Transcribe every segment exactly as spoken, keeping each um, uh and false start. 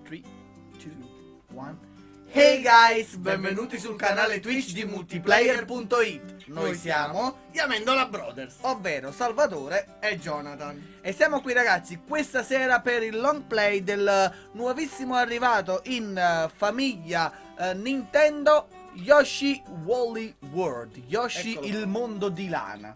tre, due, uno. Hey guys, benvenuti sul canale Twitch di multiplayer punto it. Noi siamo gli Amendola Brothers, ovvero Salvatore e Jonathan. e siamo qui ragazzi questa sera per il long play del nuovissimo arrivato in uh, famiglia uh, Nintendo, Yoshi Woolly World. Yoshi Eccolo. il mondo di lana.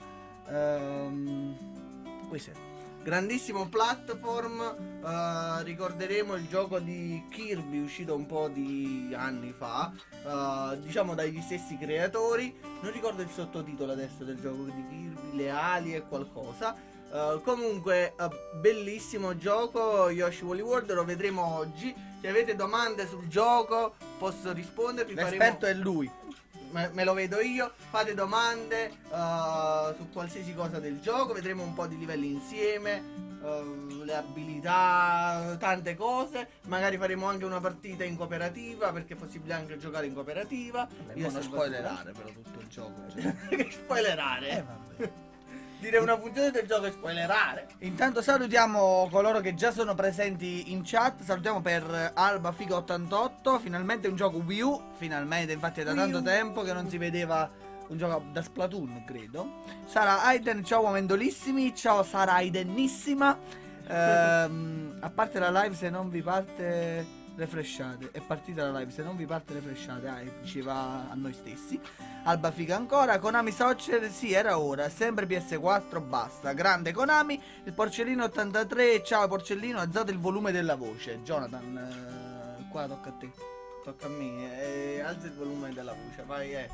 um, Questo è Grandissimo platform, uh, ricorderemo il gioco di Kirby uscito un po' di anni fa, uh, diciamo dagli stessi creatori. Non ricordo il sottotitolo adesso del gioco di Kirby, le ali e qualcosa. Uh, comunque uh, bellissimo gioco Yoshi Woolly World, lo vedremo oggi. Se avete domande sul gioco posso rispondervi. l'esperto, faremo... è lui. Me, me lo vedo io, fate domande uh, su qualsiasi cosa del gioco, vedremo un po' di livelli insieme, uh, le abilità, tante cose, magari faremo anche una partita in cooperativa, perché è possibile anche giocare in cooperativa. Vabbè, Io non e spoilerare però tutto il gioco, cioè. Che spoilerare? Eh, vabbè. Dire una funzione del gioco è spoilerare. Intanto salutiamo coloro che già sono presenti in chat. Salutiamo per Alba Figa ottantotto. Finalmente un gioco Wii U. Finalmente, infatti è da Wii tanto U. tempo che non si vedeva un gioco da Splatoon, credo. Sara Aiden, ciao amendolissimi. Ciao Sara Aidenissima. Ehm, a parte la live, se non vi parte refreshate. È partita la live, se non vi parte refreshate. Ah, diceva a noi stessi. Alba Figa ancora. Konami Soccer, sì, era ora. Sempre P S quattro, basta. Grande Konami. Il Porcellino ottantatré, ciao Porcellino, alzate il volume della voce. Jonathan, eh, qua tocca a te. Tocca a me, eh, alza il volume della voce, vai, eh.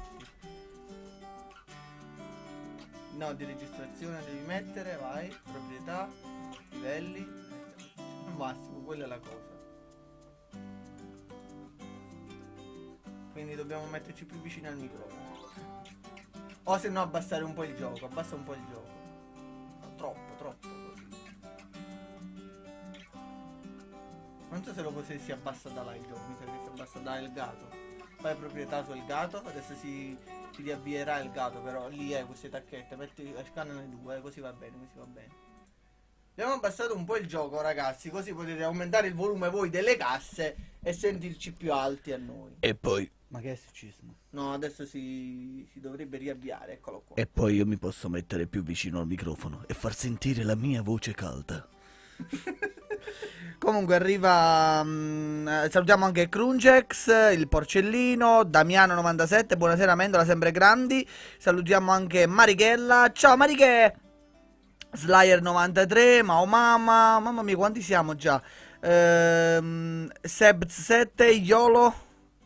No, di registrazione devi mettere, vai, proprietà, livelli, al massimo, quella è la cosa. Quindi dobbiamo metterci più vicino al microfono. O se no abbassare un po' il gioco, abbassa un po' il gioco. No, troppo, troppo così. Non so se lo così si abbassa da là il gioco, mi sa che si abbassa da là il gatto. Fai proprietà sul gatto, adesso si, si riavvierà il gatto, però lì è queste tacchette, metti, scannano le due, così va bene, così va bene. Abbiamo abbassato un po' il gioco ragazzi, così potete aumentare il volume voi delle casse e sentirci più alti a noi. E poi, Ma che è successo? No, adesso si, si dovrebbe riavviare, eccolo qua. e poi io mi posso mettere più vicino al microfono e far sentire la mia voce calda. Comunque arriva mh, salutiamo anche Crungex, il Porcellino, Damiano novantasette, buonasera Amendola, sempre grandi. Salutiamo anche Marichella, ciao Mariche, Slayer novantatré, Mao Mama, mamma mia quanti siamo già, ehm, Sebz sette, Yolo,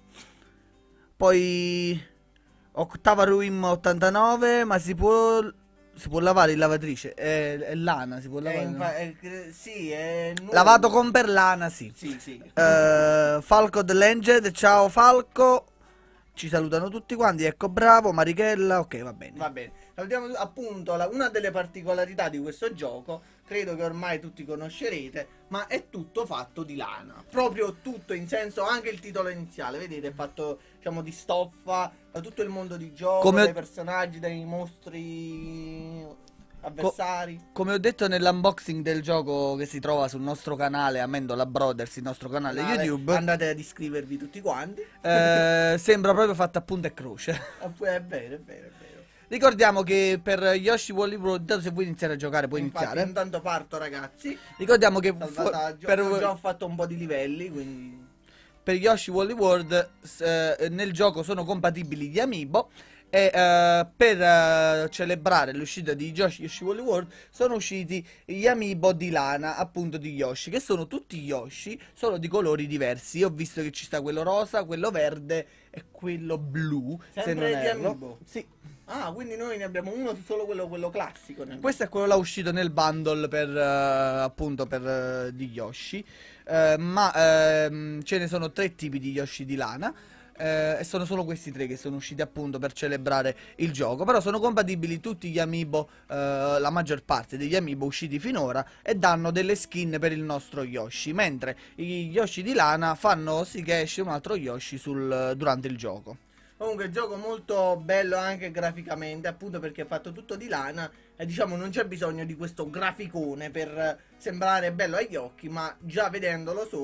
poi Ottava Ruim ottantanove, ma si può... Si può lavare in lavatrice? È, è lana, si può È lavare. infa- è cre- sì, è nuovo. Lavato con per lana, sì. Sì, sì. Eh, Falco dell'Enged, ciao Falco. Ci salutano tutti quanti, ecco bravo, Marichella, ok va bene. Va bene, salutiamo appunto la- una delle particolarità di questo gioco, credo che ormai tutti conoscerete, ma è tutto fatto di lana, proprio tutto, in senso anche il titolo iniziale, vedete, è fatto diciamo di stoffa, da tutto il mondo di gioco, Come ho- dai personaggi, dai mostri avversari. Come ho detto nell'unboxing del gioco che si trova sul nostro canale Amendola Brothers, il nostro canale Canale, YouTube, andate ad iscrivervi tutti quanti. eh, sembra proprio fatto a punta e croce. Ah, poi è vero, è vero, è vero. Ricordiamo che per Yoshi Woolly World, se vuoi iniziare a giocare puoi Infatti, iniziare. intanto parto ragazzi, Ricordiamo che fu- salvataggio, per, Io già ho fatto un po' di livelli, quindi... per Yoshi Woolly World s- eh, nel gioco sono compatibili gli amiibo e eh, per eh, celebrare l'uscita di Yoshi, Yoshi Woolly World sono usciti gli amiibo di lana appunto di Yoshi, che sono tutti Yoshi solo di colori diversi. Io ho visto che ci sta quello rosa, quello verde e quello blu, se Sempre non di erro. amiibo? Sì. Ah, quindi noi ne abbiamo uno solo quello, quello classico. nel- Questo è quello là uscito nel bundle per eh, appunto per eh, di Yoshi. Eh, ma ehm, ce ne sono tre tipi di Yoshi di lana. eh, e sono solo questi tre che sono usciti appunto per celebrare il gioco. Però sono compatibili tutti gli amiibo, eh, la maggior parte degli amiibo usciti finora, e danno delle skin per il nostro Yoshi. Mentre i Yoshi di lana fanno sì che esce un altro Yoshi sul, durante il gioco. Comunque gioco molto bello anche graficamente, appunto perché è fatto tutto di lana e diciamo non c'è bisogno di questo graficone per sembrare bello agli occhi, ma già vedendolo solo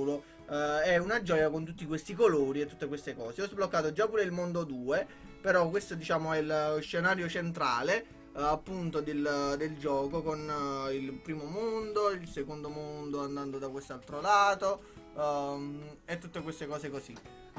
Uh, è una gioia con tutti questi colori e tutte queste cose. Ho sbloccato già pure il mondo due, però questo diciamo è il scenario centrale uh, appunto del, del gioco, con uh, il primo mondo, il secondo mondo andando da quest'altro lato um, e tutte queste cose così.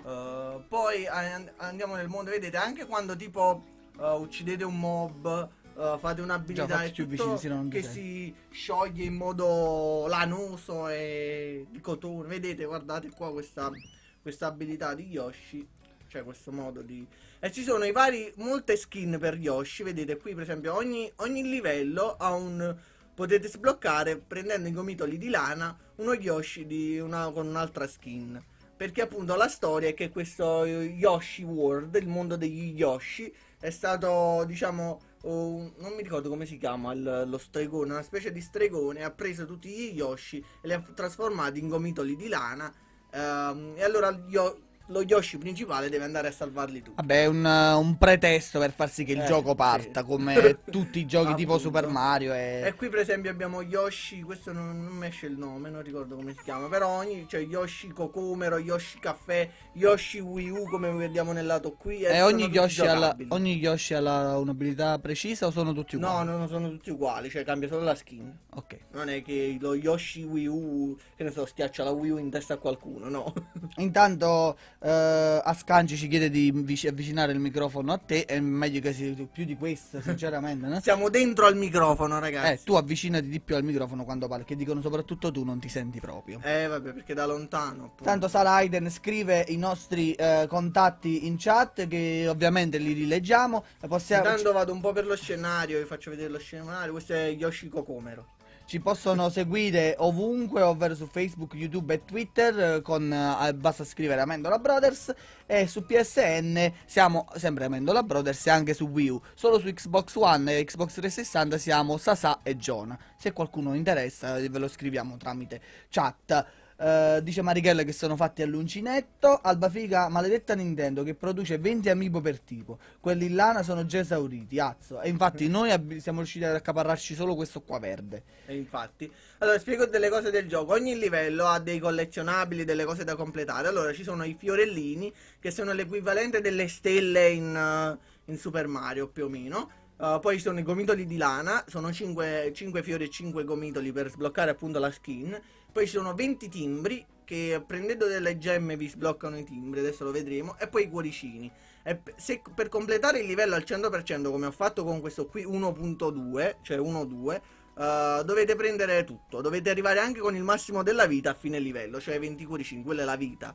Uh, poi and andiamo nel mondo, vedete, anche quando tipo uh, uccidete un mob, Uh, fate un'abilità e tutto vicino, che si scioglie in modo lanoso e di cotone. Vedete, guardate qua questa, questa abilità di Yoshi, cioè questo modo di... E ci sono i vari, molte skin per Yoshi. Vedete qui per esempio ogni, ogni livello ha un... potete sbloccare prendendo i gomitoli di lana uno Yoshi di una, con un'altra skin. Perché appunto la storia è che questo Yoshi World, il mondo degli Yoshi, è stato diciamo... Oh, non mi ricordo come si chiama il, lo stregone, una specie di stregone ha preso tutti gli Yoshi e li ha trasformati in gomitoli di lana, ehm, e allora io, lo Yoshi principale deve andare a salvarli tutti. Vabbè, è un, un pretesto per far sì che il eh, gioco parta, sì. come tutti i giochi tipo Super Mario e... e qui per esempio abbiamo Yoshi, questo non, non mi esce il nome, non ricordo come si chiama, però ogni, cioè Yoshi Cocomero, Yoshi Caffè, Yoshi Wii U come vediamo nel lato qui, e, e ogni Yoshi, alla, ogni Yoshi ha un'abilità precisa o sono tutti uguali? No, non sono tutti uguali, cioè cambia solo la skin. Ok. Non è che lo Yoshi Wii U, che ne so, schiaccia la Wii U in testa a qualcuno, no. Intanto uh, Ascanci ci chiede di avvicinare il microfono a te, è meglio che sia più di questo, sinceramente, no? Siamo dentro al microfono, ragazzi. Eh, tu avvicinati di più al microfono quando parli, che dicono soprattutto tu non ti senti proprio. Eh, vabbè, perché da lontano, appunto. Tanto Sara Aiden scrive i nostri eh, contatti in chat, che ovviamente li rileggiamo. Possiamo... Intanto vado un po' per lo scenario, vi faccio vedere lo scenario. Questo è Yoshi Cocomero. Ci possono seguire ovunque, ovvero su Facebook, YouTube e Twitter, con eh, basta scrivere Amendola Brothers, e su P S N siamo sempre Amendola Brothers, e anche su Wii U. Solo su Xbox One e Xbox trecentosessanta siamo Sasà e Jonah. Se qualcuno interessa ve lo scriviamo tramite chat. Uh, dice Marichella che sono fatti all'uncinetto. Albafiga, maledetta Nintendo che produce venti amiibo per tipo. Quelli in lana sono già esauriti, azzo. E infatti noi siamo riusciti ad accaparrarci solo questo qua verde. E infatti, allora spiego delle cose del gioco. Ogni livello ha dei collezionabili, delle cose da completare. Allora ci sono i fiorellini, che sono l'equivalente delle stelle in, uh, in Super Mario più o meno. Uh, poi ci sono i gomitoli di lana, sono cinque, cinque fiori e cinque gomitoli per sbloccare appunto la skin. Poi ci sono venti timbri che prendendo delle gemme vi sbloccano i timbri, adesso lo vedremo. E poi i cuoricini. E se per completare il livello al cento per cento come ho fatto con questo qui uno punto due, cioè uno due, uh, dovete prendere tutto. Dovete arrivare anche con il massimo della vita a fine livello, cioè venti cuoricini, quella è la vita.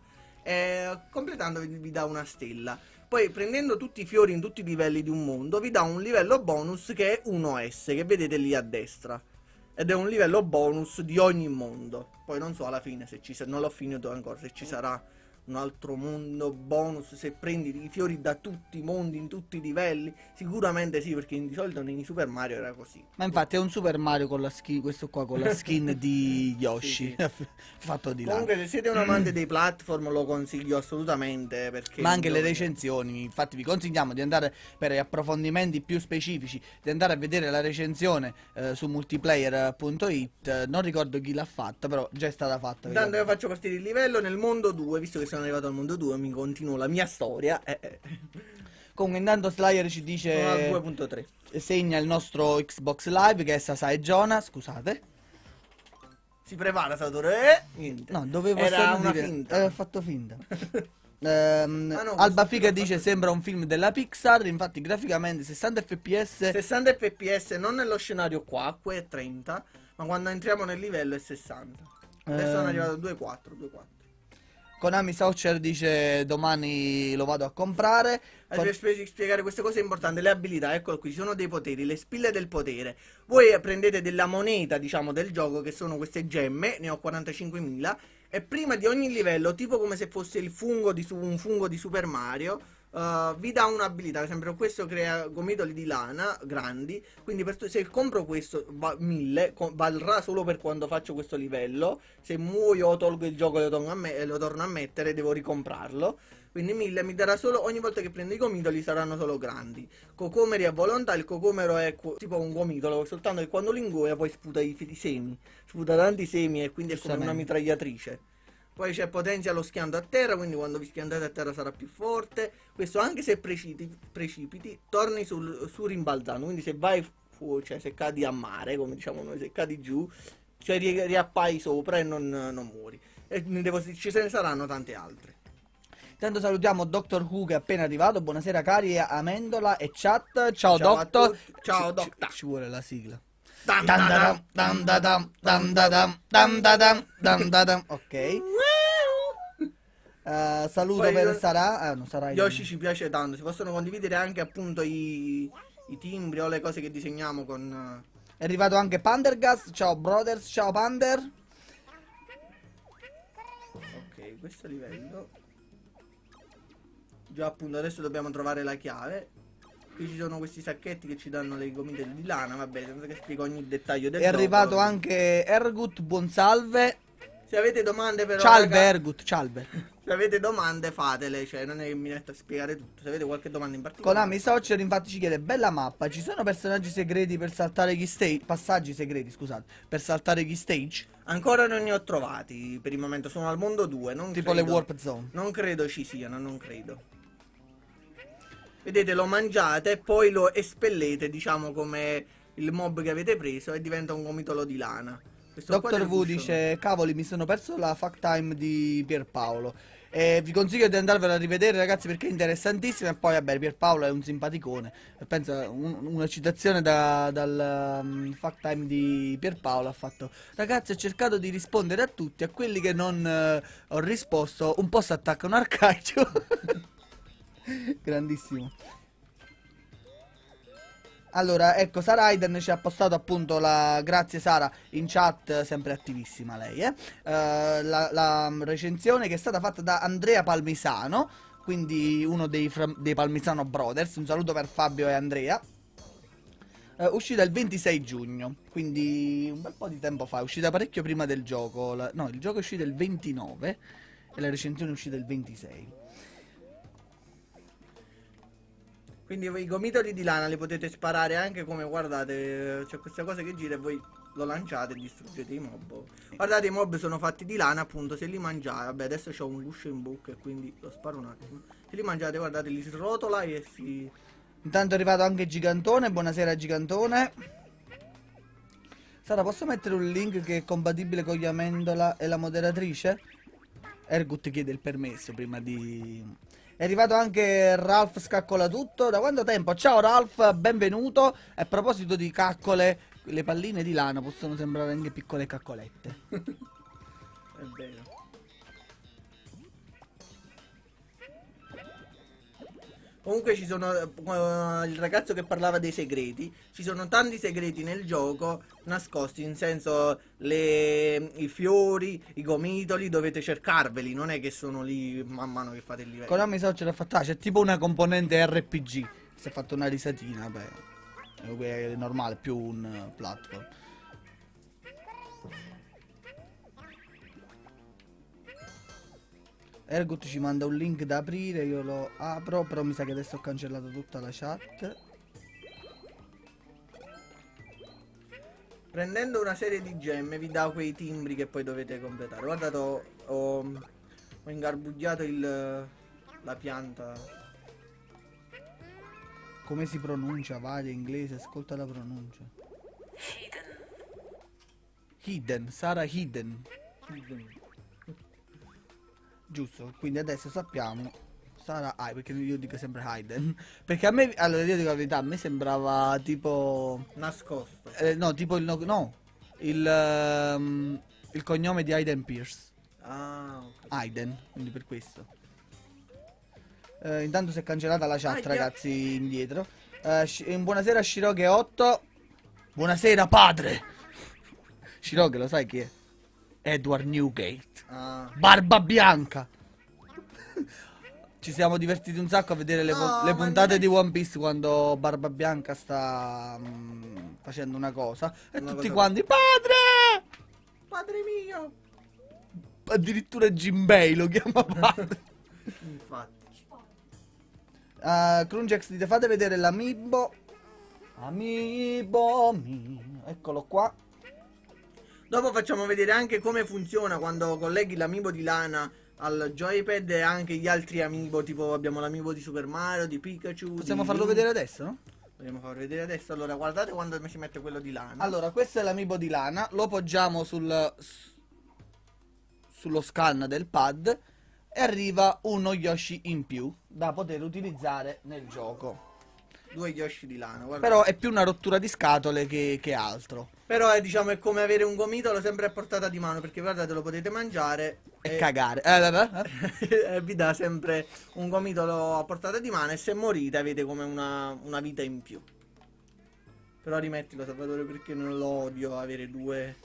E completando vi, vi dà una stella. Poi prendendo tutti i fiori in tutti i livelli di un mondo vi dà un livello bonus che è uno S, che vedete lì a destra. Ed è un livello bonus di ogni mondo. Poi non so alla fine se ci sarà, non l'ho finito ancora, se ci sarà un altro mondo bonus, se prendi i fiori da tutti i mondi, in tutti i livelli. Sicuramente sì, perché di solito nei Super Mario era così. Ma infatti è un Super Mario con la skin, questo qua con la skin di Yoshi, sì, sì. Fatto di là. Comunque se siete un amante dei platform lo consiglio assolutamente, perché ma anche le recensioni. Infatti vi consigliamo di andare per approfondimenti più specifici, di andare a vedere la recensione eh, su multiplayer punto it. Non ricordo chi l'ha fatta, però già è stata fatta. Intanto io faccio partire il livello nel mondo due, visto che sono arrivato al mondo due, mi continuo la mia storia. Eh, eh. Comunque intanto Slayer ci dice due punto tre. Segna il nostro Xbox Live, che è Sasà e Jonah, scusate. Si prepara Satore. Eh, niente. No, dovevo Era una dire, finta. Eh, ho fatto finta. ehm, ah, no, Alba Figa dice sembra un film della Pixar. Infatti graficamente sessanta fps. sessanta fps non nello scenario qua, qui è trenta, ma quando entriamo nel livello è sessanta. Adesso ehm. sono arrivato a due quattro, due quattro. Konami Saucher dice domani lo vado a comprare. Con... Per spiegare queste cose importanti, le abilità, eccolo qui, ci sono dei poteri, le spille del potere. Voi prendete della moneta, diciamo, del gioco, che sono queste gemme, ne ho quarantacinquemila, e prima di ogni livello, tipo come se fosse il fungo di su un fungo di Super Mario, uh, vi dà un'abilità. Per esempio questo crea gomitoli di lana grandi, quindi per se compro questo va mille, valrà solo per quando faccio questo livello. Se muoio o tolgo il gioco e lo, torno a me lo torno a mettere, devo ricomprarlo. Quindi mille mi darà solo, ogni volta che prendo i gomitoli saranno solo grandi. Cocomeri a volontà, il cocomero è tipo un gomitolo, soltanto che quando lo ingoia poi sputa i, i semi. Sputa tanti semi e quindi è come una mitragliatrice. Poi c'è potenzia lo schianto a terra, quindi quando vi schiantate a terra sarà più forte. Questo anche se precipiti, precipiti torni sul, su rimbalzando, quindi se vai fu, cioè se cadi a mare, come diciamo noi, se cadi giù, cioè ri, riappai sopra e non, non muori. E ne devo, ci se ne saranno tante altre. Intanto salutiamo Doctor Who che è appena arrivato. Buonasera cari Amendola e chat. Ciao, Ciao a Doctor. tutti. Ciao, Ci- Doctor. Ci, ci vuole la sigla. Dam, Dam dam, dam dam dam dam dam dam dam dam dam dam dam. Ok. Eh, saluto Poi per io- Sara. Ah, non sarà Yoshi ci piace tanto, si possono condividere anche appunto i, i timbri o le cose che disegniamo con... È arrivato anche Pandergas. Ciao brothers, ciao Pander. Ok, questo livello. Già appunto adesso dobbiamo trovare la chiave. Qui ci sono questi sacchetti che ci danno le gomite di lana, vabbè, senza che spiego ogni dettaglio del È gioco. arrivato anche Ergut, buon salve. Se avete domande però, Cialve raga, Ergut, cialve. se avete domande fatele, cioè non è che mi metto a spiegare tutto. Se avete qualche domanda in particolare. Konami Social infatti ci chiede: bella mappa, ci sono personaggi segreti per saltare gli stage? Passaggi segreti, scusate, per saltare gli stage? Ancora non ne ho trovati per il momento, sono al mondo due, non Tipo credo. le warp zone. Non credo ci siano, non credo. Vedete, lo mangiate e poi lo espellete, diciamo, come il mob che avete preso e diventa un gomitolo di lana. Questo qua Doctor del Wu guscio- dice: cavoli, mi sono perso la fuck time di Pierpaolo. E vi consiglio di andarvela a rivedere, ragazzi, perché è interessantissima. E poi, vabbè, Pierpaolo è un simpaticone. E penso un- una citazione da- dal um, fuck time di Pierpaolo ha fatto: ragazzi, ho cercato di rispondere a tutti, a quelli che non eh, ho risposto, un po' si attaccano al calcio. Grandissimo. Allora, ecco, Sara Aiden ci ha postato appunto la... Grazie Sara, in chat, sempre attivissima lei, eh? Eh, la, la recensione che è stata fatta da Andrea Palmisano, quindi uno dei, fra- dei Palmisano Brothers. Un saluto per Fabio e Andrea. Eh, uscita il ventisei giugno, quindi un bel po' di tempo fa, è uscita parecchio prima del gioco. La- no, il gioco è uscito il ventinove e la recensione è uscita il ventisei. Quindi voi i gomitoli di lana li potete sparare anche come, guardate, c'è questa cosa che gira e voi lo lanciate e distruggete i mob. Guardate, i mob sono fatti di lana, appunto, se li mangiate, vabbè, adesso c'ho un guscio in bocca e quindi lo sparo un attimo. Se li mangiate, guardate, li srotola e si... Intanto è arrivato anche Gigantone, buonasera Gigantone. Sara, posso mettere un link che è compatibile con gli Amendola e la moderatrice? Ergut chiede il permesso prima di... È arrivato anche Ralph Scaccola Tutto. Da quanto tempo? Ciao Ralph, benvenuto. A proposito di caccole, le palline di lana possono sembrare anche piccole caccolette. È vero. Comunque ci sono, uh, il ragazzo che parlava dei segreti, ci sono tanti segreti nel gioco nascosti, in senso le, i fiori, i gomitoli, dovete cercarveli, non è che sono lì man mano che fate il livello. Konami Social ha fatto, ah, c'è tipo una componente R P G. Si è fatto una risatina, beh, è normale, più un uh, platform. Ergut ci manda un link da aprire, io lo apro, però mi sa che adesso ho cancellato tutta la chat. Prendendo una serie di gemme vi dà quei timbri che poi dovete completare. Guardate, ho, ho, ho ingarbugliato il, la pianta. Come si pronuncia? Vai in inglese, ascolta la pronuncia. Hidden, Sara Hidden. Giusto, quindi adesso sappiamo. Sarà Hai, perché io dico sempre Hayden. Perché a me, allora io dico la verità, a me sembrava tipo... Nascosto. Eh, no, tipo il... No, no il, ehm, il cognome di Hayden Pierce. Ah, ok. Hayden, quindi per questo. Eh, intanto si è cancellata la chat, Ah, ragazzi, indietro. Eh, Sh- un buonasera a Shiroge otto. Buonasera, padre! Shiroge, lo sai chi è? Edward Newgate. Ah. Barba bianca. Ci siamo divertiti un sacco a vedere le, No, pu- le ma puntate non è- di One Piece quando Barba Bianca sta mm, facendo una cosa e Una tutti cosa- quanti padre! Padre mio! Addirittura Jinbei lo chiama padre. Infatti. uh, Crungex dite fate vedere l'amiibo. Amiibo mio. Eccolo qua. Dopo facciamo vedere anche come funziona quando colleghi l'amiibo di lana al joypad e anche gli altri amiibo, tipo abbiamo l'amiibo di Super Mario, di Pikachu. Possiamo di farlo Link. vedere adesso, no? Vogliamo farlo vedere adesso. Allora, guardate quando mi si mette quello di lana. Allora, questo è l'amiibo di lana, lo poggiamo sul, sullo scan del pad e arriva uno Yoshi in più da poter utilizzare nel gioco. Due Yoshi di lana, guarda. Però è più una rottura di scatole che, che altro. Però è, diciamo, è come avere un gomitolo sempre a portata di mano, perché guardate, lo potete mangiare E cagare. Eh, vabbè, eh. e vi dà sempre un gomitolo a portata di mano, e se morite avete come una, una vita in più. Però rimettilo, Salvatore, perché non lo odio avere due.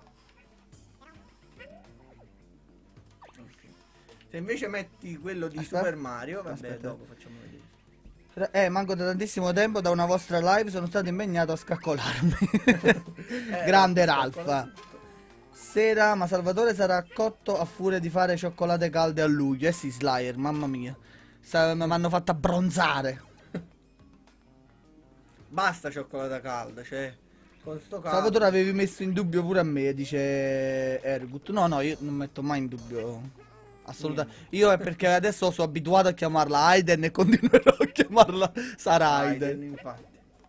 Ok. Se invece metti quello di Aspetta. Super Mario, vabbè, Aspetta. dopo facciamo vedere. Eh, manco da tantissimo tempo da una vostra live sono stato impegnato a scaccolarmi. Eh, Grande sto Ralph. ancora- Sera, ma Salvatore sarà cotto a furia di fare cioccolate calde a luglio. Eh sì, Slayer, mamma mia. Sa- Mi hanno fatto abbronzare. Basta cioccolata calda, cioè. Con sto caldo. Salvatore avevi messo in dubbio pure a me, dice Ergut. No, no, io non metto mai in dubbio. Assolutamente. Io è perché adesso sono abituato a chiamarla Aiden e continuerò a chiamarla Sara Aiden, Aiden. infatti.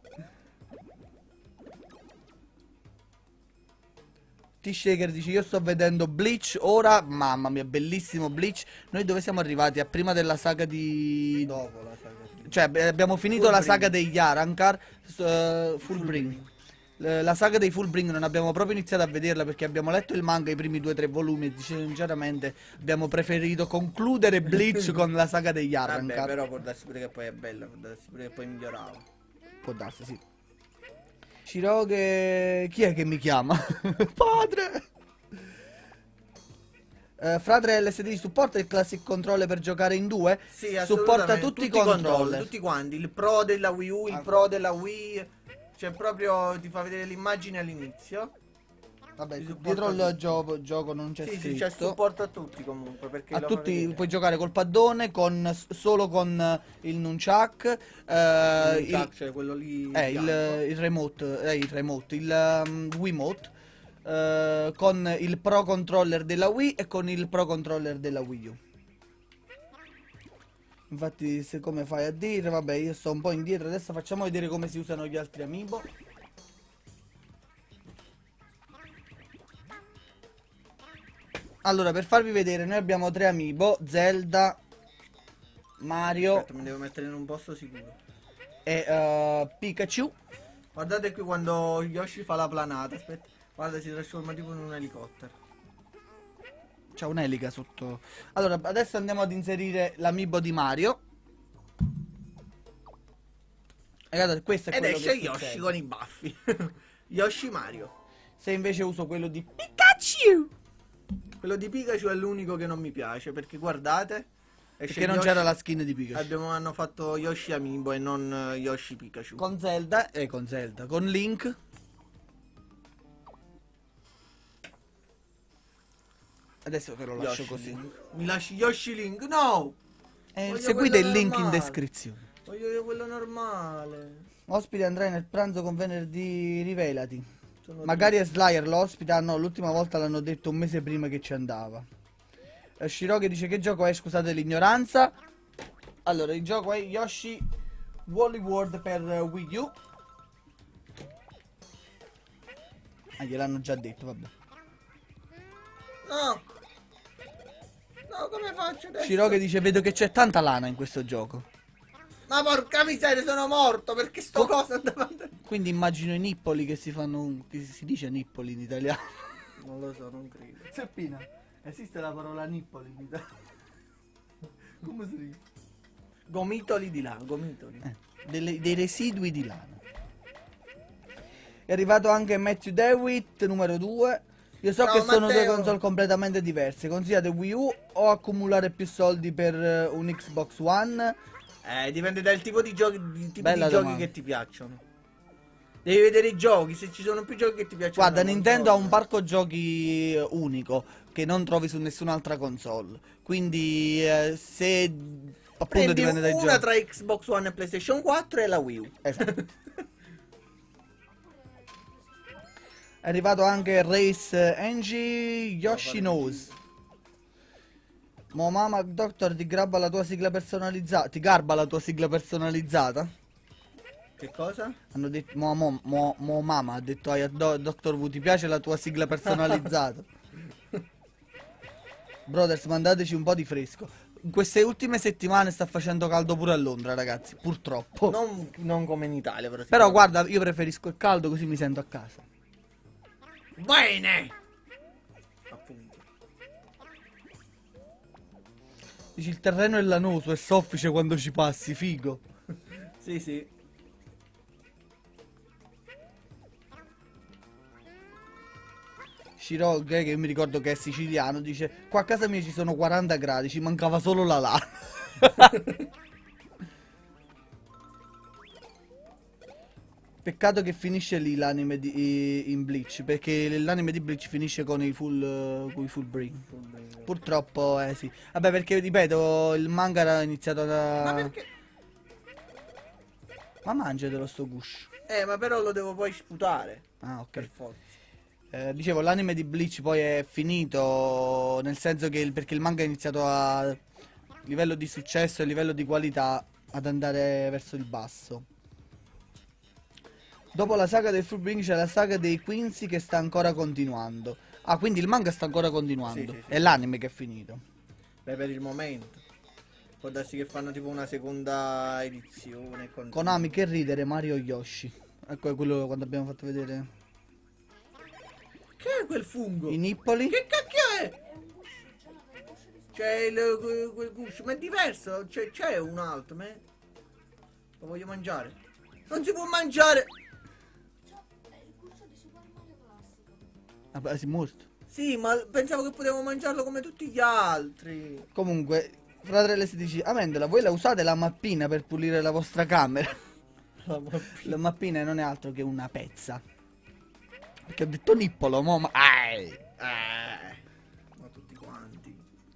T-Shaker dice io sto vedendo Bleach ora, mamma mia, bellissimo Bleach. Noi dove siamo arrivati? A prima della saga di... Dopo la saga. Cioè beh, abbiamo finito Full la Bring. saga degli Arankar, uh, Full Bring. Eh, La saga dei Full Bring non abbiamo proprio iniziato a vederla perché abbiamo letto il manga i primi due o tre volumi e sinceramente abbiamo preferito concludere Bleach con la saga degli Vabbè, Arankar. però può darsi pure che poi è bella, può darsi pure che poi migliorava. Può darsi, sì. Shiroge... Chi è che mi chiama? Padre! Eh, Fratre L S D supporta il Classic Controller per giocare in due? Sì, supporta assolutamente, tutti, i controller. tutti quanti, il Pro della Wii U, il Ah. Pro della Wii, cioè proprio ti fa vedere l'immagine all'inizio. Vabbè, Si supporta dietro il tutti. gioco, gioco non c'è Sì, sì, scritto. c'è supporto a tutti comunque, perché A lo fa tutti vedere. puoi giocare col paddone, con, solo con eh, il nunchuck, eh, Il il, tac, cioè quello lì eh, il, bianco. il remote, eh, il remote, il um, Wiimote, eh, con il Pro Controller della Wii e con il Pro Controller della Wii U. Infatti, se come fai a dire, vabbè, io sto un po' indietro, adesso facciamo vedere come si usano gli altri amiibo. Allora, per farvi vedere, noi abbiamo tre amiibo, Zelda, Mario Aspetta, mi devo mettere in un posto sicuro. e eh, Pikachu. Guardate qui quando Yoshi fa la planata, aspetta. Guarda, si trasforma tipo in un elicottero. C'è un'elica sotto. Allora, adesso andiamo ad inserire l'amiibo di Mario. E guardate, questo è Ed quello esce che Yoshi succede. con i baffi. Yoshi Mario. Se invece uso quello di Pikachu, Quello di Pikachu è l'unico che non mi piace, perché guardate, esce perché non Yoshi- c'era la skin di Pikachu. Abbiamo, hanno fatto Yoshi Amiibo e non eh, Yoshi Pikachu. Con Zelda e con Zelda, con Link. Adesso ve lo lascio Yoshi così. Link. Mi lasci Yoshi Link? No! E Voglio seguite il quello link in normale. descrizione. Voglio io quello normale. Ospite andrai nel pranzo con venerdì, rivelati. Sono Magari è Slayer l'ospite. Ah no, l'ultima volta l'hanno detto un mese prima che ci andava. Eh, Shiroge dice che gioco è, scusate l'ignoranza. Allora, il gioco è Yoshi Woolly World per eh, Wii U. Ah, gliel'hanno già detto, vabbè. No! No, come faccio adesso? Shiroge dice vedo che c'è tanta lana in questo gioco. Ma porca miseria, sono morto perché sto Oh. cosa davanti. Quindi immagino i nippoli che si fanno un... che si dice nippoli in italiano. Non lo so, non credo. Seppina, esiste la parola nippoli in italiano. Come si dice? Gomitoli di là, gomitoli. Eh, delle- dei residui di lana. È arrivato anche Matthew Dewitt, numero due. Io so Ciao, che sono due Matteo. console completamente diverse. Consigliate Wii U o accumulare più soldi per eh, un Xbox One? Eh, dipende dal tipo di giochi, di, tipo Bella di giochi domanda. che ti piacciono. Devi vedere i giochi, se ci sono più giochi che ti piacciono. Guarda, non Nintendo so. ha un parco giochi eh, unico che non trovi su nessun'altra console. Quindi eh, se appunto Prendi dipende dai una giochi. tra Xbox One e PlayStation quattro e la Wii U. Esatto. È arrivato anche Race Angie Yoshi Knows. Mo mamma Doctor ti grabba la tua sigla personalizzata. Ti garba la tua sigla personalizzata? Che cosa? Hanno detto. Mo, mo, mo, mo mamma ha detto ai do, Doctor V, ti piace la tua sigla personalizzata? Brothers, mandateci un po' di fresco. In queste ultime settimane sta facendo caldo pure a Londra, ragazzi. Purtroppo. Non, non come in Italia, però. Però guarda, io preferisco il caldo così mi sento a casa. Bene! Appunto. Dici il terreno è lanoso e soffice quando ci passi, figo. Sì, sì. Shiro, che io mi ricordo che è siciliano, dice qua a casa mia ci sono quaranta gradi, ci mancava solo la lana. Peccato che finisce lì l'anime di in Bleach, perché l'anime di Bleach finisce con i full uh, con i full bring. Purtroppo, eh sì. Vabbè, perché ripeto, il manga era iniziato da. Ma perché? Ma mangiatelo sto gush. Eh, ma però lo devo poi sputare. Ah, ok. Per forza. Eh, dicevo, l'anime di Bleach poi è finito, nel senso che il, perché il manga ha iniziato a livello di successo e livello di qualità ad andare verso il basso. Dopo la saga del Fullbring c'è la saga dei Quincy che sta ancora continuando. Ah, quindi il manga sta ancora continuando. Sì, sì, sì. È l'anime che è finito. Beh, per il momento. Può darsi che fanno tipo una seconda edizione. Con... Konami, che ridere, Mario Yoshi. Ecco, è quello quando abbiamo fatto vedere Che è quel fungo? i nippoli. Che cacchio è? C'è il quel, quel guscio, ma è diverso. C'è, c'è un altro, ma è- lo voglio mangiare. Non si può mangiare. Vabbè, si è morto. Sì, ma pensavo che potevamo mangiarlo come tutti gli altri. Comunque, fratello si dice, Amendola, voi la usate la mappina per pulire la vostra camera? La mappina non è altro che una pezza. Perché ho detto nippolo, mo, ma... Ai! Eh, ma tutti quanti.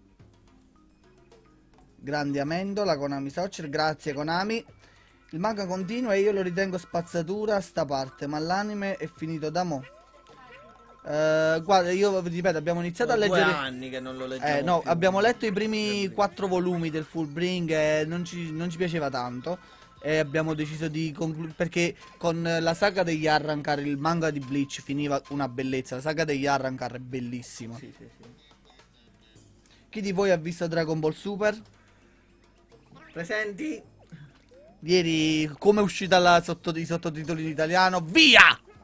Grandi Amendola, Konami Soccer, grazie Konami. Il manga continua e io lo ritengo spazzatura sta parte, ma l'anime è finito da mo'. Eh, guarda, io vi ripeto, abbiamo iniziato Sono a leggere... due anni che non lo leggiamo Eh, no, più. abbiamo letto i primi quattro volumi del Fullbring e non ci, non ci piaceva tanto. E abbiamo deciso di concludere, perché con la saga degli Arrancar, il manga di Bleach finiva una bellezza. La saga degli Arrancar è bellissima. Sì, sì, sì. Chi di voi ha visto Dragon Ball Super? Presenti? Ieri, come è uscita la sotto, i sottotitoli in italiano? Via!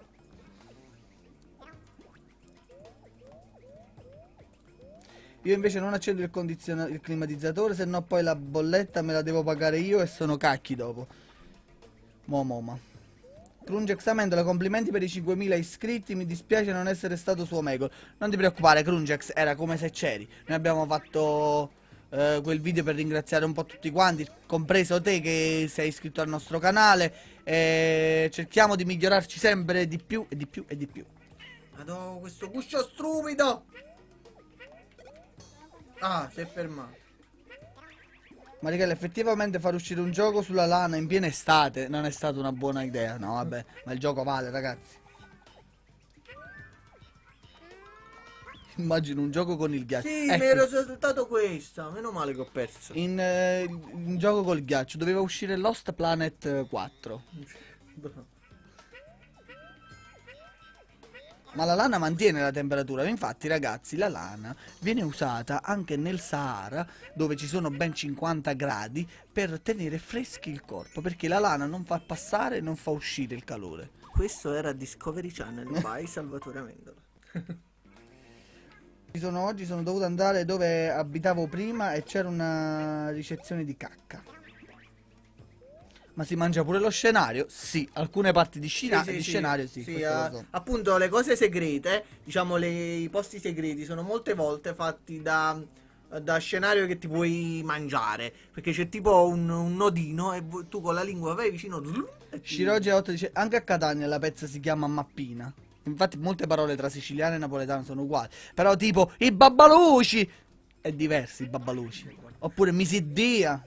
Io invece non accendo il, condiziona- il climatizzatore, se no poi la bolletta me la devo pagare io e sono cacchi dopo. Mo moma. Crungex Amendola, complimenti per i cinquemila iscritti, mi dispiace non essere stato su Omegle. Non ti preoccupare Crungex, era come se c'eri. Noi abbiamo fatto eh, quel video per ringraziare un po' tutti quanti, compreso te che sei iscritto al nostro canale. E cerchiamo di migliorarci sempre di più e di più e di più. Madò, questo guscio stupido! Ah, si è fermato. Marichella, effettivamente far uscire un gioco sulla lana in piena estate non è stata una buona idea. No, vabbè, ma il gioco vale, ragazzi. Immagino un gioco con il ghiaccio. Sì, Ecco, mi ero saltato questa. Meno male che ho perso. in, eh, in gioco col ghiaccio doveva uscire Lost Planet quattro. Ma la lana mantiene la temperatura. Infatti, ragazzi, la lana viene usata anche nel Sahara, dove ci sono ben cinquanta gradi, per tenere freschi il corpo. Perché la lana non fa passare e non fa uscire il calore. Questo era Discovery Channel by Salvatore Amendola. Ci sono, oggi sono dovuto andare dove abitavo prima e c'era una ricezione di cacca. Ma si mangia pure lo scenario? Sì, alcune parti di, scena- Sì, sì, di sì. scenario sì, Sì, questo lo eh, so. appunto le cose segrete, diciamo le- i posti segreti sono molte volte fatti da, da scenario che ti puoi mangiare, perché c'è tipo un, un nodino e vu- tu con la lingua vai vicino e ti- Shiroge otto dice anche a Catania la pezza si chiama mappina. Infatti molte parole tra siciliano e napoletano sono uguali. Però tipo i babbaluci è diverso i babbaluci. Oppure misidia.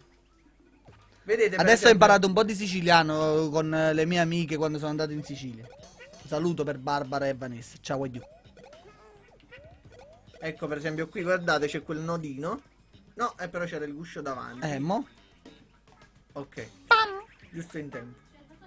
Vedete, per Adesso ho esempio- imparato un po' di siciliano con le mie amiche quando sono andato in Sicilia. Saluto per Barbara e Vanessa. Ciao a you. Ecco, per esempio, qui guardate, c'è quel nodino. No, eh, però c'era il guscio davanti. Eh, mo? Ok. Giusto in tempo.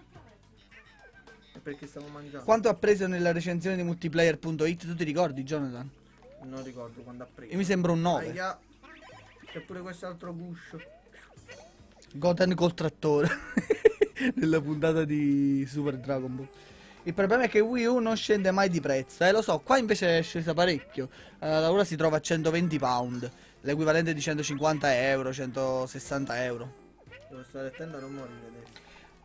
E perché stavo mangiando? Quanto ha preso nella recensione di multiplayer punto it? Tu ti ricordi, Jonathan? Non ricordo quando ha preso. Io mi sembra un nove. Aia. C'è pure quest'altro guscio. Goten col trattore. Nella puntata di Super Dragon Ball. Il problema è che Wii U non scende mai di prezzo. Eh, lo so, qua invece è scesa parecchio. Uh, ora si trova a centoventi pound. L'equivalente di centocinquanta euro, centosessanta euro. Devo stare attento a non morire adesso.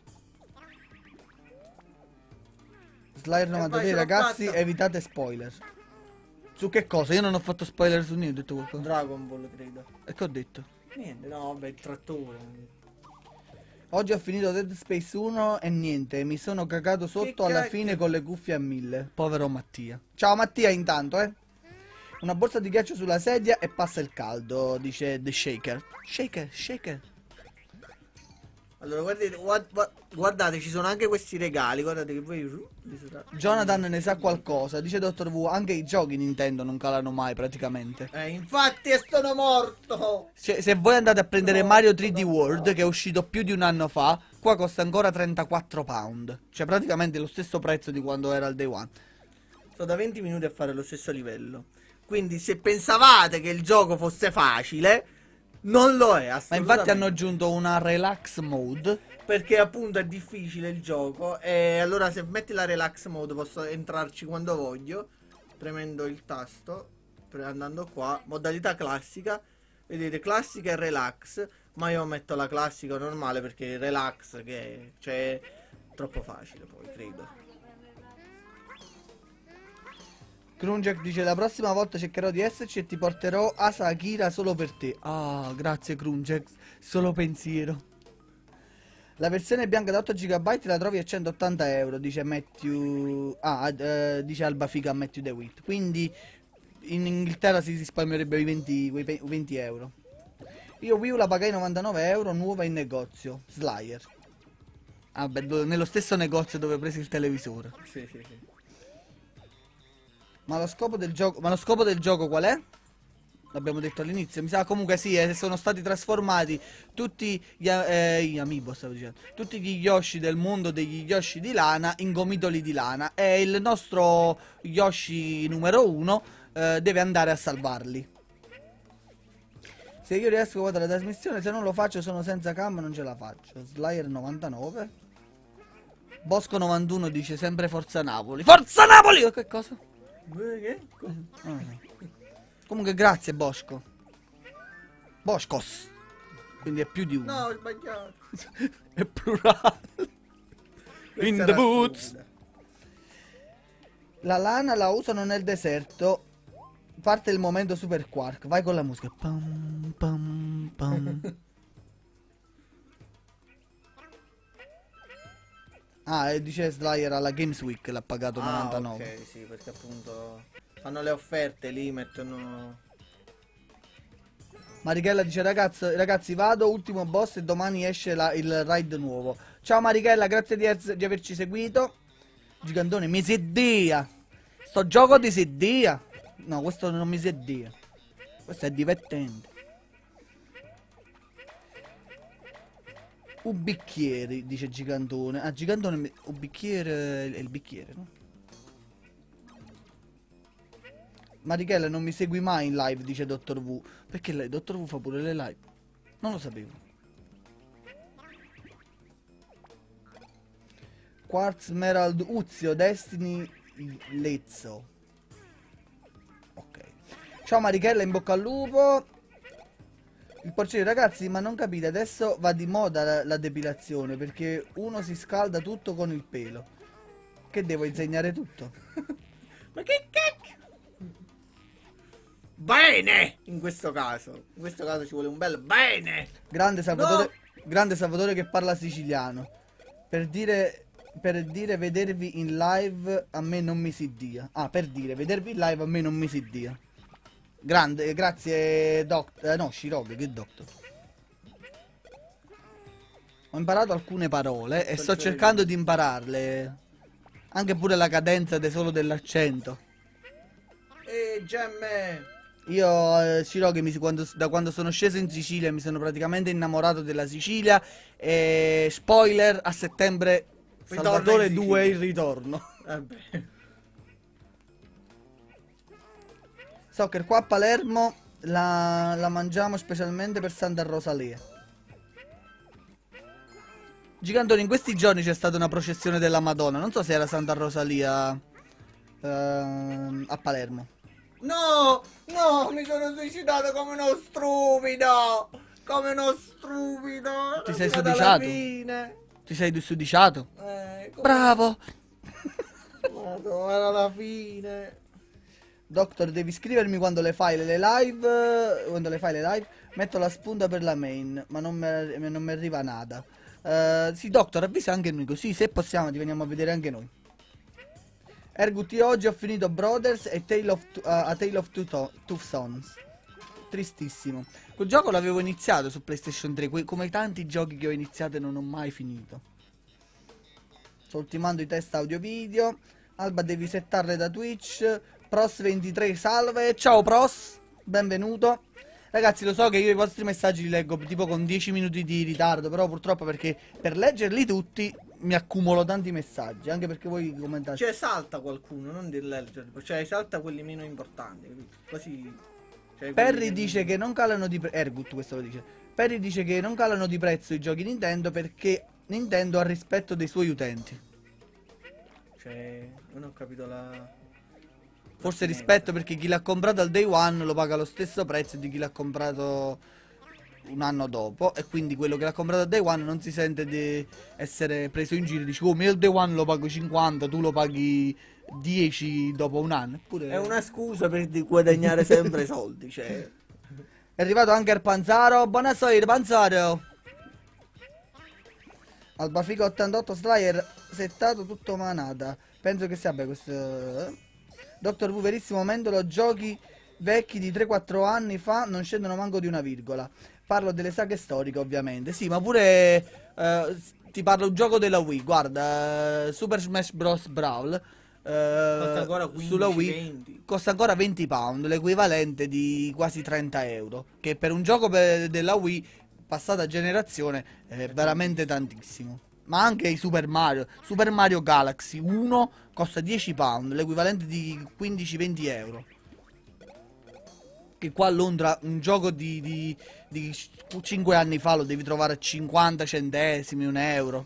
Slayer novantatré, ce l'ho ragazzi, fatta. evitate spoiler. Su che cosa? Io non ho fatto spoiler su niente, ho detto qualcosa. Dragon Ball, credo. E che ho detto? Niente, no, vabbè, il trattore. Oggi ho finito Dead Space uno e niente, mi sono cagato sotto Che alla cacchio. fine con le cuffie a mille. Povero Mattia. Ciao Mattia intanto, eh. Una borsa di ghiaccio sulla sedia e passa il caldo, dice The Shaker. Shaker, shaker. Allora, guardate, guard- guardate, ci sono anche questi regali. Guardate che voi. Jonathan ne sa qualcosa, dice Dottor W. Anche i giochi Nintendo non calano mai praticamente. Eh, infatti, sono morto. Se, se voi andate a prendere No, Mario tre D no, World, no. che è uscito più di un anno fa, qua costa ancora trentaquattro pound. Cioè praticamente lo stesso prezzo di quando era il day one. Sto da venti minuti a fare lo stesso livello. Quindi, se pensavate che il gioco fosse facile, non lo è. Ma Assolutamente. infatti hanno aggiunto una relax mode. Perché appunto è difficile il gioco. E allora, se metti la relax mode, posso entrarci quando voglio, premendo il tasto, pre- andando qua, modalità classica. Vedete, classica e relax. Ma io metto la classica normale perché il relax, che cioè, è troppo facile, poi credo. Krunjak dice la prossima volta cercherò di esserci e ti porterò Asa Akira solo per te. Ah, grazie Krunjak, solo pensiero. La versione bianca da otto giga la trovi a centottanta euro, dice Matthew. Ah, eh, dice Alba Figa a Matthew DeWitt. Quindi in Inghilterra si risparmierebbe i venti, quei pe- venti euro. Io Wii U la pagai novantanove euro nuova in negozio. Slayer. Ah, beh, do- nello stesso negozio dove ho preso il televisore. Sì, sì, sì. Ma lo scopo del gioco, ma lo scopo del gioco qual è? L'abbiamo detto all'inizio. Mi sa comunque sì, eh, sono stati trasformati tutti gli, eh, gli amiibo, stavo dicendo, tutti gli Yoshi del mondo degli Yoshi di lana in gomitoli di lana. E il nostro Yoshi numero uno eh, deve andare a salvarli. Se io riesco a guardare la trasmissione, se non lo faccio sono senza cam, non ce la faccio. Slayer novantanove. Bosco novantuno dice sempre Forza Napoli. Forza Napoli! Che cosa? Che? Ah, no. Comunque grazie Bosco. Boscos. Quindi è più di uno. No, ho sbagliato. È plurale. Questa In the era boots. stupida. La lana la usano nel deserto. Parte il momento Super Quark. Vai con la musica. Pam, pam, pam. Ah, e dice Slayer alla Games Week l'ha pagato Ah, novantanove. ok, sì, perché appunto fanno le offerte lì, mettono. Marichella dice ragazzi, ragazzi vado, ultimo boss e domani esce la- il raid nuovo. Ciao Marichella, grazie di, ess- di averci seguito. Gigantone, mi seddia. Sto gioco di seddia. No, questo non mi seddia. Questo è divertente. Un bicchiere, dice Gigantone. Ah, Gigantone, mi- un bicchiere è il bicchiere, no? Marichella, non mi segui mai in live, dice Dottor W. Perché lei, Dottor W fa pure le live? Non lo sapevo. Quartz Merald Uzio, Destiny Lezzo. Ok. Ciao Marichella, in bocca al lupo. Il porciere, ragazzi, ma non capite, adesso va di moda la, la depilazione perché uno si scalda tutto con il pelo. Che devo insegnare tutto? Ma che cacchio? Bene! In questo caso. In questo caso ci vuole un bel bene! Grande Salvatore, grande Salvatore che parla siciliano. Per dire, per dire vedervi in live a me non mi si dia. Ah, per dire vedervi in live a me non mi si dia. Grande, grazie Doc, eh, no, Shirog, che Doctor. Ho imparato alcune parole e sto cercando di impararle. Anche pure la cadenza de solo dell'accento. E gemme. Io, eh, Shiroki, mi, quando, da quando sono sceso in Sicilia mi sono praticamente innamorato della Sicilia. E spoiler, a settembre Ritorno Salvatore in due Sicilia. il ritorno. Vabbè. So che qua a Palermo la, la mangiamo specialmente per Santa Rosalia. Gigantone, in questi giorni c'è stata una processione della Madonna. Non so se era Santa Rosalia ehm, a Palermo. No, no, mi sono suicidato come uno stupido. Come uno stupido. Ti sei Sono arrivato alla sudiciato? fine. Ti sei sudiciato? Eh, come- Bravo! Madonna, era la fine. Doctor, devi scrivermi quando le fai le live. Quando le fai le live, metto la spunta per la main, ma non mi non mi arriva nada. Eh, sì, Doctor, avvisa anche noi, così se possiamo ti veniamo a vedere anche noi. Ergut, io oggi ho finito Brothers e Tale of Two- uh, A Tale of Two, To- Two Sons. Tristissimo. Quel gioco l'avevo iniziato su PlayStation tre, que- come tanti giochi che ho iniziato e non ho mai finito. Sto ultimando i test audio video. Alba, devi settarle da Twitch. Pros ventitré, salve. Ciao Pros, benvenuto. Ragazzi, lo so che io i vostri messaggi li leggo tipo con dieci minuti di ritardo, però purtroppo perché per leggerli tutti mi accumulo tanti messaggi, anche perché voi commentate. Cioè salta qualcuno, non di leggere. Cioè salta quelli meno importanti, capito? Così. Cioè, quelli Perry che- dice che non calano di prezzo. Ergut questo lo dice. Perry dice che non calano di prezzo i giochi Nintendo perché Nintendo ha rispetto dei suoi utenti. Cioè, non ho capito la. Forse la rispetto perché chi l'ha comprato al day one lo paga lo stesso prezzo di chi l'ha comprato un anno dopo. E quindi quello che l'ha comprato al day one non si sente di essere preso in giro. Dici, come io il day one lo pago cinquanta, tu lo paghi dieci dopo un anno. Eppure È una scusa per di guadagnare sempre soldi, cioè. è arrivato anche il Panzaro. Buonasera Panzaro. Albafico ottantotto Slayer settato tutto manata. Penso che sia beh questo. Doctor Who, verissimo Mendolo, giochi vecchi di tre quattro anni fa non scendono manco di una virgola. Parlo delle saghe storiche ovviamente. Sì, ma pure eh, ti parlo un gioco della Wii. Guarda, eh, Super Smash Bros. Brawl. eh, Costa ancora quindici, sulla Wii venti. costa ancora venti pound, l'equivalente di quasi trenta euro. Che per un gioco per- della Wii passata generazione è veramente tantissimo. Ma anche i Super Mario, Super Mario Galaxy uno costa dieci pound, l'equivalente di quindici venti euro. Che qua a Londra un gioco di, di, di cinque anni fa lo devi trovare a cinquanta centesimi, un euro.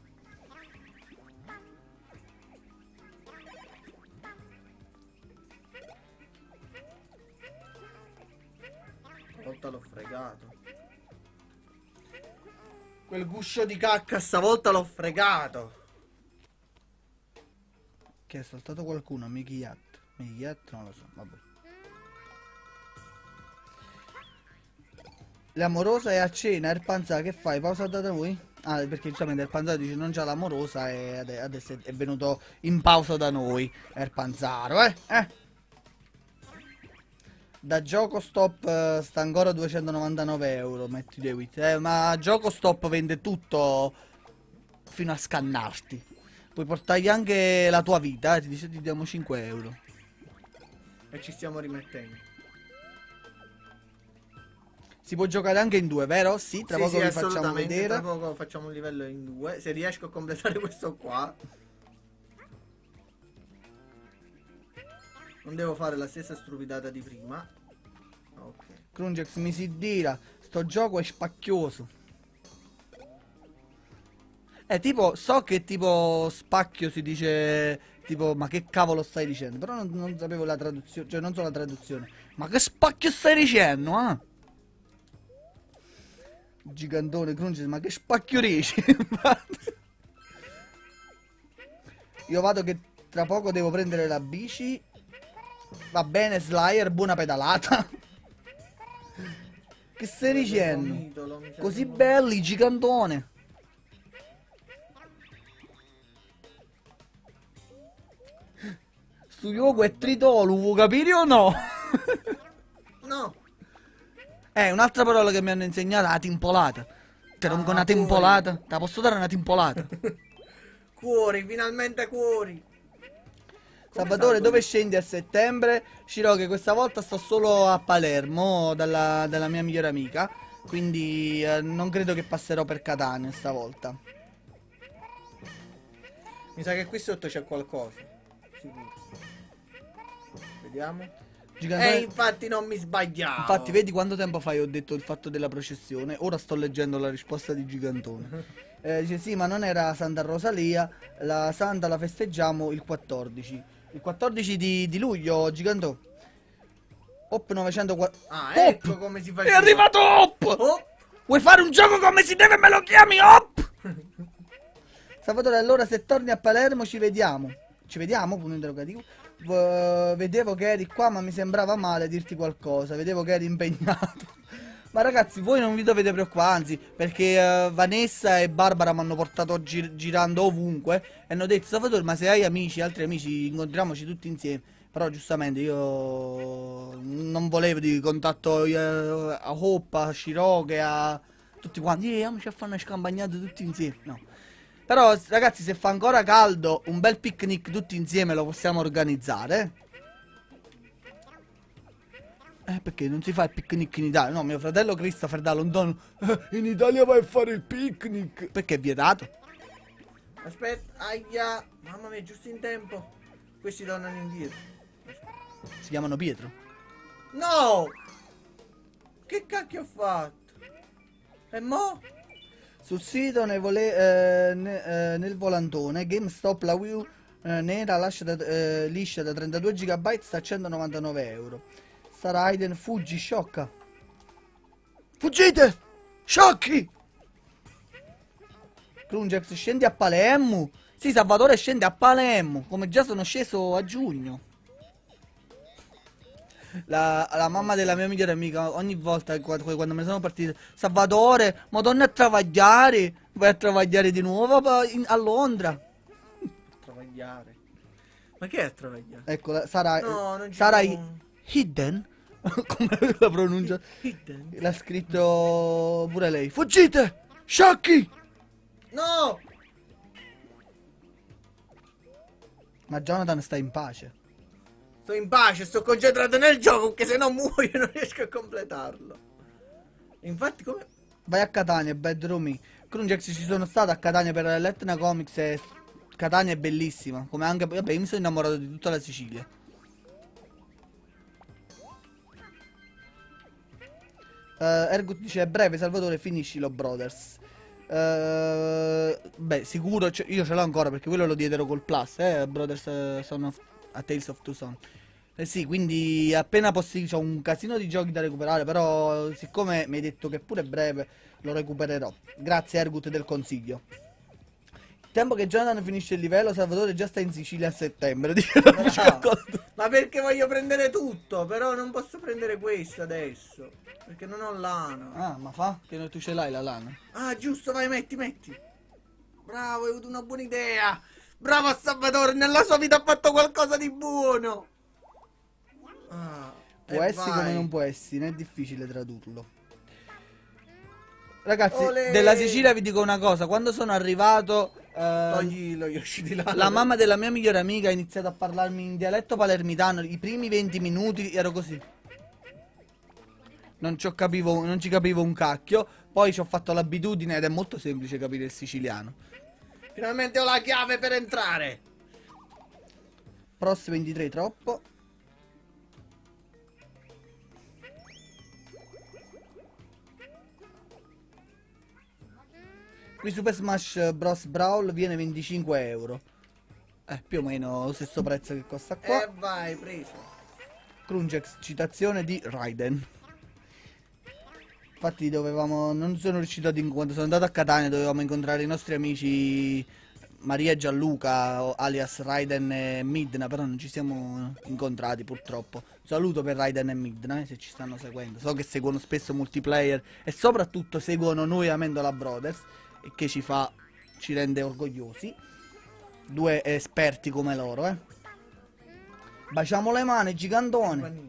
Stavolta l'ho fregato. Quel guscio di cacca stavolta l'ho fregato. Che è saltato qualcuno, Mickey Yacht. Mickey Yacht non lo so, vabbè. L'amorosa è a cena, il Panzà che fai? Pausa da noi? Ah, perché giustamente il Panzaro dice non c'ha l'amorosa e ade- adesso è venuto in pausa da noi. Il Panzaro, eh? Eh? Da Gioco Stop eh, sta ancora duecentonovantanove euro, metti Dewit. Eh, ma Gioco Stop vende tutto fino a scannarti. Puoi portargli anche la tua vita, eh, ti dice ti diamo cinque euro. E ci stiamo rimettendo. Si può giocare anche in due, vero? Sì, tra Sì, poco sì, vi facciamo assolutamente. vedere. Tra poco facciamo un livello in due. Se riesco a completare questo qua. Non devo fare la stessa stupidata di prima. Ok. Crungex mi si dira, sto gioco è spacchioso. Eh, tipo, so che tipo spacchio si dice, tipo, ma che cavolo stai dicendo? Però non, non sapevo la traduzione, cioè non so la traduzione. Ma che spacchio stai dicendo, eh? Gigantone, Crungex, ma che spacchio dici? Io vado che tra poco devo prendere la bici. Va bene, Slayer, buona pedalata. Che stai dicendo? Vomitolo, mi sa Così che vom- belli, gigantone. Sto gioco è tritolo, vuoi capire o no? No. Eh, un'altra parola che mi hanno insegnato, la timpolata. Te non Ah, una pure. timpolata? Te la posso dare una timpolata? Cuori, finalmente cuori. Salvatore, salgo dove io? scendi a settembre? Ciro che questa volta sto solo a Palermo dalla, dalla mia migliore amica. Quindi eh, non credo che passerò per Catania stavolta. Mi sa che qui sotto c'è qualcosa. Sicuro. Vediamo. Gigantone- Eh, infatti non mi sbagliavo. Infatti, vedi quanto tempo fa io ho detto il fatto della processione? Ora sto leggendo la risposta di Gigantone. Eh, dice sì, ma non era Santa Rosalia, la Santa la festeggiamo il quattordici. Il quattordici di, di luglio, Gigantone. Op novecentoquaranta. Ah, Op! ecco come si fa il È gioco. arrivato Op! Oh! Vuoi fare un gioco come si deve? Me lo chiami Op! Salvatore, allora se torni a Palermo ci vediamo. Ci vediamo? Punto interrogativo. V- vedevo che eri qua, ma mi sembrava male dirti qualcosa. Vedevo che eri impegnato. Ma ragazzi, voi non vi dovete preoccupare, anzi, perché eh, Vanessa e Barbara mi hanno portato gir- girando ovunque e hanno detto, Salvatore, ma se hai amici, altri amici, incontriamoci tutti insieme. Però giustamente io non volevo di contatto eh, a Hoppa, a Shiroke, a tutti quanti. Eh, amici a fare una scampagnata tutti insieme. No. Però ragazzi, se fa ancora caldo, un bel picnic tutti insieme lo possiamo organizzare. Eh, perché non si fa il picnic in Italia? No, mio fratello Christopher da lontano. "Eh, in Italia vai a fare il picnic. Perché è vietato. Aspetta, aia. Mamma mia, giusto in tempo. Questi tornano indietro. Si chiamano Pietro. No! Che cacchio ho fatto? E mo? Sul sito ne vole- eh, ne- eh, nel volantone GameStop la Wii U eh, nera lascia da- eh, liscia da trentadue giga sta a centonovantanove euro. Sarà Aiden fuggi sciocca. Fuggite! Sciocchi! Crungex scendi a Palermo. Sì, Salvatore scende a Palermo. Come già sono sceso a giugno. La, la mamma della mia migliore amica ogni volta qua- quando me ne sono partito, Salvatore, ma torna a travagliare. Vai a travagliare di nuovo pa- in- a Londra. Travagliare. Ma che è travagliare? Ecco, la- sarà No, non ci sarà può. i- Hidden. Come la pronuncia? Hidden. L'ha scritto pure lei. Fuggite! Sciocchi! No! Ma Jonathan sta in pace. Sto in pace, sto concentrato nel gioco, che se no muoio non riesco a completarlo. Infatti come... Vai a Catania, Bedroom. Crungex, ci sono stato a Catania per l'Etna Comics e Catania è bellissima. Come anche... Vabbè, io mi sono innamorato di tutta la Sicilia. Uh, Ergut dice è breve, Salvatore, finiscilo, Brothers. Uh, beh, sicuro, ce- io ce l'ho ancora perché quello lo diedero col Plus, eh, Brothers uh, Son of... A Tales of Two Sons. Eh sì, quindi appena possibile, c'ho un casino di giochi da recuperare, però siccome mi hai detto che pure è breve, lo recupererò. Grazie Ergut del consiglio. Il tempo che Jonathan finisce il livello, Salvatore già sta in Sicilia a settembre. Dice la voce Ah, accolta. ma perché voglio prendere tutto? Però non posso prendere questo adesso. Perché non ho lana. Ah, ma fa? Che tu ce l'hai la lana. Ah, giusto, vai, metti, metti. Bravo, hai avuto una buona idea. Bravo a Salvatore, nella sua vita ha fatto qualcosa di buono. Ah, Può e essere vai. come non può essere, è difficile tradurlo. Ragazzi, Olè. della Sicilia vi dico una cosa, quando sono arrivato... eh, Togli lo Yoshi di là. la mamma della mia migliore amica ha iniziato a parlarmi in dialetto palermitano, i primi venti minuti ero così. Non ci, capivo, non ci capivo un cacchio, poi ci ho fatto l'abitudine ed è molto semplice capire il siciliano. Finalmente ho la chiave per entrare. Prossimo ventitré troppo. Qui Super Smash Bros. Brawl viene venticinque euro. Eh, più o meno lo stesso prezzo che costa qua. E vai, preso. Crungex, citazione di Raiden. Infatti dovevamo... Non sono riuscito ad... in- Quando sono andato a Catania dovevamo incontrare i nostri amici Maria e Gianluca, o- alias Raiden e Midna, però non ci siamo incontrati purtroppo. Saluto per Raiden e Midna, eh, se ci stanno seguendo. So che seguono spesso multiplayer e soprattutto seguono noi Amendola Brothers, e che ci fa... ci rende orgogliosi. Due esperti come loro, eh. Baciamo le mani, gigantone.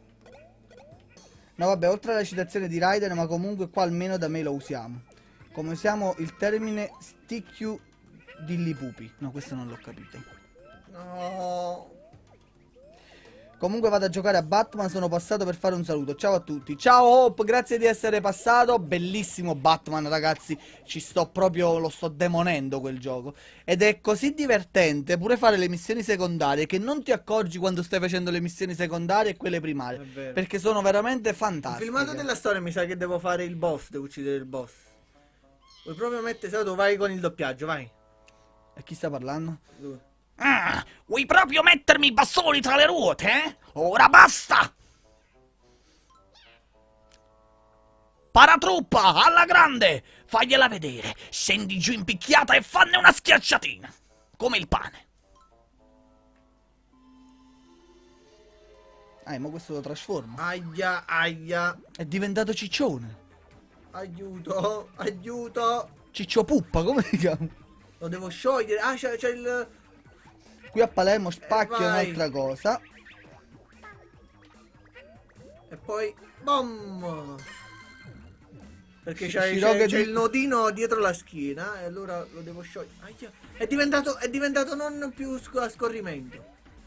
No vabbè, oltre alla citazione di Raiden, ma comunque qua almeno da me lo usiamo. Come usiamo il termine stick you dillipupi. No, questo non l'ho capito. No. Comunque vado a giocare a Batman, sono passato per fare un saluto. Ciao a tutti. Ciao Hope, grazie di essere passato. Bellissimo Batman, ragazzi. Ci sto proprio, lo sto demonendo quel gioco. Ed è così divertente pure fare le missioni secondarie che non ti accorgi quando stai facendo le missioni secondarie e quelle primarie. È vero. Perché sono veramente Il fantastiche. filmato della storia mi sa che devo fare il boss, devo uccidere il boss. Vuoi proprio mettere saluto? Vai con il doppiaggio, vai. E chi sta parlando? Lui. Ah, vuoi proprio mettermi i bastoni tra le ruote, eh? Ora basta! Paratruppa, alla grande! Fagliela vedere, scendi giù in picchiata e fanne una schiacciatina, come il pane. Ah, ma questo lo trasforma. Aia, aia. È diventato ciccione. Aiuto, aiuto. Ciccio Puppa, come si chiama? Lo devo sciogliere. Ah, c'è, c'è il... Qui a Palermo spacchio Eh, è vai. un'altra cosa. E poi... Bom! Perché c'è, Shiroge c'è, c'è di- il nodino dietro la schiena. E allora lo devo sciogliere. Aia. È diventato, è diventato non più sc- a scorrimento.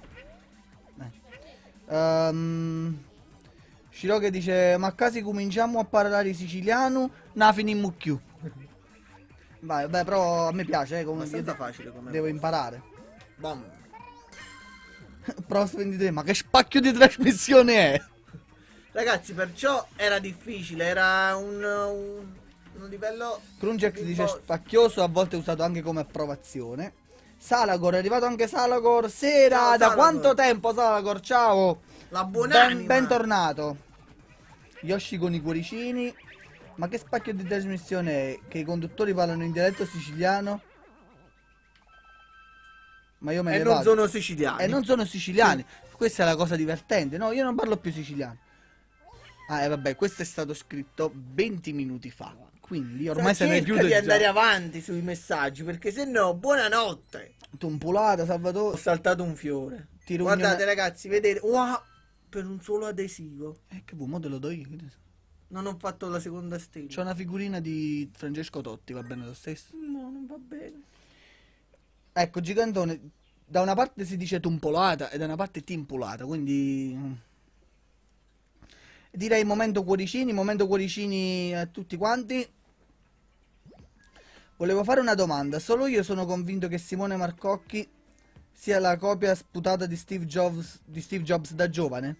Ehm Shiroge dice: ma quasi cominciamo a parlare siciliano, na finimmo più. Vai, beh, però a me piace, eh, come Abbastanza io de- facile come devo cosa. imparare. Bom. Pro ventitré, ma che spacchio di trasmissione è? Ragazzi, perciò era difficile. Era un, un, un livello... Krungex di dice boss. spacchioso, a volte usato anche come approvazione. Salagor, è arrivato anche Salagor. Sera, Ciao, da Salagor. quanto tempo Salagor? Ciao. La Ben, buonanima. bentornato. Yoshi con i cuoricini. Ma che spacchio di trasmissione è? Che i conduttori parlano in dialetto siciliano? Ma io me E ne non vado. sono siciliani. E non sono siciliani. Questa è la cosa divertente. No, io non parlo più siciliano. Ah, e vabbè, questo è stato scritto venti minuti fa. Quindi ormai se ne cerca chiude di già. andare avanti sui messaggi, perché se no, buonanotte. Tumpulata, Ho Salvatore. saltato un fiore. Ti rugno Guardate una- ragazzi, vedete? Wow, per un solo adesivo. Eh, che vuoi, mo te lo do io. Non ho fatto la seconda C'ho stella. una figurina di Francesco Totti, va bene lo stesso? No, non va bene. Ecco, Gigantone, da una parte si dice tumpolata e da una parte timpulata, quindi... mm. Direi momento cuoricini, momento cuoricini a tutti quanti. Volevo fare una domanda, solo io sono convinto che Simone Marcocchi sia la copia sputata di Steve Jobs, di Steve Jobs da giovane?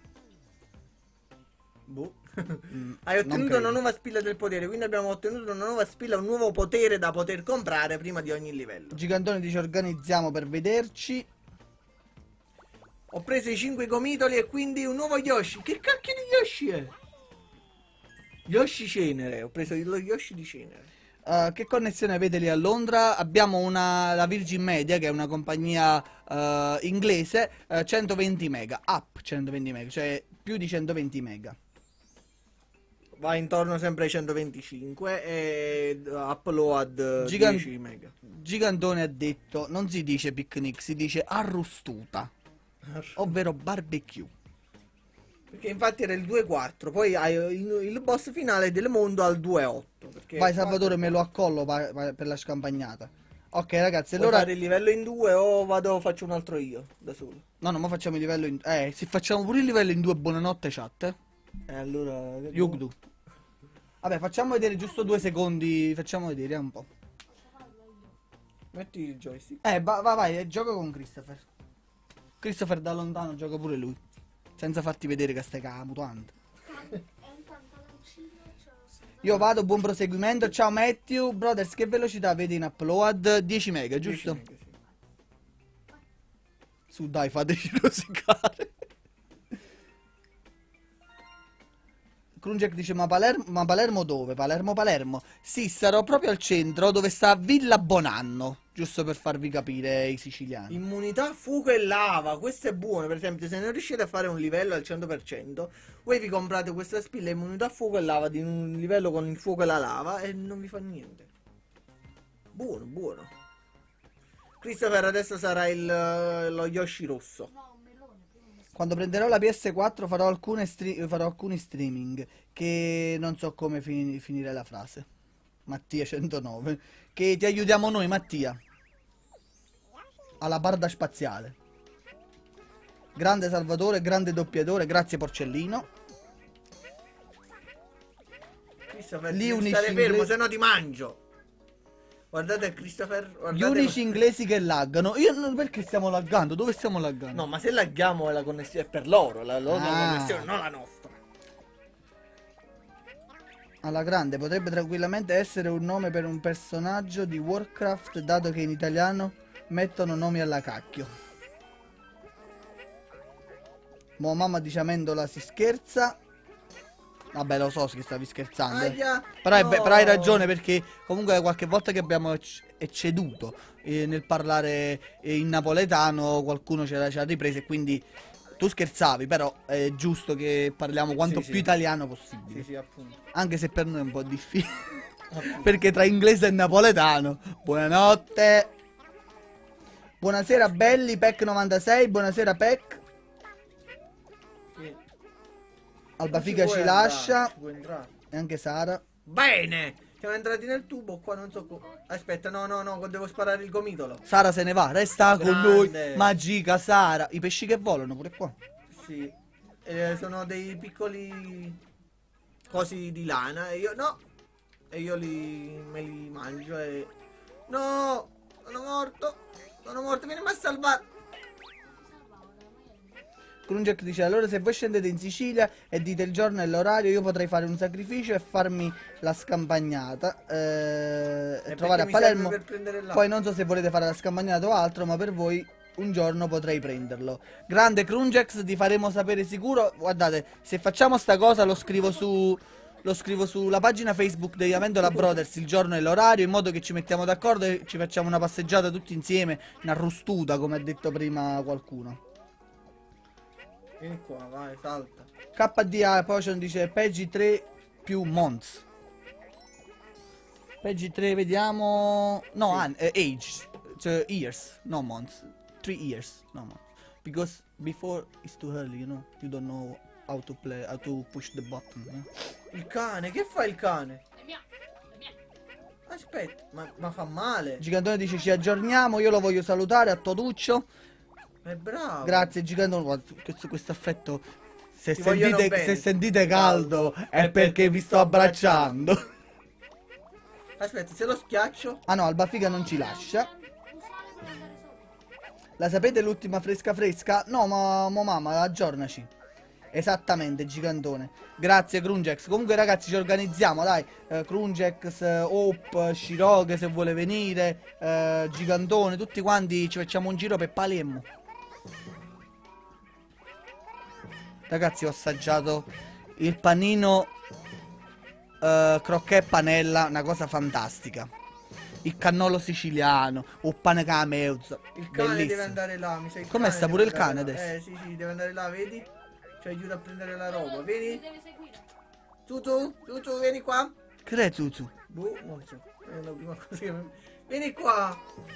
Boh. Mm, Hai non ottenuto credo. una nuova spilla del potere, quindi abbiamo ottenuto una nuova spilla, un nuovo potere da poter comprare prima di ogni livello. Gigantone dice organizziamo per vederci. Ho preso i cinque gomitoli e quindi un nuovo Yoshi. Che cacchio di Yoshi è? Yoshi Cenere, ho preso lo Yoshi di Cenere. Uh, che connessione avete lì a Londra? Abbiamo una, la Virgin Media, che è una compagnia uh, inglese, uh, centoventi mega, up centoventi mega, cioè più di centoventi mega. Va intorno sempre ai centoventicinque e upload Gigan- dieci mega. Gigantone ha detto, non si dice picnic, si dice arrostuta, ovvero barbecue. Perché infatti era il due quattro, poi hai il, il boss finale del mondo al due otto. Perché Vai il Salvatore, quattro- me lo accollo pa- pa- per la scampagnata. Ok ragazzi, Vuoi allora... fare il livello in due o vado faccio un altro io da solo? No, no, ma facciamo il livello in... Eh, se facciamo pure il livello in due, buonanotte chat, eh. E allora Yugdu. Vabbè, facciamo vedere giusto due secondi, facciamo vedere un po'. metti il joystick. Eh, va, va, vai, eh, gioca con Christopher. Christopher da lontano gioca pure lui. Senza farti vedere che stai ca- mutante. Io vado, buon proseguimento. Ciao Matthew. Brothers, che velocità vedi in upload? dieci mega, giusto? dieci mega, sì. Su, dai, fateci rosicare. Krunjek dice, ma Palermo, ma Palermo dove? Palermo, Palermo. Sì, sarò proprio al centro dove sta Villa Bonanno. Giusto per farvi capire i siciliani. Immunità, fuoco e lava, questo è buono. Per esempio, se non riuscite a fare un livello al cento per cento, voi vi comprate questa spilla immunità, fuoco e lava di un livello con il fuoco e la lava e non vi fa niente. Buono, buono. Christopher adesso sarà il, lo Yoshi rosso. Quando prenderò la P S quattro farò, alcune stre- farò alcuni streaming che non so come fin- finire la frase. Mattia centonove. Che ti aiutiamo noi, Mattia. Alla barda spaziale. Grande Salvatore, grande doppiatore, grazie Porcellino. Christopher, Gli devi unici stare fermo, inglesi- se no ti mangio. Guardate Christopher, Gli guardate. unici inglesi che laggano. Io non perché stiamo laggando? Dove stiamo laggando? No, ma se laghiamo la connessione è per loro, la loro Ah. connessione, non la nostra. Alla grande, potrebbe tranquillamente essere un nome per un personaggio di Warcraft, dato che in italiano mettono nomi alla cacchio. Mo mamma dice Amendola si scherza. Vabbè, lo so che stavi scherzando. eh. Aia, Però, è- no. però hai ragione, perché comunque qualche volta che abbiamo ec- ecceduto eh, nel parlare eh, in napoletano, qualcuno ce l'ha ce l'ha ripreso e quindi tu scherzavi, però è giusto che parliamo quanto Sì, più sì. italiano possibile. Sì, sì, appunto. Anche se per noi è un po' difficile. Appunto. Perché tra inglese e napoletano. Buonanotte. Buonasera belli, Pec novantasei, buonasera Pec. Sì. Albafiga Non ci puoi andare, lascia. ci puoi entrare. E anche Sara. Bene! Siamo entrati nel tubo, qua non so come. Aspetta, no, no, no, devo sparare il gomitolo. Sara se ne va, resta con Grande. noi. Magica Sara. I pesci che volano pure qua. Sì. Eh, sono dei piccoli cosi di lana e io no. E io li me li mangio e no, sono morto. Sono morto, vieni a salvare. Crunjack dice allora se voi scendete in Sicilia e dite il giorno e l'orario io potrei fare un sacrificio e farmi la scampagnata eh, e E trovare a perché mi serve Palermo. per prendere l'acqua. Poi non so se volete fare la scampagnata o altro, ma per voi un giorno potrei prenderlo. Grande Crunjax, ti faremo sapere sicuro. Guardate, se facciamo sta cosa lo scrivo su lo scrivo sulla pagina Facebook degli Amendola Brothers il giorno e l'orario, in modo che ci mettiamo d'accordo e ci facciamo una passeggiata tutti insieme, una rustuta, come ha detto prima qualcuno. Vieni qua, vai, salta. K D A Potion dice Peggy tre più Months. Peggy tre, vediamo. No, Sì. an- eh, age. Cioè, years, no months. Three years, no months. Because before it's too early, you know. You don't know how to play, how to push the button. you know? Il cane, che fa il cane? È mia, è mia. Aspetta, ma, ma fa male. Gigantone dice ci aggiorniamo. Io lo voglio salutare a Toduccio. È bravo. Grazie, Gigantone. Guarda, questo, questo affetto. Se Ti vogliono sentite, bene. se sentite caldo, Caldo, è perché vi sto abbracciando. Aspetta, se lo schiaccio. Ah no, Albafiga non ci lascia. Usare per andare sopra. La sapete l'ultima fresca fresca? No, ma, ma mamma, aggiornaci. Esattamente, Gigantone. Grazie, Crungex. Comunque, ragazzi, ci organizziamo, dai. Eh, Crungex, eh, Hope, Shiroge, se vuole venire, eh, Gigantone, tutti quanti ci facciamo un giro per Palermo. Ragazzi, ho assaggiato il panino eh, crocchè panella, una cosa fantastica. Il cannolo siciliano, o pane cameuzo. Il cane deve Bellissimo. andare là, mi sa il Com'è, cane sta deve pure il andare cane là. adesso? Eh sì sì, deve andare là, vedi? Ci aiuta a prendere la roba, Mi vieni? deve seguire. Tutu, Tutu, vieni qua. Che è Zuzu? Boh, non so. È la prima cosa che mi... Vieni qua.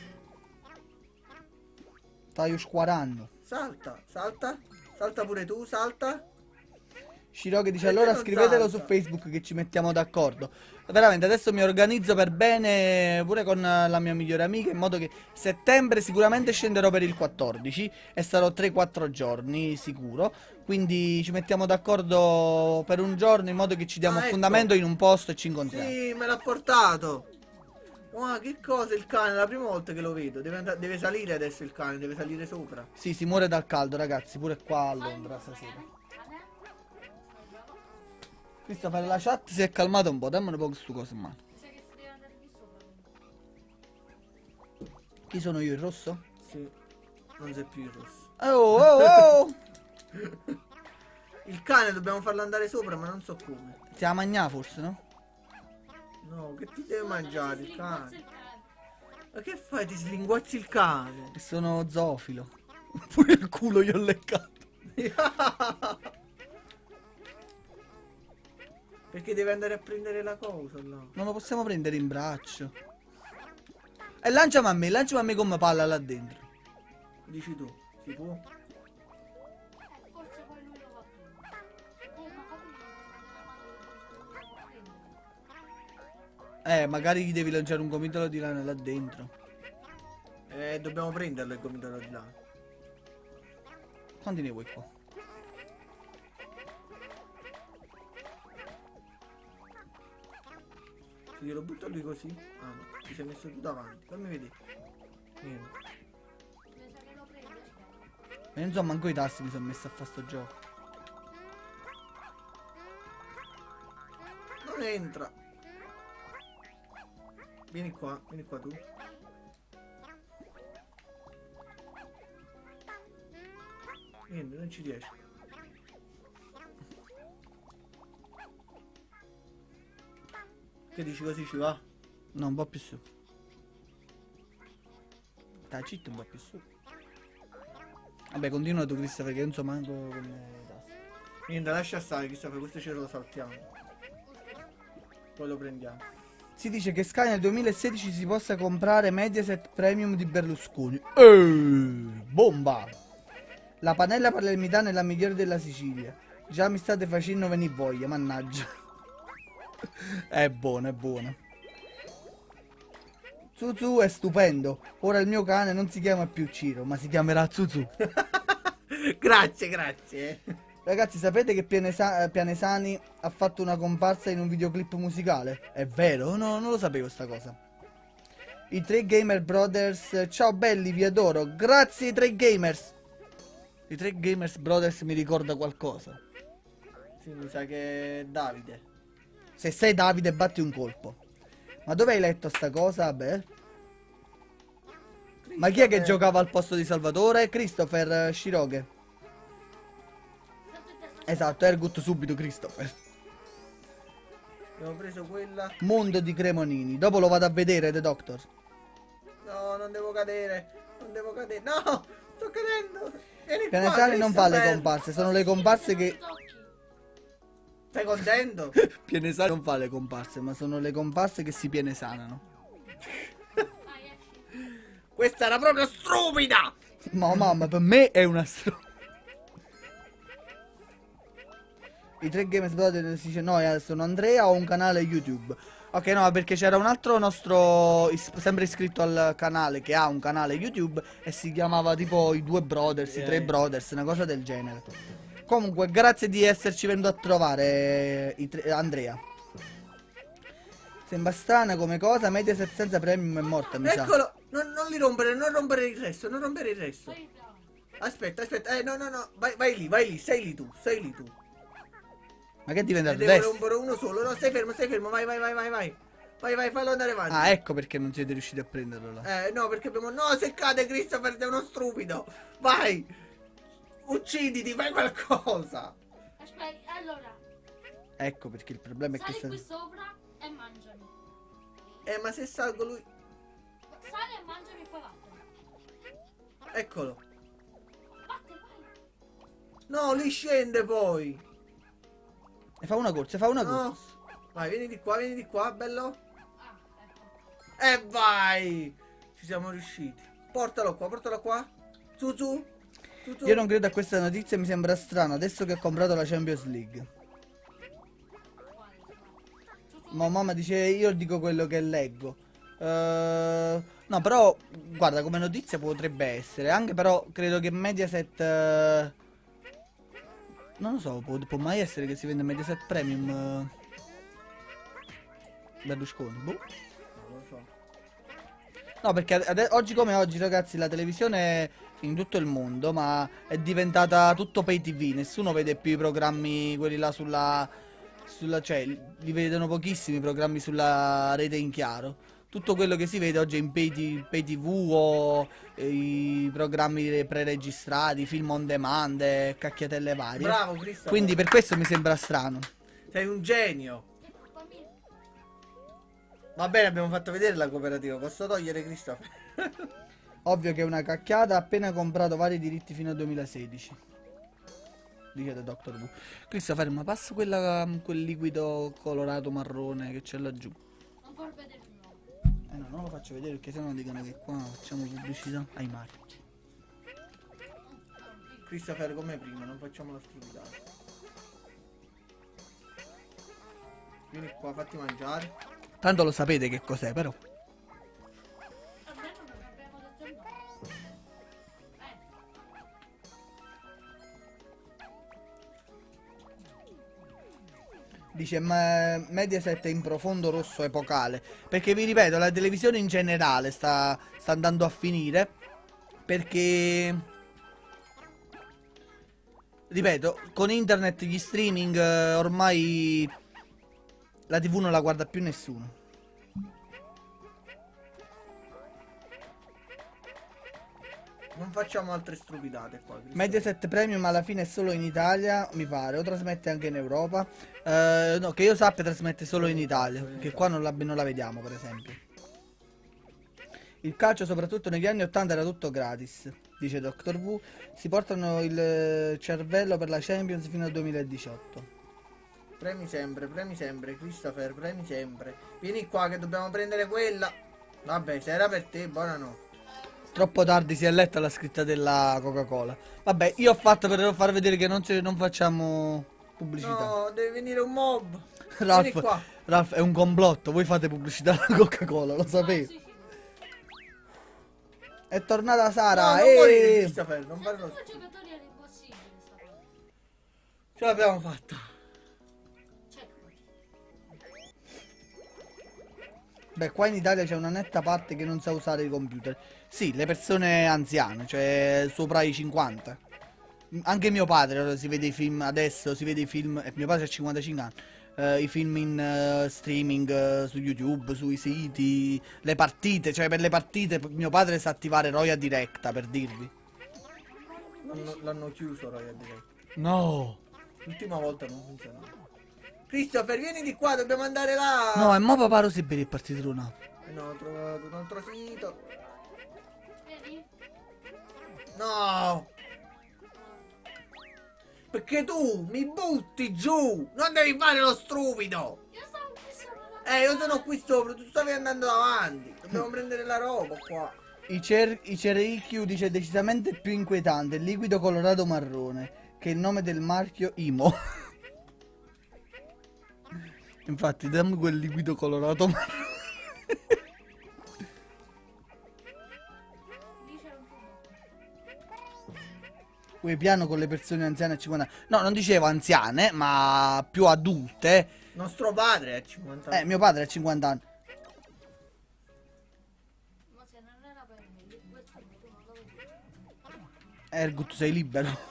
Stai squarando. Salta, salta. Salta pure tu, salta. Shiroge dice Perché allora non scrivetelo salta? su Facebook che ci mettiamo d'accordo. Veramente adesso mi organizzo per bene pure con eh, la mia migliore amica, in modo che settembre sicuramente scenderò per il quattordici e sarò tre quattro giorni sicuro. Quindi ci mettiamo d'accordo per un giorno in modo che ci diamo Ah, ecco. appuntamento in un posto e ci incontriamo. Sì, me l'ha portato. Ma che cosa il cane? È la prima volta che lo vedo. Deve, andare- deve salire adesso il cane, deve salire sopra. Sì, si muore dal caldo, ragazzi, pure qua a Londra stasera. Christopher, la chat si è calmata un po', dammi un po' stu coso in mano. Mi sa che si deve andare di sopra. Chi sono io, il rosso? Sì, non sei più il rosso. Oh, oh, oh! Il cane dobbiamo farlo andare sopra, ma non so come. Ti la mangià forse, no? No, che ti deve mangiare il Slinguazza cane? il cane. Ma che fai? Ti slinguazzi il cane? Che sono zoofilo. Pure il culo gli ho leccato. Perché deve andare a prendere la cosa là. Non lo possiamo prendere in braccio. E lanciami a me, lanciami a me come palla là dentro. Dici tu, si può? Eh, forse poi lui lo va a prendere. Eh, ma come non prende la mano del prendere? Eh, magari gli devi lanciare un gomitolo di lana là dentro. Eh, dobbiamo prenderlo il gomitolo di là. Quanti ne vuoi qua? Se glielo butto a lui così? Ah no, ti sei messo tu davanti. Fammi vedere. Niente. Mi sa che lo prende, aspetta. Ma non so manco i tasti mi sono messo a fare sto gioco. Non entra. Vieni qua, vieni qua tu. Niente, non ci riesco. Che dici, così ci va? No, un po' più su. Dai, cheat un po' più su. Vabbè, continua tu, Christopher, che io non so manco come i tasti. Niente, lascia stare, Christopher, questo ce lo saltiamo. Poi lo prendiamo. Si dice che Sky nel duemilasedici si possa comprare Mediaset Premium di Berlusconi. Eeeh, bomba! La panella palermitana è la migliore della Sicilia. Già mi state facendo venire voglia, mannaggia. È buono, è buono. Zuzu è stupendo. Ora il mio cane non si chiama più Ciro, ma si chiamerà Zuzu. Grazie, grazie. Ragazzi, sapete che Pianesa- Pianesani ha fatto una comparsa in un videoclip musicale? È vero? No, non lo sapevo sta cosa. I tre Gamer Brothers, ciao belli, vi adoro. Grazie ai tre Gamers. I tre Gamers Brothers mi ricorda qualcosa. Sì, mi sa che è Davide. Se sei Davide, batti un colpo. Ma dove hai letto sta cosa? Beh. Ma chi è che giocava al posto di Salvatore? Christopher Shiroghe. Sotto in testa. Esatto, Ergut subito Christopher. Abbiamo preso quella. Mondo di Cremonini. Dopo lo vado a vedere, The Doctor. No, non devo cadere. Non devo cadere. No, sto cadendo. Vieni qua, Pianesani non fa le Christopher. comparse, sono le comparse che... Stai contento? Pianesani non fa le comparse, ma sono le comparse che si pienesanano. Vai, esci. Questa era proprio stupida. Ma mamma, per me è una stro... I tre Gamers Brothers si dice no, eh, sono Andrea, ho un canale YouTube. Ok, no, perché c'era un altro nostro is- sempre iscritto al canale che ha un canale YouTube e si chiamava tipo i due brothers, i tre brothers, una cosa del genere. Comunque, grazie di esserci venuto a trovare, eh, i tre- Andrea. Sembra strana come cosa, Mediaset senza premium è morta, mi sa. Eccolo. Non, non li rompere, non rompere il resto, non rompere il resto. Vai, bravo. Aspetta, aspetta. Eh, no, no, no. Vai, vai lì, vai lì. Sei lì tu, sei lì tu. Ma che è diventato Ne devo destra? rompere uno solo. No, stai fermo, stai fermo. Vai, vai, vai, vai, vai. Vai, vai, fallo andare avanti. Ah, ecco perché non siete riusciti a prenderlo là. Eh, no, perché abbiamo... No, se cade Christopher, sei uno stupido. Vai. Ucciditi, fai qualcosa. Aspetta, allora. Ecco perché il problema è che Sali sta... qui sopra e mangiami. Eh, ma se salgo lui... Sali e mangiami e poi vattene. Eccolo. Vattene, vai. No, lui scende poi. E fa una corsa, fa una No. corsa. Vai, vieni di qua, vieni di qua, bello. Ah, ecco. E vai. Ci siamo riusciti. Portalo qua, portalo qua. Su, su. Su, su. Io non credo a questa notizia, mi sembra strano adesso che ho comprato la Champions League. Quale? Su, su. Ma mamma dice io dico quello che leggo. Eh, no, però guarda, come notizia potrebbe essere. Anche però credo che Mediaset eh, non lo so, può, può mai essere che si vende Mediaset Premium eh, Berlusconi, boh. Non lo so. No, perché ade- oggi come oggi, ragazzi, la televisione in tutto il mondo, ma è diventata tutto pay T V. Nessuno vede più i programmi, quelli là sulla, sulla cioè, li vedono pochissimi i programmi sulla rete in chiaro. Tutto quello che si vede oggi è in pay, T- pay T V o eh, i programmi preregistrati, film on demand e cacchiatelle varie. Bravo, Christopher. Quindi per questo mi sembra strano. Sei un genio. È colpa mia. Va bene, abbiamo fatto vedere la cooperativa. Posso togliere Christopher? Ovvio che è una cacchiata, ha appena comprato vari diritti fino al duemilasedici. Dice The Doctor Who. Christopher, ma passa quella, quel liquido colorato marrone che c'è laggiù. Non far vedere il nuovo. Eh no, non lo faccio vedere perché sennò dicono che qua facciamo pubblicità ai marchi. Christopher, come prima, non facciamo la stupidata. Vieni qua, fatti mangiare. Tanto lo sapete che cos'è, però. A me non abbiamo detto il nome. Eh. Dice ma Mediaset è in profondo rosso epocale. Perché vi ripeto, la televisione in generale sta, sta andando a finire. Perché, ripeto, con internet, gli streaming, eh, ormai la tivù non la guarda più nessuno. Non facciamo altre stupidate qua. Cristiano. Mediaset Premium alla fine è solo in Italia, mi pare, o trasmette anche in Europa. Eh, no, che io sappia trasmette solo in Italia, che qua non la, non la vediamo, per esempio. Il calcio, soprattutto negli anni ottanta, era tutto gratis, dice doctor Wu. Si portano il cervello per la Champions fino al duemiladiciotto. Premi sempre, premi sempre, Christopher, premi sempre. Vieni qua che dobbiamo prendere quella. Vabbè, se era per te, buonanotte. Troppo tardi si è letta la scritta della Coca-Cola. Vabbè, io ho fatto per far vedere che non, ci- non facciamo pubblicità. No, deve venire un mob. Vieni Ralph, qua. Ralph, è un complotto. Voi fate pubblicità alla Coca-Cola, lo Ah, sapevo. sì, sì. È tornata No, Sara. non morire, eh. Christopher, non farlo. Senza giocatori era impossibile sta cosa. Ce l'abbiamo fatta. Checkpoint. Beh, qua in Italia c'è una netta parte che non sa usare i computer. Sì, le persone anziane, cioè sopra i cinquanta. Anche mio padre si vede i film adesso, si vede i film, eh, mio padre ha cinquantacinque anni, eh, i film in eh, streaming eh, su YouTube, sui siti, le partite, cioè per le partite mio padre sa attivare Roya Directa, per dirvi. L'hanno, l'hanno chiuso, Royal Direct. No. L'ultima volta non funziona. Christopher, vieni di qua, dobbiamo andare là. No, e mo papà Rosiberi è partito Bruno. Eh no, ho trovato un altro sito. Vedi? No. Perché tu mi butti giù. Non devi fare lo stupido. Io stavo qui sopra. Eh, io sono qui sopra, tu stavi andando avanti. Dobbiamo prendere la roba qua. I, cer i cericchio dice decisamente più inquietante, liquido colorato marrone, che il nome del marchio Imo. Infatti, dammi quel liquido colorato marrone. Lì c'era un tubo. Quel piano con le persone anziane a cinquanta anni. No, non dicevo anziane, ma più adulte. Nostro padre è cinquanta anni. Eh, mio padre ha cinquanta anni. Ma se non era per me, lì quel tubo tu non lo vedi. Ergo, tu sei libero.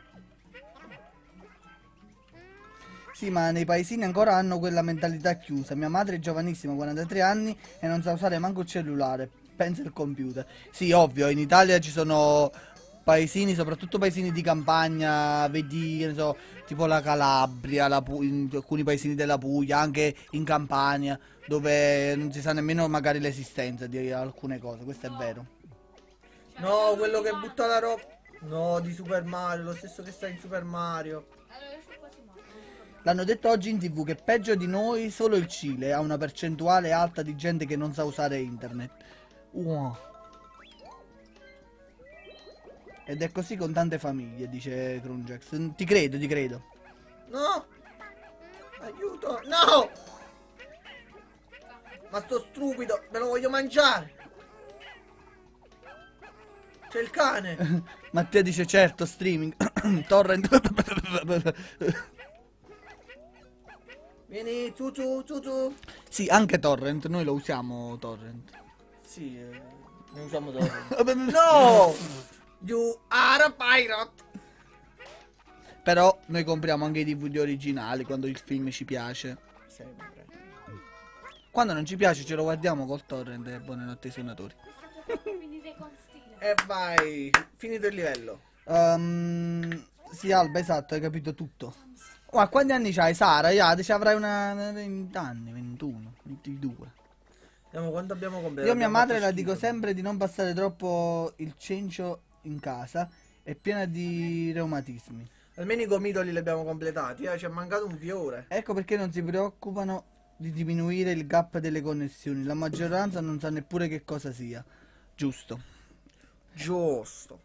Sì, ma nei paesini ancora hanno quella mentalità chiusa. Mia madre è giovanissima, quarantatré anni, e non sa usare manco il cellulare. Pensa il computer. Sì, ovvio, in Italia ci sono paesini, soprattutto paesini di campagna, vedi, che ne so, tipo la Calabria, la Pu- in alcuni paesini della Puglia, anche in Campania, dove non si sa nemmeno magari l'esistenza di alcune cose. Questo è vero. No, quello che butta la roba. No, di Super Mario, lo stesso che sta in Super Mario. Allora io sono quasi morto. L'hanno detto oggi in tv che peggio di noi solo il Cile ha una percentuale alta di gente che non sa usare internet. Wow. Ed è così con tante famiglie, dice Crunjax. Ti credo, ti credo. No! Aiuto! No! Ma sto stupido, me lo voglio mangiare! C'è il cane! Mattia dice certo, streaming. Torrent. Vieni, tu tu, tu tu. Sì, anche Torrent, noi lo usiamo Torrent. Sì, eh, ne usiamo dopo. No! You are a pirate! Però noi compriamo anche i D V D originali quando il film ci piace. Sempre. Quando non ci piace ce lo guardiamo col Torrent e buonanotte ai suonatori. Questo gioco finite con stile. E vai! Finito il livello. Um, sì, Alba, esatto, hai capito tutto. Ma quanti anni c'hai, Sara? Ya, ci avrai una venti anni, ventuno, ventidue. Vediamo quanto abbiamo comprato. Io a mia Abbiamo madre fatto la schifo. dico sempre di non passare troppo il cencio in casa, è piena di reumatismi. Almeno i gomitoli li abbiamo completati, eh? Ci è mancato un fiore. Ecco perché non si preoccupano di diminuire il gap delle connessioni. La maggioranza non sa neppure che cosa sia. Giusto. Giusto.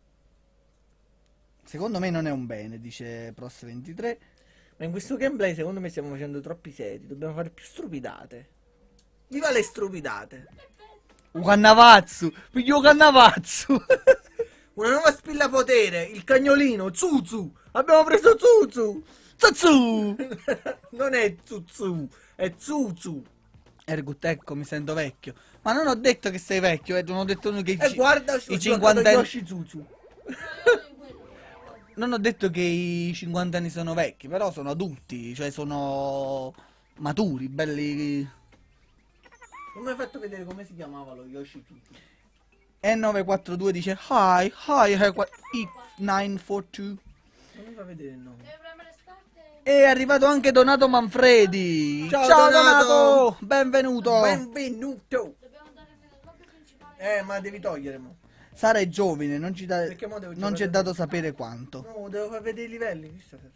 Secondo me non è un bene, dice Pros ventitré. Ma in questo gameplay secondo me stiamo facendo troppi seri. Dobbiamo fare più stupidate. Viva le stupidate! Un cannavazzo! Figlio cannavazzo! Una nuova spilla potere, il cagnolino, Zuzu! Abbiamo preso Zuzu! Zuzu! Non è Zuzu, è Zuzu. Ergut, ecco, mi sento vecchio. Ma non ho detto che sei vecchio, eh, non ho detto che i, E guarda, i cinquanta anni... Yoshi Zuzu. Non ho detto che i cinquanta anni sono vecchi, però sono adulti, cioè sono maturi, belli. Non mi hai fatto vedere come si chiamava lo Yoshi Zuzu. E nove quattro due dice hi, hi, hi, I nove quattro due. Non mi fa vedere il nome. Deve premere start e... E è arrivato anche Donato Manfredi. Ciao, Donato! Donato! Benvenuto! Benvenuto. Dobbiamo andare nel lobby principale. Eh, ma devi togliere, mo. Sara è giovane, non ci, da- Perché mo devo non ci è giocare- dato sapere quanto. No, devo far vedere i livelli, Christopher.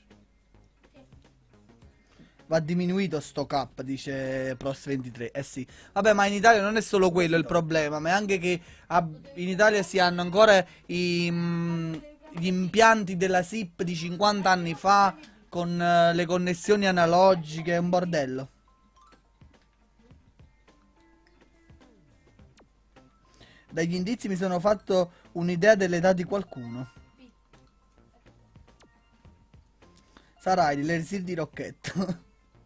Va diminuito sto cap, dice Pros ventitré. Eh sì. Vabbè, ma in Italia non è solo quello il problema, ma è anche che ab- in Italia si hanno ancora i, mm, gli impianti della S I P di cinquanta anni fa con eh, le connessioni analogiche, è un bordello. Dagli indizi mi sono fatto un'idea dell'età di qualcuno. Sarai l'Elisir di Rocchetto.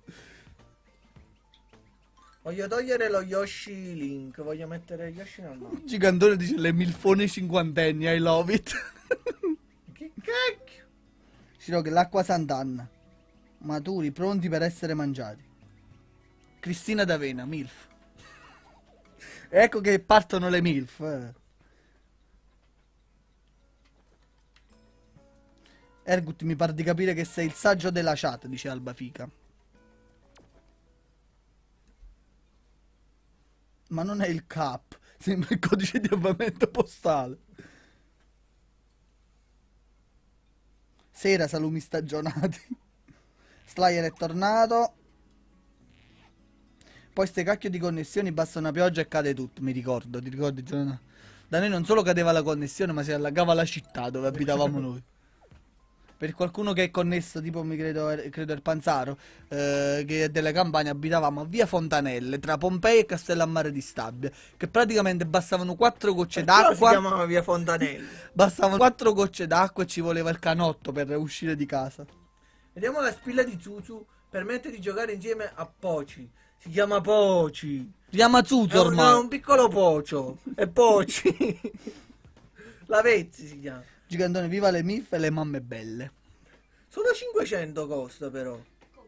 Voglio togliere lo Yoshi Link, voglio mettere Yoshi normale. Gigantone dice le milfone cinquantenni, I love it. Che cacchio? Scirocco, l'acqua Sant'Anna. Maturi, pronti per essere mangiati. Cristina d'Avena, milf. Ecco che partono le milf. eh. Ergut, mi pare di capire che sei il saggio della chat, dice Alba Fica. Ma non è il cap, sembra il codice di avviamento postale. Sera, salumi stagionati. Slayer è tornato. Poi ste cacchio di connessioni, basta una pioggia e cade tutto, mi ricordo, ti ricordi Giovanna? Da noi non solo cadeva la connessione, ma si allagava la città dove abitavamo noi. Per qualcuno che è connesso, tipo mi credo, credo il Panzaro, eh, che è delle campagne, abitavamo a via Fontanelle, tra Pompei e Castellammare di Stabia, che praticamente bastavano quattro gocce Perciò si d'acqua, chiamava via Fontanelli. bastavano quattro gocce d'acqua e ci voleva il canotto per uscire di casa. Vediamo la spilla di Zuzu. Permette di giocare insieme a Poci. Si chiama Poci. Si chiama È Zuzu un, ormai. è un piccolo pocio. È Poci. La Vezzi si chiama. Gigantone, viva le milf e le mamme belle. Solo cinquecento costa però.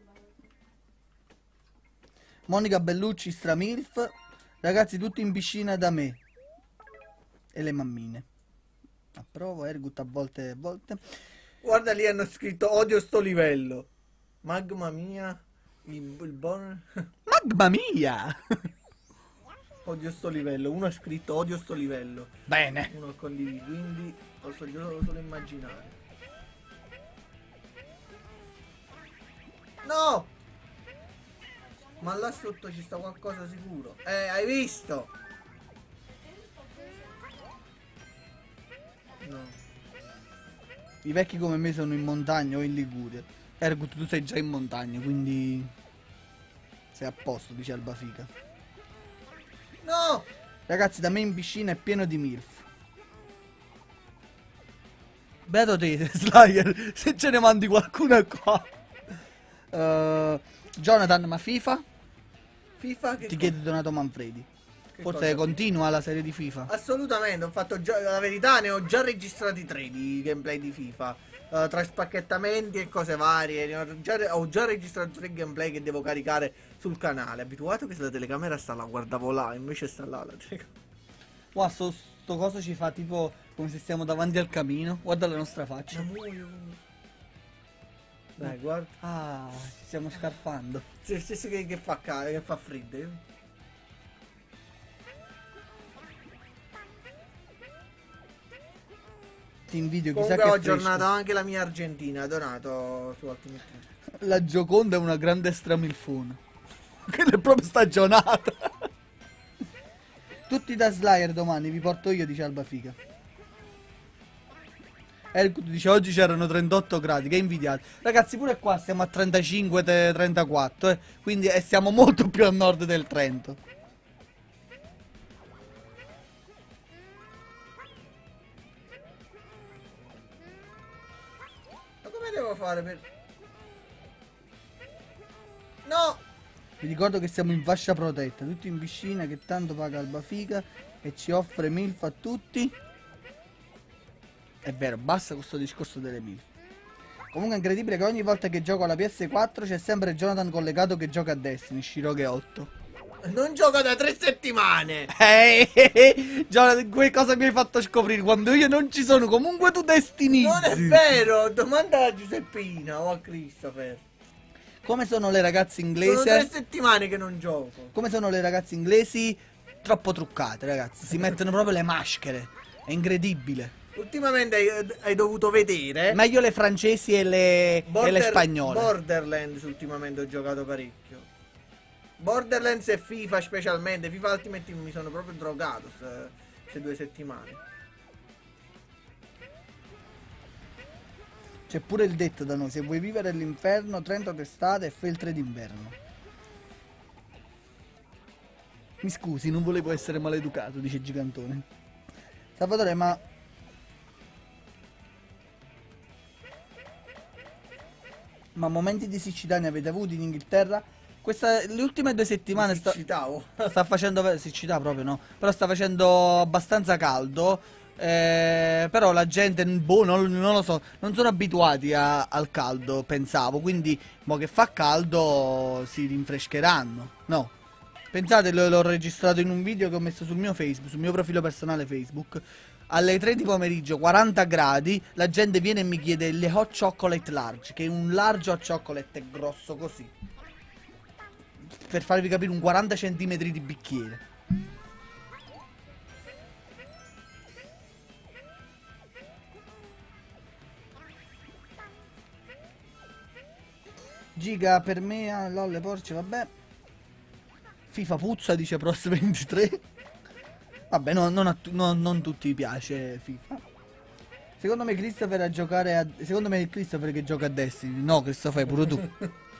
Monica Bellucci, stramilf. Ragazzi, tutti in piscina da me. E le mammine. Approvo, Ergut a volte a volte. Guarda lì hanno scritto odio sto livello. Magma mia. Il, il buon. Magma mia! Odio sto livello. Uno ha scritto odio sto livello. Bene. Uno con lì. Quindi posso solo, solo immaginare. No! Ma là sotto ci sta qualcosa sicuro. Eh, hai visto? No. I vecchi come me sono in montagna o in Liguria. Ergut, tu sei già in montagna, quindi sei a posto, dice Alba Fica. No! Ragazzi, da me in piscina è pieno di milf. Beato te, Slayer, se ce ne mandi qualcuno qua. Uh, Jonathan, ma FIFA? FIFA che Ti co- chiede Donato Manfredi. che Forse cosa? continua la serie di FIFA. Assolutamente, ho fatto già la verità, ne ho già registrati tre di gameplay di FIFA. eh, tra spacchettamenti e cose varie. Ne ho, già, ho già registrato tre gameplay che devo caricare sul canale. Abituato che la telecamera sta là, guardavo là, invece sta là la telecamera. Wow, sto, sto coso ci fa tipo come se stiamo davanti al camino. Guarda la nostra faccia. Ma muoio. Dai, guarda. Ah, ci stiamo scarfando. Se stesso che, che fa ca- che fa freddo. eh. Ti invidio, chissà Comunque che ho fresco. aggiornato anche la mia Argentina, donato su Ultimate Team. La Gioconda è una grande stramilfone. Quella è proprio stagionata. Tutti da Slayer domani, vi porto io, dice Alba Figa. Ergut dice oggi c'erano trentotto gradi, che invidiate. Ragazzi, pure qua stiamo a trentacinque trentaquattro, eh. Quindi eh, siamo molto più a nord del Trento. Ma come devo fare per... No! Vi ricordo che siamo in fascia protetta, tutti in piscina, che tanto paga Alba Figa e ci offre milf a tutti. È vero, basta questo discorso delle milf. Comunque è incredibile che ogni volta che gioco alla P S quattro c'è sempre Jonathan collegato che gioca a Destiny, Shiroge otto. Non gioco da tre settimane! Ehi, Jonathan, che cosa mi hai fatto scoprire? Quando io non ci sono, comunque tu destinizzi. Non è vero! Domanda a Giuseppina o a Christopher. Come sono le ragazze Sono inglesi? tre settimane che non gioco. Come sono le ragazze inglesi? Troppo truccate, ragazzi. Si mettono proprio le maschere. È incredibile. Ultimamente hai, hai dovuto vedere. Meglio le francesi e le, Border- e le spagnole. Borderlands ultimamente ho giocato parecchio. Borderlands e FIFA specialmente. FIFA Ultimate Team mi sono proprio drogato queste due settimane. C'è pure il detto da noi: se vuoi vivere all'inferno, Trento d'estate e feltre d'inverno. Mi scusi, non volevo essere maleducato, dice Gigantone. Salvatore, ma... Ma momenti di siccità ne avete avuti in Inghilterra? Questa, le ultime due settimane sta, Citavo. sta facendo... Siccità proprio no. Però sta facendo abbastanza caldo. Eh, però la gente, boh, non, non lo so, non sono abituati a- al caldo, pensavo. Quindi, mo che fa caldo, si rinfrescheranno. No. Pensate, lo- l'ho registrato in un video che ho messo sul mio Facebook, sul mio profilo personale Facebook. Alle tre di pomeriggio, quaranta gradi, la gente viene e mi chiede le hot chocolate large, che è un large hot chocolate grosso così. Per farvi capire, un quaranta centimetri di bicchiere. Giga per me, ah, lolle porci, vabbè. FIFA puzza, dice Pros ventitré. Vabbè, no, non, a tu- no- non tutti piace FIFA. Secondo me Christopher a giocare a... Secondo me è Christopher che gioca a Destiny. No, Christopher, pure tu.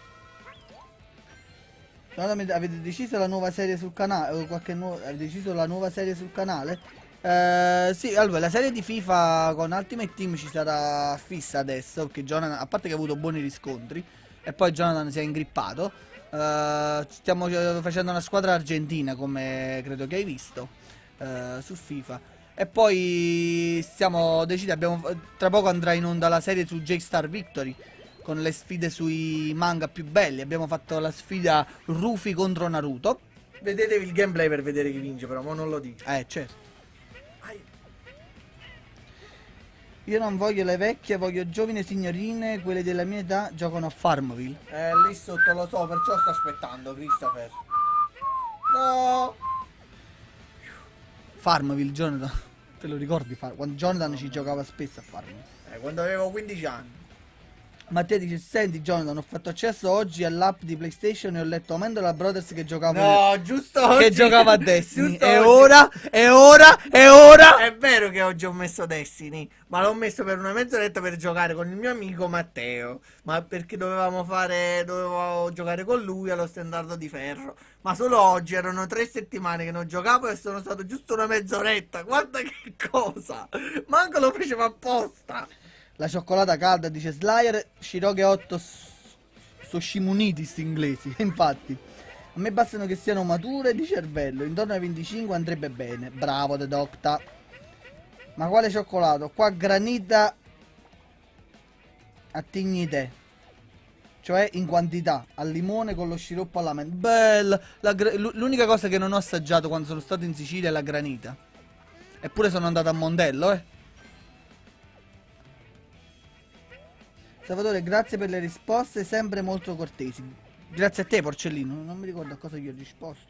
Secondo me avete deciso la nuova serie sul canale? O qualche nuovo... Avete deciso la nuova serie sul canale? Eh, sì, allora la serie di FIFA con Ultimate Team ci sarà fissa adesso. Perché Jonathan, a parte che ha avuto buoni riscontri, e poi Jonathan si è ingrippato. Eh, stiamo eh, facendo una squadra argentina, come credo che hai visto, eh, su FIFA. E poi stiamo decidendo, abbiamo, tra poco andrà in onda la serie su J-Star Victory, con le sfide sui manga più belli. Abbiamo fatto la sfida Rufy contro Naruto. Vedetevi il gameplay per vedere chi vince, però, ma non lo dico. Eh, certo. Ai. Io non voglio le vecchie, voglio giovani signorine, quelle della mia età giocano a Farmville. Eh, lì sotto lo so, perciò sto aspettando, Christopher. No! Farmville, Jonathan. Te lo ricordi? Far- Quando Jonathan ci giocava spesso a Farmville. Eh, quando avevo quindici anni. Mattia dice: senti Jonathan, ho fatto accesso oggi all'app di PlayStation e ho letto Amendola Brothers che giocava No, giusto oggi. che giocava a Destiny. Giusto E oggi. ora, e ora, e ora. È vero che oggi ho messo Destiny, ma l'ho messo per una mezz'oretta per giocare con il mio amico Matteo. Ma perché dovevamo fare, dovevo giocare con lui allo standard di ferro. Ma solo oggi, erano tre settimane che non giocavo e sono stato giusto una mezz'oretta. Guarda che cosa! Manco lo facevo apposta. La cioccolata calda, dice Slayer. Shiroge otto so Shimunitis inglesi. Infatti, a me bastano che siano mature di cervello. Intorno ai venticinque andrebbe bene. Bravo The Docta. Ma quale cioccolato? Qua granita a tignite, cioè in quantità, al limone con lo sciroppo alla menta. Bella. La gra- L'unica cosa che non ho assaggiato quando sono stato in Sicilia è la granita. Eppure sono andato a Mondello, eh. Salvatore, grazie per le risposte, sempre molto cortesi. Grazie a te, Porcellino. Non mi ricordo a cosa gli ho risposto.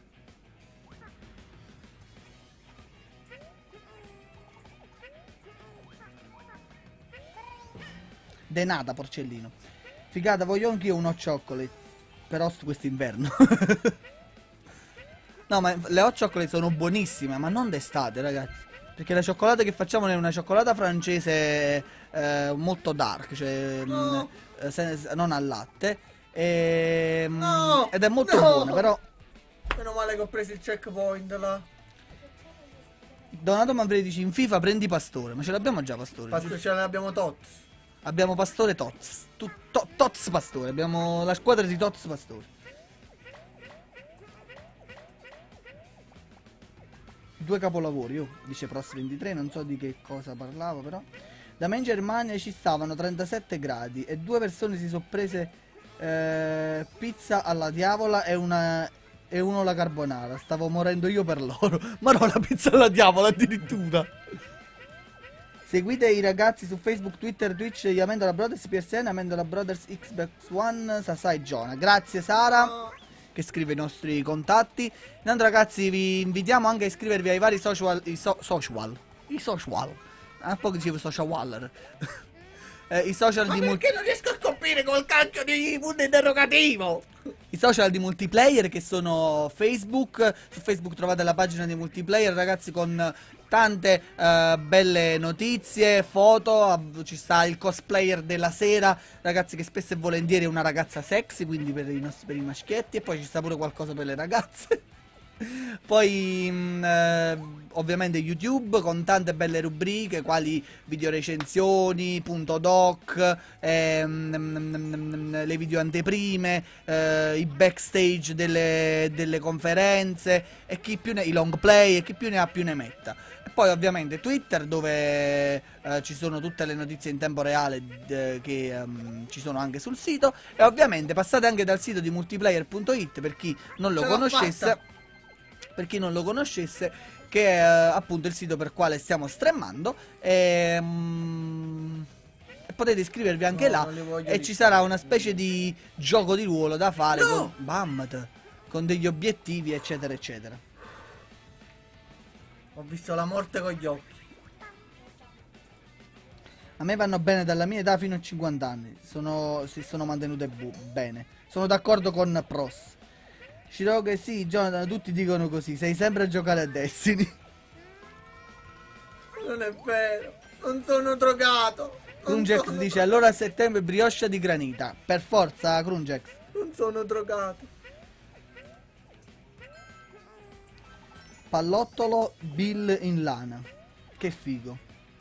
Denata, Porcellino. Figata, voglio anch'io un hot chocolate. Però su quest'inverno. No, ma le hot chocolate sono buonissime, ma non d'estate, ragazzi. Perché la cioccolata che facciamo è una cioccolata francese eh, molto dark, cioè No. mh, eh, se- non al latte. E, mh, No. ed è molto No. buona, però. Meno male che ho preso il checkpoint là. Donato Manfredi dice: in FIFA prendi Pastore. Ma ce l'abbiamo già Pastore. Pasto ce l'abbiamo tot. Abbiamo Pastore Tots. Tu, to, Tots Pastore. Abbiamo la squadra di Tots Pastore. Due capolavori, oh, dice Pros ventitré, non so di che cosa parlavo però. Da me in Germania ci stavano trentasette gradi e due persone si sono prese eh, pizza alla diavola e una e uno la carbonara. Stavo morendo io per loro. Ma no, la pizza alla diavola addirittura. Seguite i ragazzi su Facebook, Twitter, Twitch, gli Amendola Brothers, P S N, Amendola Brothers, Xbox One, Sasai Giona. Grazie Sara, che scrive i nostri contatti. Intanto ragazzi vi invitiamo anche a iscrivervi ai vari social, i so, social, i social, un po' che dicevo social waller. eh, I social Ma di perché non riesco a colpire col calcio di punto interrogativo? I social di multiplayer che sono Facebook. Su Facebook trovate la pagina di multiplayer ragazzi con tante uh, belle notizie, foto. Ci sta il cosplayer della sera ragazzi che spesso e volentieri è una ragazza sexy, quindi per i, nostri, per i maschietti. E poi ci sta pure qualcosa per le ragazze. Poi mh, eh, ovviamente YouTube con tante belle rubriche quali videorecensioni, punto doc, ehm, mh, le video anteprime, eh, i backstage delle, delle conferenze e chi più ne, i long play e chi più ne ha più ne metta. E poi ovviamente Twitter dove eh, ci sono tutte le notizie in tempo reale che um, ci sono anche sul sito. E ovviamente passate anche dal sito di multiplayer punto it per chi non lo conoscesse. Per chi non lo conoscesse, che è appunto il sito per quale stiamo streamando. E, mm, e potete iscrivervi anche No, là. non li voglio E ci sarà una specie di gioco di ruolo da fare con, Bammat, con degli obiettivi, eccetera, eccetera. Ho visto la morte con gli occhi. A me vanno bene dalla mia età fino a cinquanta anni. Sono, si sono mantenute bene. Sono d'accordo con Pros. Shiroge sì, Jonathan, tutti dicono così. Sei sempre a giocare a Destiny. Non è vero, non sono drogato. Non Crungex sono dice allora a settembre brioche di granita. Per forza, Crungex. Non sono drogato. Pallottolo Bill in lana. Che figo.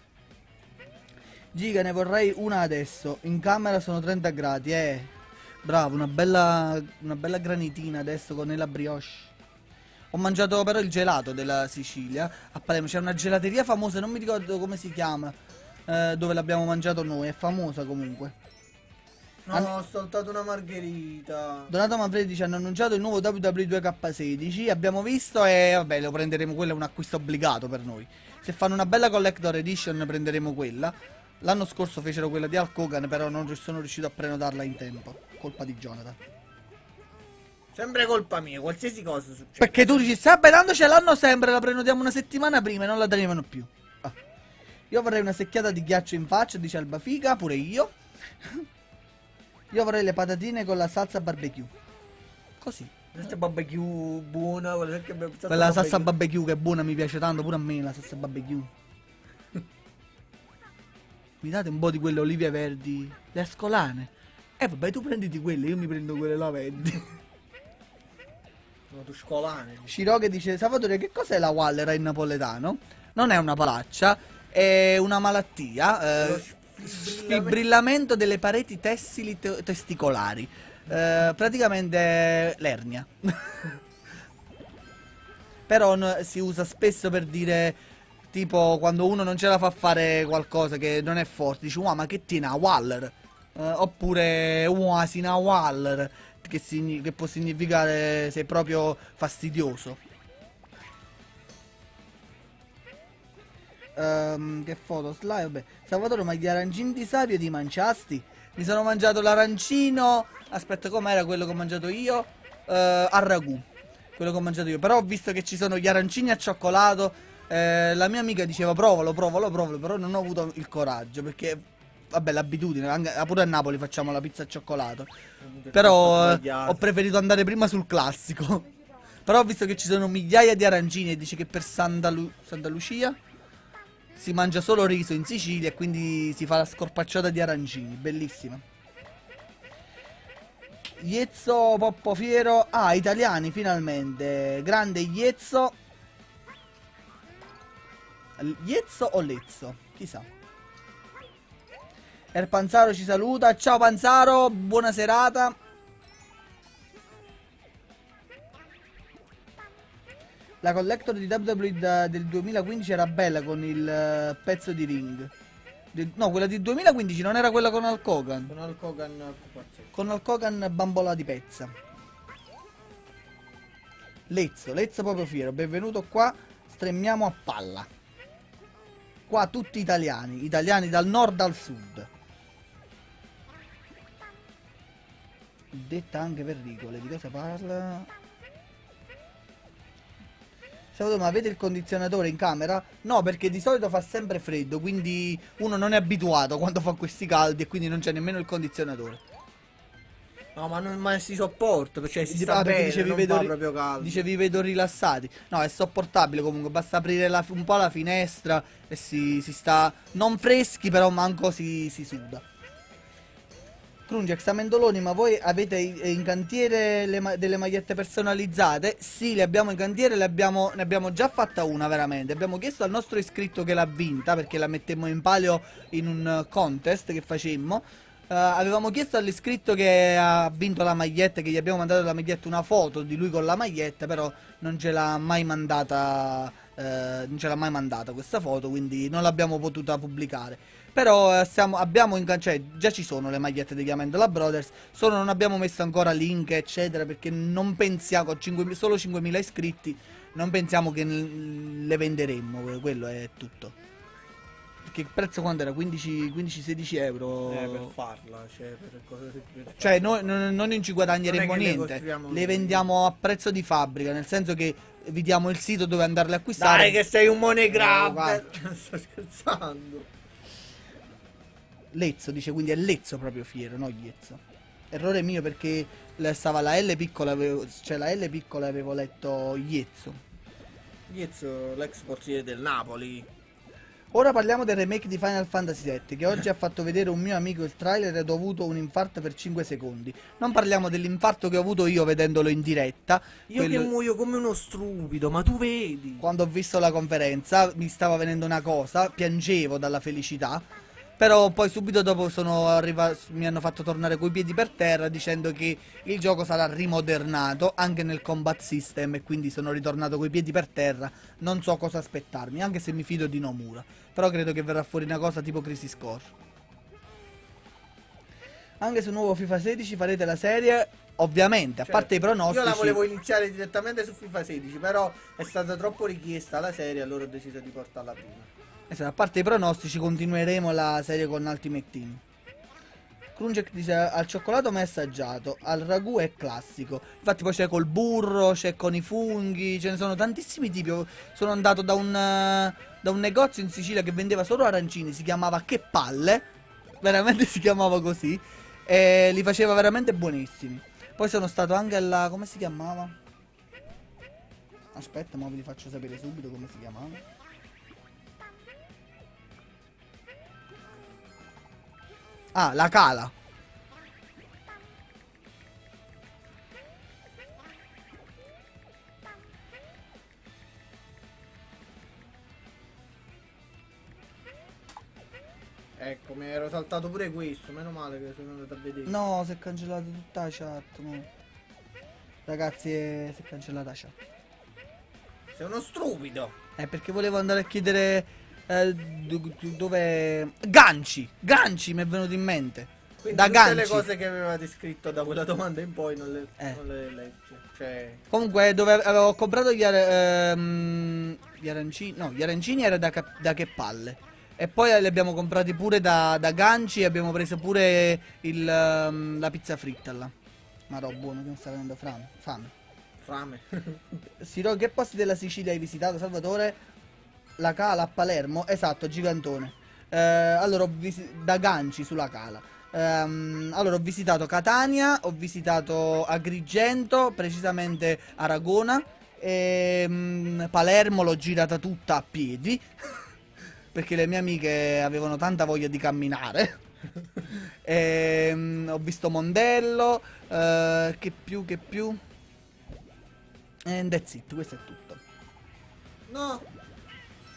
Giga, ne vorrei una adesso. In camera sono trenta gradi, eh. Bravo, una bella, una bella granitina adesso con la brioche. Ho mangiato però il gelato della Sicilia. A Palermo c'è una gelateria famosa, non mi ricordo come si chiama, eh, dove l'abbiamo mangiato noi, è famosa comunque. No, An ho saltato una margherita. Donato Manfredi dice hanno annunciato il nuovo W W E due K sedici. Abbiamo visto e vabbè lo prenderemo, quello è un acquisto obbligato per noi. Se fanno una bella collector edition prenderemo quella. L'anno scorso fecero quella di Hulk Hogan, però non sono riuscito a prenotarla in tempo. Colpa di Jonathan. Sempre colpa mia, qualsiasi cosa succede. Perché tu dici, vabbè, tanto ce l'hanno sempre, la prenotiamo una settimana prima e non la tenevano più. Ah. Io vorrei una secchiata di ghiaccio in faccia, dice Alba Figa, pure io. Io vorrei le patatine con la salsa barbecue. Così. Questa barbecue buona, quella che abbiamo pensato Quella barbecue. salsa barbecue che è buona, mi piace tanto, pure a me la salsa barbecue. Mi date un po' di quelle olive verdi, le ascolane. Eh vabbè, tu prenditi quelle, io mi prendo quelle là verdi. No, tu scolane. Shiroge dice, Salvatore, che cos'è la Wallera in napoletano? Non è una palaccia, è una malattia. Lo Eh, sfibrillamento. sfibrillamento delle pareti tessili te- testicolari. Eh, praticamente l'ernia. Però no, si usa spesso per dire, tipo, quando uno non ce la fa fare qualcosa che non è forte, dice, wow, ma che tiene a Waller? Eh, oppure, wow, si una Waller, che, signi- che può significare sei proprio fastidioso. Ehm, che foto, slide, vabbè. Salvatore, ma gli arancini di Savio ti mangiasti? Mi sono mangiato l'arancino, aspetta, com'era quello che ho mangiato io? Eh, al ragù, quello che ho mangiato io. Però ho visto che ci sono gli arancini al cioccolato. Eh, la mia amica diceva provalo, provalo, provalo, però non ho avuto il coraggio perché, vabbè, l'abitudine, anche, pure a Napoli facciamo la pizza al cioccolato. Però eh, ho preferito andare prima sul classico. Però ho visto che ci sono migliaia di arancini e dice che per Santa, Lu- Santa Lucia si mangia solo riso in Sicilia e quindi si fa la scorpacciata di arancini, bellissima. Iezzo Poppo Fiero, ah, italiani finalmente, grande Iezzo. Iezzo o Lezzo? Chissà. Erpanzaro ci saluta. Ciao Panzaro, buona serata. La collector di W W E da- del duemilaquindici era bella con il eh, pezzo di ring. De- no, quella del duemilaquindici non era quella con Hulk Hogan. Con Hulk Hogan pupazzetto. Con Hulk Hogan bambola di pezza. Lezzo, Lezzo proprio fiero. Benvenuto qua. Stremmiamo a palla. Qua tutti italiani. Italiani dal nord al sud. Detta anche per regole. Di cosa parla? Ma avete il condizionatore in camera? No, perché di solito fa sempre freddo, quindi uno non è abituato quando fa questi caldi e quindi non c'è nemmeno il condizionatore. No, ma non ma si sopporta, cioè si Dice- sta ah, perché bene, dice, vi non vedo fa ri- proprio caldo. Dice vi vedo rilassati. No, è sopportabile comunque, basta aprire la- un po' la finestra e si, si sta non freschi, però manco si, si suda. Crunge, Examendoloni, ma voi avete i- in cantiere le ma- delle magliette personalizzate? Sì, le abbiamo in cantiere, le abbiamo, ne abbiamo già fatta una veramente. Abbiamo chiesto al nostro iscritto che l'ha vinta, perché la mettemmo in palio in un eh, contest che facemmo. Eh, avevamo chiesto all'iscritto che ha vinto la maglietta, che gli abbiamo mandato la maglietta, una foto di lui con la maglietta, però non ce l'ha mai mandata, eh, non ce l'ha mai mandata questa foto, quindi non l'abbiamo potuta pubblicare. Però eh, siamo, abbiamo in can- cioè, già ci sono le magliette degli Amendola Brothers, solo non abbiamo messo ancora link eccetera, perché non pensiamo, con cinque solo cinquemila iscritti, non pensiamo che n- le venderemmo, quello è tutto. Perché il prezzo quando era? quindici sedici euro? Eh, per farla, cioè per cose per Cioè farla. noi non, non ci guadagneremo Non è che le niente, costruiamo le noi. vendiamo a prezzo di fabbrica, nel senso che vi diamo il sito dove andarle a acquistare. Dai che sei un money Eh, grabber. Sto scherzando. Lezzo dice, quindi è Lezzo proprio fiero, no Iezzo. Errore mio perché le- stava la L piccola, avevo, cioè la L piccola avevo letto Iezzo. Iezzo, l'ex portiere del Napoli. Ora parliamo del remake di Final Fantasy sette, che oggi ha fatto vedere un mio amico il trailer ed ho avuto un infarto per cinque secondi. Non parliamo dell'infarto che ho avuto io vedendolo in diretta. Io quello- che muoio come uno stupido, ma tu vedi? Quando ho visto la conferenza mi stava venendo una cosa, piangevo dalla felicità. Però poi subito dopo sono arriva- mi hanno fatto tornare coi piedi per terra dicendo che il gioco sarà rimodernato anche nel combat system e quindi sono ritornato coi piedi per terra. Non so cosa aspettarmi, anche se mi fido di Nomura. Però credo che verrà fuori una cosa tipo Crisis Core. Anche sul nuovo FIFA sedici farete la serie, ovviamente, a Cioè, parte i pronostici. Io la volevo iniziare direttamente su FIFA sedici, però è stata troppo richiesta la serie, allora ho deciso di portarla prima. Esatto, a parte i pronostici continueremo la serie con Ultimate Team. Krunjek dice al cioccolato mai assaggiato, al ragù è classico. Infatti poi c'è col burro, c'è con i funghi, ce ne sono tantissimi tipi. Sono andato da un, eh, da un negozio in Sicilia che vendeva solo arancini, si chiamava Che Palle, veramente si chiamava così, e li faceva veramente buonissimi. Poi sono stato anche alla... come si chiamava? Aspetta, ma ve li faccio sapere subito come si chiamava. Ah, la Cala. Ecco, mi ero saltato pure questo, meno male che sono andato a vedere. No, si è cancellata tutta la chat. Mo. Ragazzi, è- si è cancellata la chat. Sei uno stupido. È perché volevo andare a chiedere eh, do- do- dove... Ganci! Ganci mi è venuto in mente. Quindi Da tutte Ganci. le cose che avevate scritto da quella domanda in poi non le, Eh. non le legge. Cioè, Comunque, dove avevo comprato gli, ara- ehm, gli arancini... No, gli arancini era da, Ca- da Che Palle. E poi li abbiamo comprati pure da, da Ganci e abbiamo preso pure il, ehm, la pizza fritta là. Ma no, buono, che mi sta venendo fame. fame. frame. Siro, che posti della Sicilia hai visitato, Salvatore? La Cala a Palermo? Esatto, gigantone. Eh, allora, ho visi- da Ganci sulla Cala. Ehm, allora, ho visitato Catania, ho visitato Agrigento, precisamente Aragona. E, mm, Palermo l'ho girata tutta a piedi. Perché le mie amiche avevano tanta voglia di camminare. E, mm, ho visto Mondello. eh, che più, che più? And that's it, questo è tutto. No.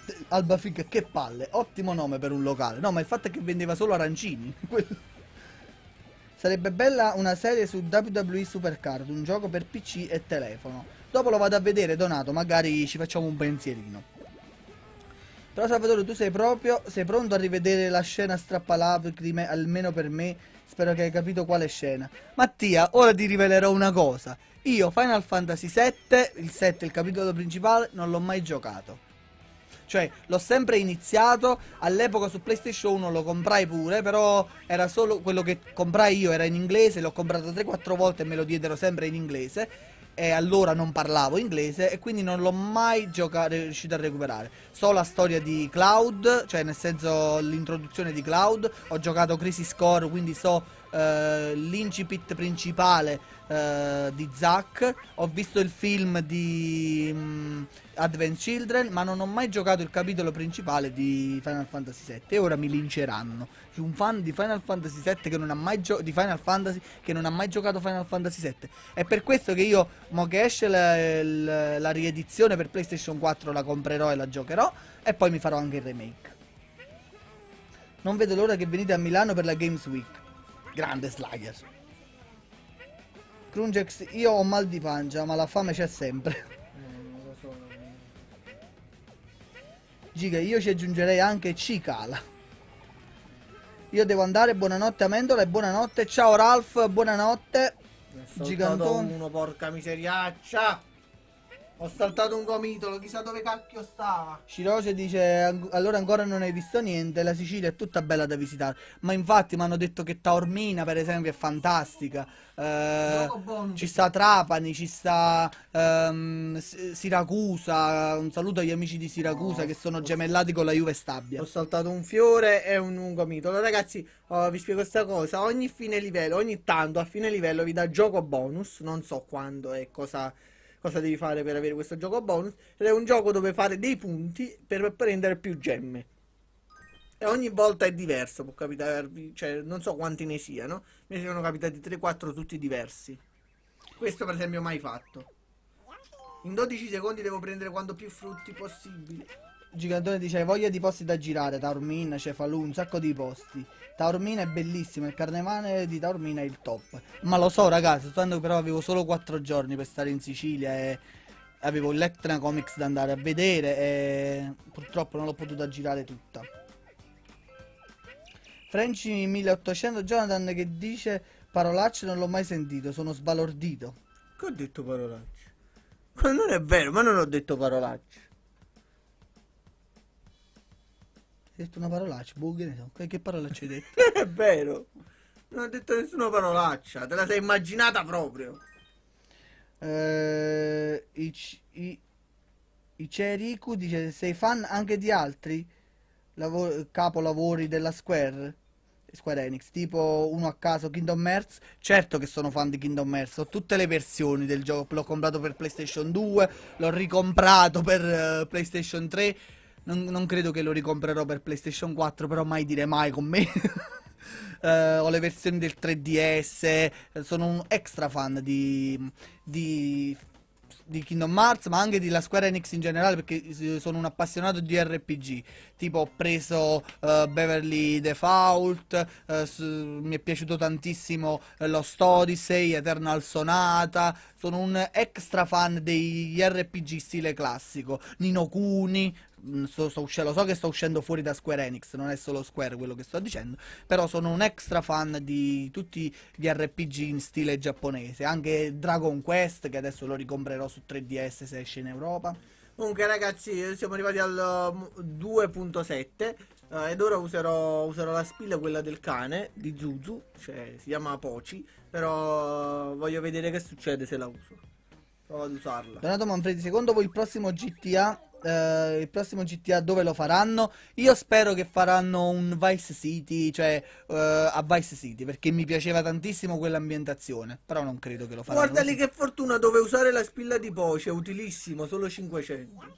Alba Fig, che palle, ottimo nome per un locale. No, ma il fatto è che vendeva solo arancini. Sarebbe bella una serie su W W E Supercard, un gioco per P C e telefono. Dopo lo vado a vedere, Donato, magari ci facciamo un pensierino. Però Salvatore, tu sei proprio, sei pronto a rivedere la scena strappalacrime, almeno per me? Spero che hai capito quale scena. Mattia, ora ti rivelerò una cosa. Io Final Fantasy sette, il sette, il capitolo principale, non l'ho mai giocato. Cioè, l'ho sempre iniziato, all'epoca su PlayStation uno lo comprai pure, però era solo quello che comprai io, era in inglese, l'ho comprato tre quattro volte e me lo diedero sempre in inglese, e allora non parlavo inglese e quindi non l'ho mai giocato, riuscito a recuperare. So la storia di Cloud, cioè nel senso l'introduzione di Cloud, ho giocato Crisis Core, quindi so eh, l'incipit principale eh, di Zack, ho visto il film di mh, Advent Children, ma non ho mai giocato il capitolo principale di Final Fantasy sette e ora mi linceranno. C'è un fan di Final Fantasy sette che non ha mai giocato di Final Fantasy che non ha mai giocato Final Fantasy sette. È per questo che io, mo che esce la, la, la riedizione per PlayStation quattro, la comprerò e la giocherò e poi mi farò anche il remake. Non vedo l'ora che venite a Milano per la Games Week. Grande Slayer. Crungex, io ho mal di pancia, ma la fame c'è sempre. Giga, io ci aggiungerei anche Cicala. Io devo andare, buonanotte Amendola e buonanotte. Ciao Ralph, buonanotte. Gigantone. Uno, porca miseriaccia. Ho saltato un gomitolo, chissà dove cacchio stava. Ciroce dice, allora ancora non hai visto niente, la Sicilia è tutta bella da visitare. Ma infatti mi hanno detto che Taormina per esempio è fantastica. Eh, ci sta Trapani, ci sta ehm, Siracusa. Un saluto agli amici di Siracusa no, che sono gemellati con la Juve Stabia. Ho saltato un fiore e un, un gomitolo. Ragazzi, oh, vi spiego questa cosa. Ogni fine livello, ogni tanto a fine livello vi dà gioco bonus. Non so quando e cosa... cosa devi fare per avere questo gioco bonus, ed è un gioco dove fare dei punti per prendere più gemme e ogni volta è diverso, può capitarvi, cioè non so quanti ne siano, mi sono capitati tre quattro tutti diversi. Questo per esempio mai fatto. In dodici secondi devo prendere quanto più frutti possibili. Gigantone dice, hai voglia di posti da girare, Taormina, Cefalù, un sacco di posti. Taormina è bellissimo, il carnevale di Taormina è il top. Ma lo so ragazzi, tanto però avevo solo quattro giorni per stare in Sicilia e avevo l'Ectra Comics da andare a vedere e purtroppo non l'ho potuta girare tutta. Franci milleottocento, Jonathan che dice, parolacce non l'ho mai sentito, sono sbalordito. Che ho detto parolacce? Ma non è vero, ma non ho detto parolacce. Hai detto una parolaccia, boh, che ne so. Che, che parolaccia hai detto? Non è vero. Non ho detto nessuna parolaccia. Te la sei immaginata proprio. Eh, i, i, i Ceriku dice, sei fan anche di altri Lavo capolavori della Square? Square Enix, tipo uno a caso, Kingdom Hearts. Certo che sono fan di Kingdom Hearts, ho tutte le versioni del gioco. L'ho comprato per PlayStation due, l'ho ricomprato per uh, PlayStation tre. Non, non credo che lo ricomprerò per PlayStation quattro, però mai dire mai con me. uh, ho le versioni del tre D S, sono un extra fan di, di, di Kingdom Hearts, ma anche della Square Enix in generale, perché sono un appassionato di R P G. Tipo ho preso uh, Beverly Default, uh, su, mi è piaciuto tantissimo uh, Lost Odyssey, Eternal Sonata. Sono un extra fan degli R P G stile classico. Nino Kuni. So, so, lo so che sto uscendo fuori da Square Enix, non è solo Square quello che sto dicendo, però sono un extra fan di tutti gli R P G in stile giapponese, anche Dragon Quest che adesso lo ricomprerò su tre D S se esce in Europa. Comunque ragazzi, siamo arrivati al due punto sette uh, ed ora userò, userò la spilla, quella del cane di Zuzu, cioè si chiama Poci, però uh, voglio vedere che succede se la uso. Provo ad usarla. Donato Manfredi, secondo voi il prossimo G T A Uh, il prossimo G T A dove lo faranno? Io spero che faranno un Vice City, cioè uh, a Vice City, perché mi piaceva tantissimo quell'ambientazione, però non credo che lo faranno. Guarda lì che fortuna, dove usare la spilla di Poce, è utilissimo, solo cinquecento.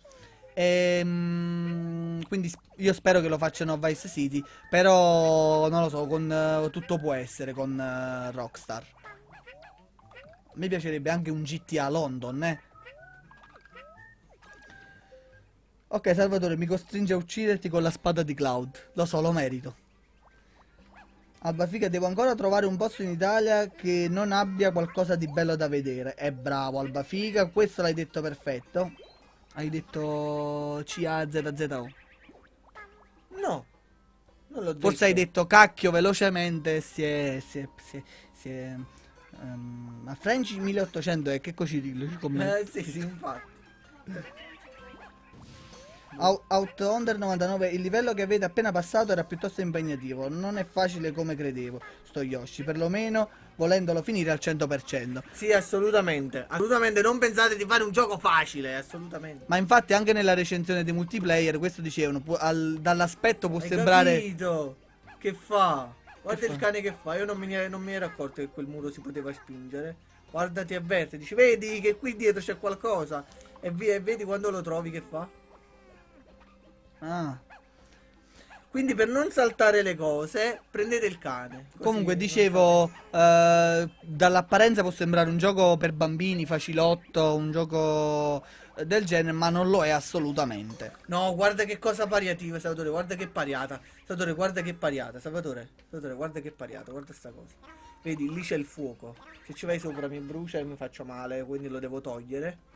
Ehm, quindi io spero che lo facciano a Vice City, però non lo so, con uh, tutto può essere con uh, Rockstar. Mi piacerebbe anche un G T A London, eh. Ok, Salvatore, mi costringe a ucciderti con la spada di Cloud. Lo so, lo merito. Albafiga, devo ancora trovare un posto in Italia che non abbia qualcosa di bello da vedere. È bravo, Albafiga, questo l'hai detto perfetto. Hai detto C A Z Z O. No, non l'ho detto. Forse hai detto cacchio velocemente. Si è. Si è. Si è. Si è um, ma French milleottocento è che cocirillo? Eh sì, sì, infatti. Out Under novantanove, il livello che avete appena passato era piuttosto impegnativo. Non è facile come credevo, sto Yoshi, perlomeno volendolo finire al cento per cento. Sì, assolutamente. Assolutamente, non pensate di fare un gioco facile, assolutamente. Ma infatti anche nella recensione dei multiplayer questo dicevano, può- al- dall'aspetto può Hai sembrare... capito? Che fa? Guarda Che il fa? cane che fa. Io non mi, ne- non mi ero accorto che quel muro si poteva spingere. Guarda, ti avverte, dici, vedi che qui dietro c'è qualcosa. E via, e vedi quando lo trovi che fa? Ah. Quindi per non saltare le cose, prendete il cane. Così Comunque non dicevo, eh, dall'apparenza può sembrare un gioco per bambini, facilotto, un gioco eh, del genere, ma non lo è assolutamente. No, guarda che cosa pariativa, Salvatore, guarda che pariata. Salvatore, guarda che pariata, Salvatore. Salvatore, guarda che pariata, guarda sta cosa. Vedi, lì c'è il fuoco. Se ci vai sopra mi brucia e mi faccio male, quindi lo devo togliere.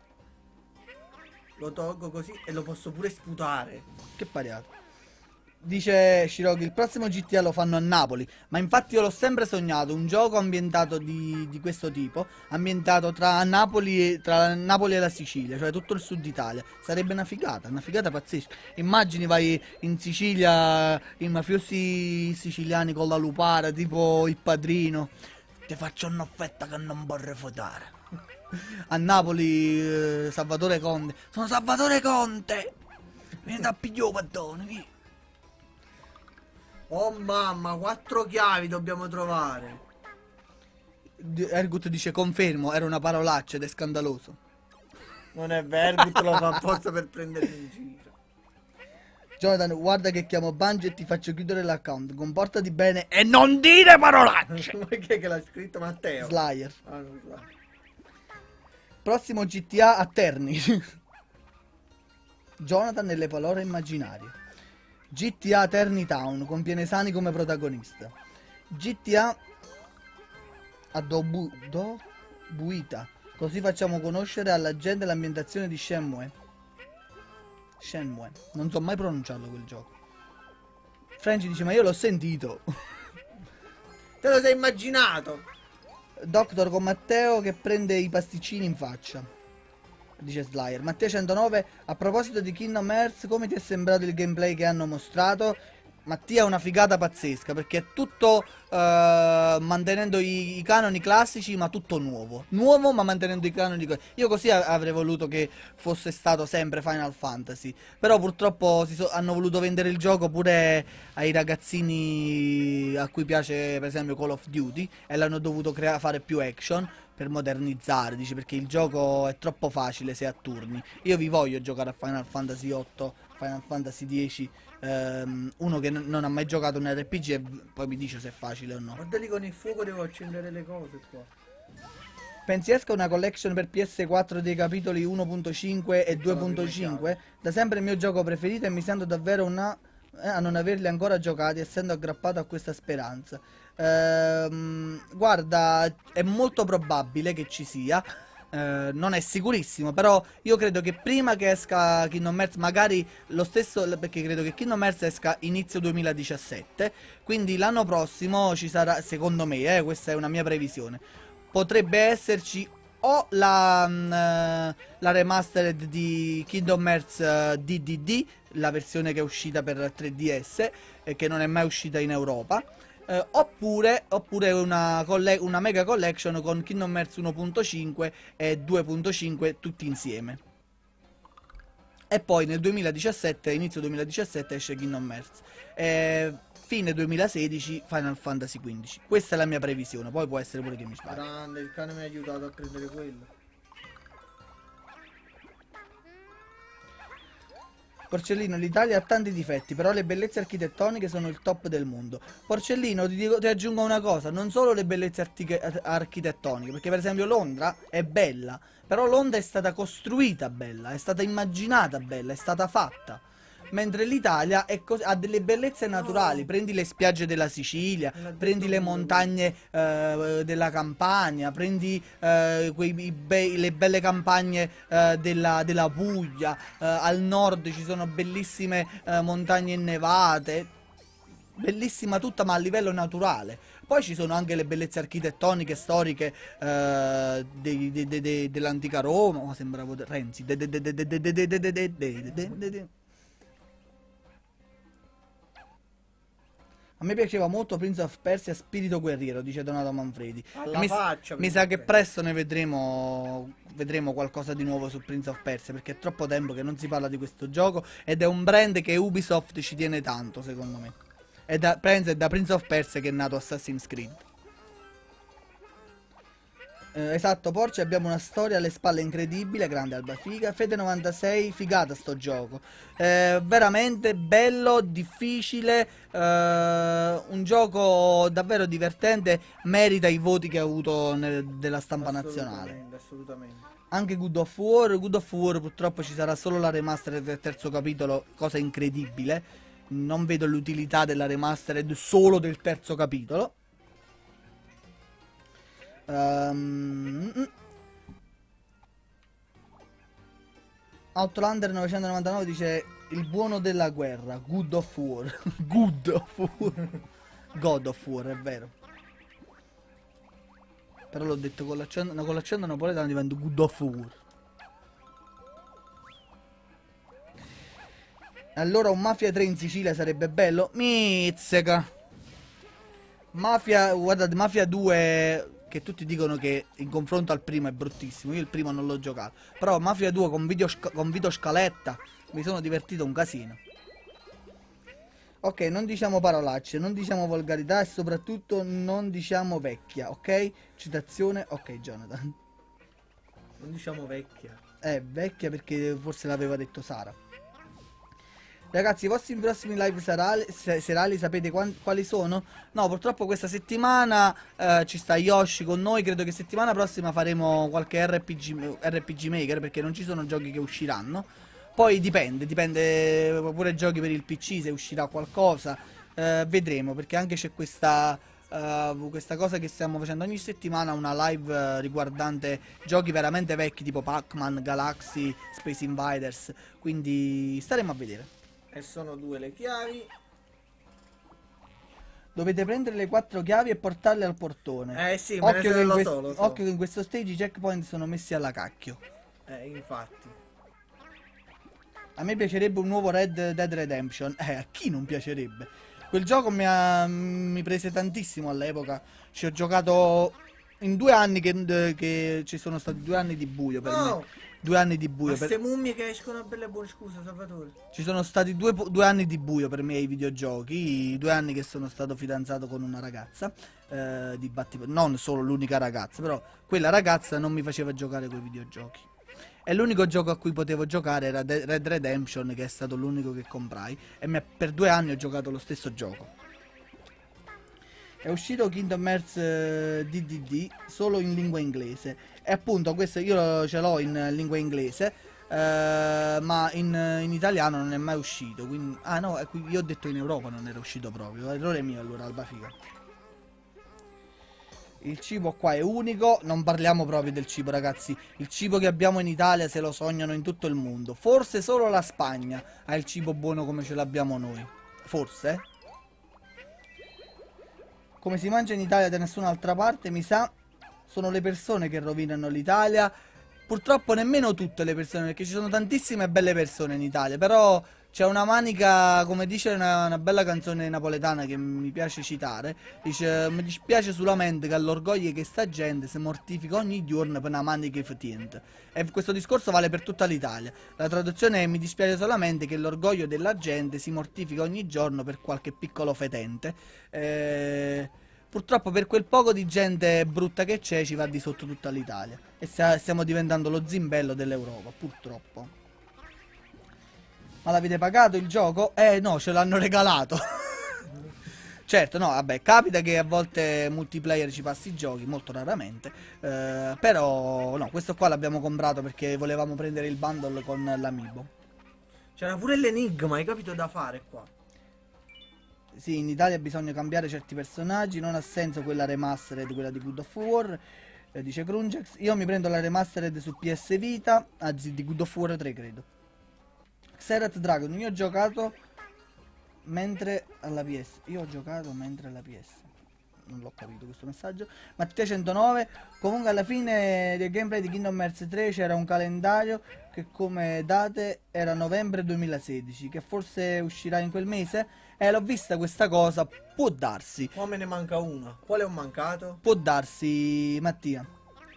Lo tolgo così e lo posso pure sputare. Che pariato. Dice Shirogi, il prossimo G T A lo fanno a Napoli, ma infatti io l'ho sempre sognato, un gioco ambientato di, di questo tipo, ambientato tra Napoli, e, tra Napoli e la Sicilia, cioè tutto il sud Italia. Sarebbe una figata, una figata pazzesca. Immagini vai in Sicilia, i mafiosi siciliani con la lupara, tipo Il Padrino. Ti faccio un'offetta che non vorrei fotare. A Napoli, eh, Salvatore Conte. Sono Salvatore Conte! Vieni da pigliare paddone, vieni. Oh mamma, quattro chiavi dobbiamo trovare. D- Ergut dice confermo, era una parolaccia ed è scandaloso. Non è vero, tutto lo fa apposta per prendermi in giro. Jonathan, guarda che chiamo Bungie e ti faccio chiudere l'account. Comportati bene. E non dire parolacce! Ma chi è che l'ha scritto? Matteo. Slayer. Ah, non so. Prossimo G T A a Terni. Jonathan nelle parole immaginarie. G T A Terni Town con Pianesani come protagonista. G T A a Dobu, Do Buita. Così facciamo conoscere alla gente l'ambientazione di Shenmue. Shenmue. Non so mai pronunciarlo quel gioco. French dice ma io l'ho sentito. Te lo sei immaginato. Doctor con Matteo che prende i pasticcini in faccia. Dice Slayer. Matteo centonove, a proposito di Kingdom Hearts, come ti è sembrato il gameplay che hanno mostrato? Mattia è una figata pazzesca perché è tutto eh, mantenendo i, i canoni classici ma tutto nuovo. Nuovo ma mantenendo i canoni. Io così avrei voluto che fosse stato sempre Final Fantasy. Però purtroppo si so hanno voluto vendere il gioco pure ai ragazzini a cui piace per esempio Call of Duty e l'hanno dovuto fare più action per modernizzare, dice, perché il gioco è troppo facile se a turni. Io vi voglio giocare a Final Fantasy otto, Final Fantasy dieci, ehm, uno che non ha mai giocato un R P G e poi mi dice se è facile o no. Guarda lì con il fuoco devo accendere le cose qua. Pensi esca una collection per P S quattro dei capitoli uno punto cinque e due punto cinque? Da sempre il mio gioco preferito e mi sento davvero una... eh, a non averli ancora giocati, essendo aggrappato a questa speranza. Ehm, guarda, è molto probabile che ci sia. Eh, non è sicurissimo, però io credo che prima che esca Kingdom Hearts, magari lo stesso, perché credo che Kingdom Hearts esca inizio duemiladiciassette, quindi l'anno prossimo ci sarà, secondo me, eh, questa è una mia previsione, potrebbe esserci o la, mh, la remastered di Kingdom Hearts uh, D D D, la versione che è uscita per tre D S e eh, che non è mai uscita in Europa. Uh, oppure, oppure una, una mega collection con Kingdom Hearts uno punto cinque e due punto cinque tutti insieme. E poi nel duemiladiciassette, inizio duemiladiciassette, esce Kingdom Hearts. E fine duemilasedici Final Fantasy quindici. Questa è la mia previsione, poi può essere pure che mi sbaglio. Grande, il cane mi ha aiutato a prendere quello. Porcellino, l'Italia ha tanti difetti, però le bellezze architettoniche sono il top del mondo. Porcellino, ti, dico, ti aggiungo una cosa, non solo le bellezze artiche- ar- architettoniche, perché per esempio Londra è bella, però Londra è stata costruita bella, è stata immaginata bella, è stata fatta. Mentre l'Italia è cos- ha delle bellezze naturali, prendi le spiagge della Sicilia, prendi le montagne eh, della Campania, prendi eh, quei, i bei- le belle campagne eh, della, della Puglia, eh, al nord ci sono bellissime eh, montagne innevate, bellissima tutta ma a livello naturale. Poi ci sono anche le bellezze architettoniche, storiche eh, dei- de- de- de- dell'antica Roma, oh, sembravo Renzi. de- de- de- de- de- de- de- de- de- de- de- de- de- de- de- A me piaceva molto Prince of Persia Spirito Guerriero, dice Donato Manfredi. Alla mi, faccia, mi Prince sa of che Persia. presto ne vedremo, vedremo qualcosa di nuovo su Prince of Persia, perché è troppo tempo che non si parla di questo gioco ed è un brand che Ubisoft ci tiene tanto, secondo me. È da, penso è da Prince of Persia che è nato Assassin's Creed. Eh, esatto, Porci, abbiamo una storia alle spalle incredibile, grande Alba Figa. Fede novantasei, figata sto gioco. Eh, veramente bello, difficile, eh, un gioco davvero divertente, merita i voti che ha avuto nel- della stampa nazionale. Assolutamente, assolutamente. Anche Good of War, Good of War purtroppo ci sarà solo la remastered del terzo capitolo, cosa incredibile. Non vedo l'utilità della remastered solo del terzo capitolo. Um, Outlander novecentonovantanove dice il buono della guerra, Good of War. Good of War. God of War, è vero. Però l'ho detto con l'accento, no, con l'accento napoletano diventa Good of War. Allora un Mafia tre in Sicilia sarebbe bello? Mizzica. Mafia, guardate, Mafia due, che tutti dicono che in confronto al primo è bruttissimo. Io il primo non l'ho giocato. Però Mafia due con video, con video scaletta mi sono divertito un casino. Ok, non diciamo parolacce, non diciamo volgarità e soprattutto non diciamo vecchia, ok? Citazione, ok Jonathan. Non diciamo vecchia. Eh, vecchia perché forse l'aveva detto Sara. Ragazzi, i vostri prossimi live serali, se- serali sapete quan- quali sono? No, purtroppo questa settimana eh, ci sta Yoshi con noi. Credo che settimana prossima faremo qualche R P G, R P G Maker, perché non ci sono giochi che usciranno. Poi dipende, dipende pure giochi per il P C, se uscirà qualcosa. Eh, vedremo, perché anche c'è questa, eh, questa cosa che stiamo facendo ogni settimana, una live eh, riguardante giochi veramente vecchi tipo Pac-Man, Galaxy, Space Invaders. Quindi staremo a vedere. E sono due le chiavi. Dovete prendere le quattro chiavi e portarle al portone. Eh sì, me ne Occhio, che in, lo quest- so, lo so. occhio che in questo stage i checkpoint sono messi alla cacchio. Eh, infatti. A me piacerebbe un nuovo Red Dead Redemption. Eh, a chi non piacerebbe? Quel gioco mi, ha, mi prese tantissimo all'epoca. Ci ho giocato in due anni che, che ci sono stati due anni di buio per Oh, me. Due anni di buio. queste Per... mummie che escono belle buone, scusa Salvatore. Ci sono stati due, due anni di buio per me ai videogiochi. Due anni che sono stato fidanzato con una ragazza. Eh, di battibecco. Non solo l'unica ragazza, però quella ragazza non mi faceva giocare coi videogiochi. E l'unico gioco a cui potevo giocare era De- Red Redemption, che è stato l'unico che comprai. E me- per due anni ho giocato lo stesso gioco. È uscito Kingdom Hearts eh, D D D solo in lingua inglese. E appunto questo io ce l'ho in lingua inglese, eh, ma in, in italiano non è mai uscito. Quindi... Ah no, eh, io ho detto in Europa non era uscito proprio. Errore mio allora, Alba Figa. Il cibo qua è unico, non parliamo proprio del cibo ragazzi. Il cibo che abbiamo in Italia se lo sognano in tutto il mondo. Forse solo la Spagna ha il cibo buono come ce l'abbiamo noi. Forse, eh? Come si mangia in Italia da nessun'altra parte, mi sa, sono le persone che rovinano l'Italia. Purtroppo nemmeno tutte le persone, perché ci sono tantissime belle persone in Italia, però c'è una manica, come dice una, una bella canzone napoletana che mi piace citare, dice: mi dispiace solamente che all'orgoglio che sta gente si mortifica ogni giorno per una manica effettivamente. E questo discorso vale per tutta l'Italia. La traduzione è: mi dispiace solamente che l'orgoglio della gente si mortifica ogni giorno per qualche piccolo fetente. Eh... Purtroppo per quel poco di gente brutta che c'è ci va di sotto tutta l'Italia. E sta- stiamo diventando lo zimbello dell'Europa, purtroppo. Ma l'avete pagato il gioco? Eh no, ce l'hanno regalato. Certo, no, vabbè, capita che a volte multiplayer ci passi i giochi, molto raramente. Eh, però, no, questo qua l'abbiamo comprato perché volevamo prendere il bundle con l'Amiibo. C'era pure l'enigma, hai capito da fare qua. Sì, in Italia bisogna cambiare certi personaggi, non ha senso quella remastered, quella di God of War, eh, dice Crungex. Io mi prendo la remastered su P S Vita, anzi di God of War tre credo. Xerath Dragon, io ho giocato mentre alla P S. Io ho giocato mentre alla P S. Non l'ho capito questo messaggio. Mattia centonove. Comunque alla fine del gameplay di Kingdom Hearts tre c'era un calendario che come date era novembre duemilasedici, che forse uscirà in quel mese. Eh, l'ho vista questa cosa. Può darsi. Qua me ne manca una. Quale ho mancato? Può darsi, Mattia.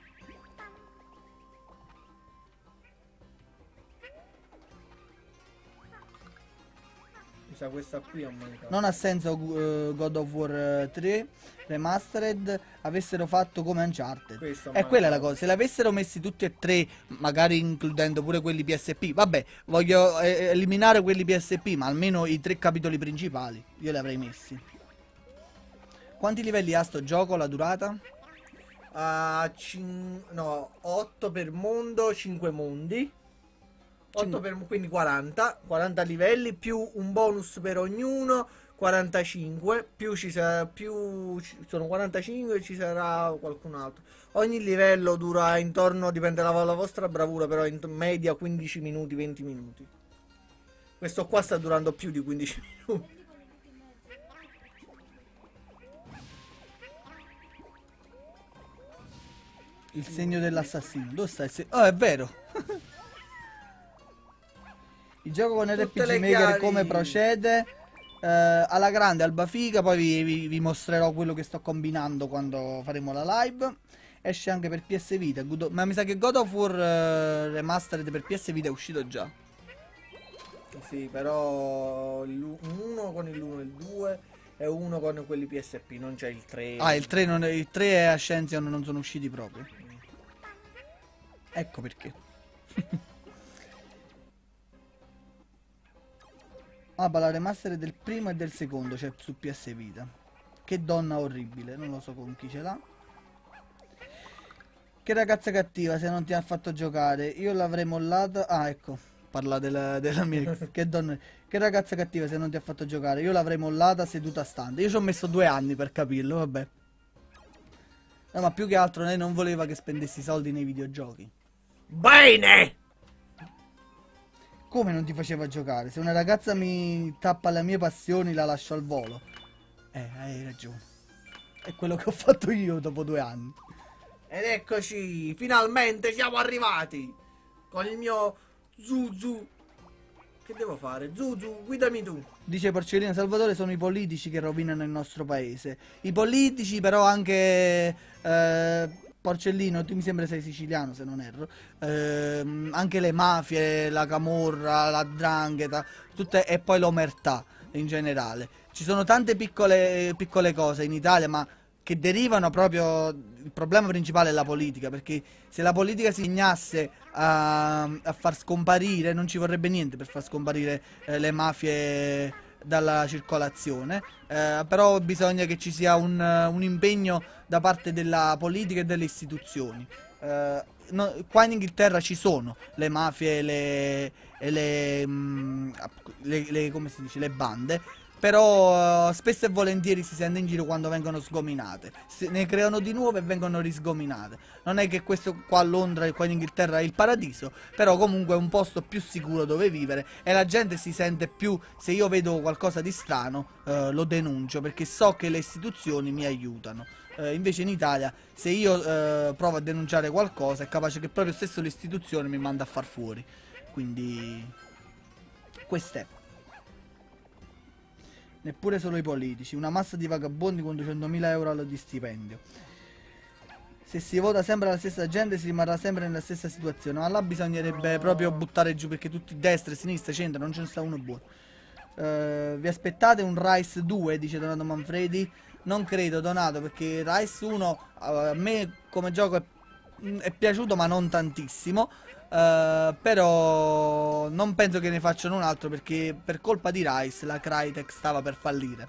Mi sa questa qui ho mancato. Non ha senso uh, God of War tre Remastered avessero fatto come Uncharted. Questo E quella è la cosa. Se l'avessero messi tutti e tre, magari includendo pure quelli P S P, vabbè, voglio eh, eliminare quelli P S P, ma almeno i tre capitoli principali io li avrei messi. Quanti livelli ha sto gioco, la durata? Uh, no, otto per mondo, cinque mondi. otto per, quindi quaranta, quaranta livelli più un bonus per ognuno, quarantacinque, più ci sarà, più ci sono quarantacinque e ci sarà qualcun altro. Ogni livello dura intorno, dipende dalla vostra bravura, però in media quindici minuti, venti minuti. Questo qua sta durando più di quindici minuti. Il segno dell'assassino. Dove sta il segno? Oh, è vero. Il gioco con R P G Maker chiavi. come procede? Eh, alla grande, alba figa, poi vi, vi, vi mostrerò quello che sto combinando quando faremo la live. Esce anche per P S Vita, Good- ma mi sa che God of War uh, Remastered per P S Vita è uscito già. Sì, però uno con il uno e il due e uno con quelli P S P, non c'è il tre. Ah, il tre, non è, il tre e Ascension non sono usciti proprio. Ecco perché. Ah, ma la remaster del primo e del secondo c'è su P S Vita. Che donna orribile, non lo so con chi ce l'ha. Che ragazza cattiva se non ti ha fatto giocare. Io l'avrei mollata. Ah, ecco. Parla della, della mia ex. Che donna. Che ragazza cattiva se non ti ha fatto giocare. Io l'avrei mollata seduta stante. Io ci ho messo due anni per capirlo, vabbè. No, ma più che altro lei non voleva che spendessi soldi nei videogiochi. Bene! Come non ti faceva giocare? Se una ragazza mi tappa le mie passioni la lascio al volo. Eh, hai ragione. È quello che ho fatto io dopo due anni. Ed eccoci, finalmente siamo arrivati con il mio Zuzu. Che devo fare? Zuzu, guidami tu. Dice Porcellino Salvatore, sono i politici che rovinano il nostro paese. I politici, però anche eh, Porcellino, tu mi sembra sei siciliano se non erro. Eh, anche le mafie, la camorra, la 'ndrangheta, tutte, e poi l'omertà in generale. Ci sono tante piccole, piccole cose in Italia, ma che derivano proprio. Il problema principale è la politica, perché se la politica si impegnasse a, a far scomparire, non ci vorrebbe niente per far scomparire eh, le mafie dalla circolazione, eh, però bisogna che ci sia un, un impegno da parte della politica e delle istituzioni. Eh, no, qua in Inghilterra ci sono le mafie e le, e le, mh, le, le, come si dice, le bande, però uh, spesso e volentieri si sente in giro quando vengono sgominate. Se ne creano di nuove e vengono risgominate. Non è che questo qua a Londra e qua in Inghilterra è il paradiso, però comunque è un posto più sicuro dove vivere e la gente si sente più. Se io vedo qualcosa di strano uh, lo denuncio, perché so che le istituzioni mi aiutano. Uh, invece in Italia, se io uh, provo a denunciare qualcosa, è capace che proprio stesso l'istituzione mi manda a far fuori. Quindi questo è. Neppure solo i politici, una massa di vagabondi con duecentomila euro allo di stipendio. Se si vota sempre alla stessa gente si rimarrà sempre nella stessa situazione. Ma là bisognerebbe no. proprio buttare giù, perché tutti destra, sinistra, centro, non ce ne sta uno buono. uh, Vi aspettate un Rise due, dice Donato Manfredi? Non credo, Donato, perché Rise uno uh, a me come gioco è mh, è piaciuto ma non tantissimo. Uh, però non penso che ne facciano un altro perché per colpa di Rise la Crytek stava per fallire.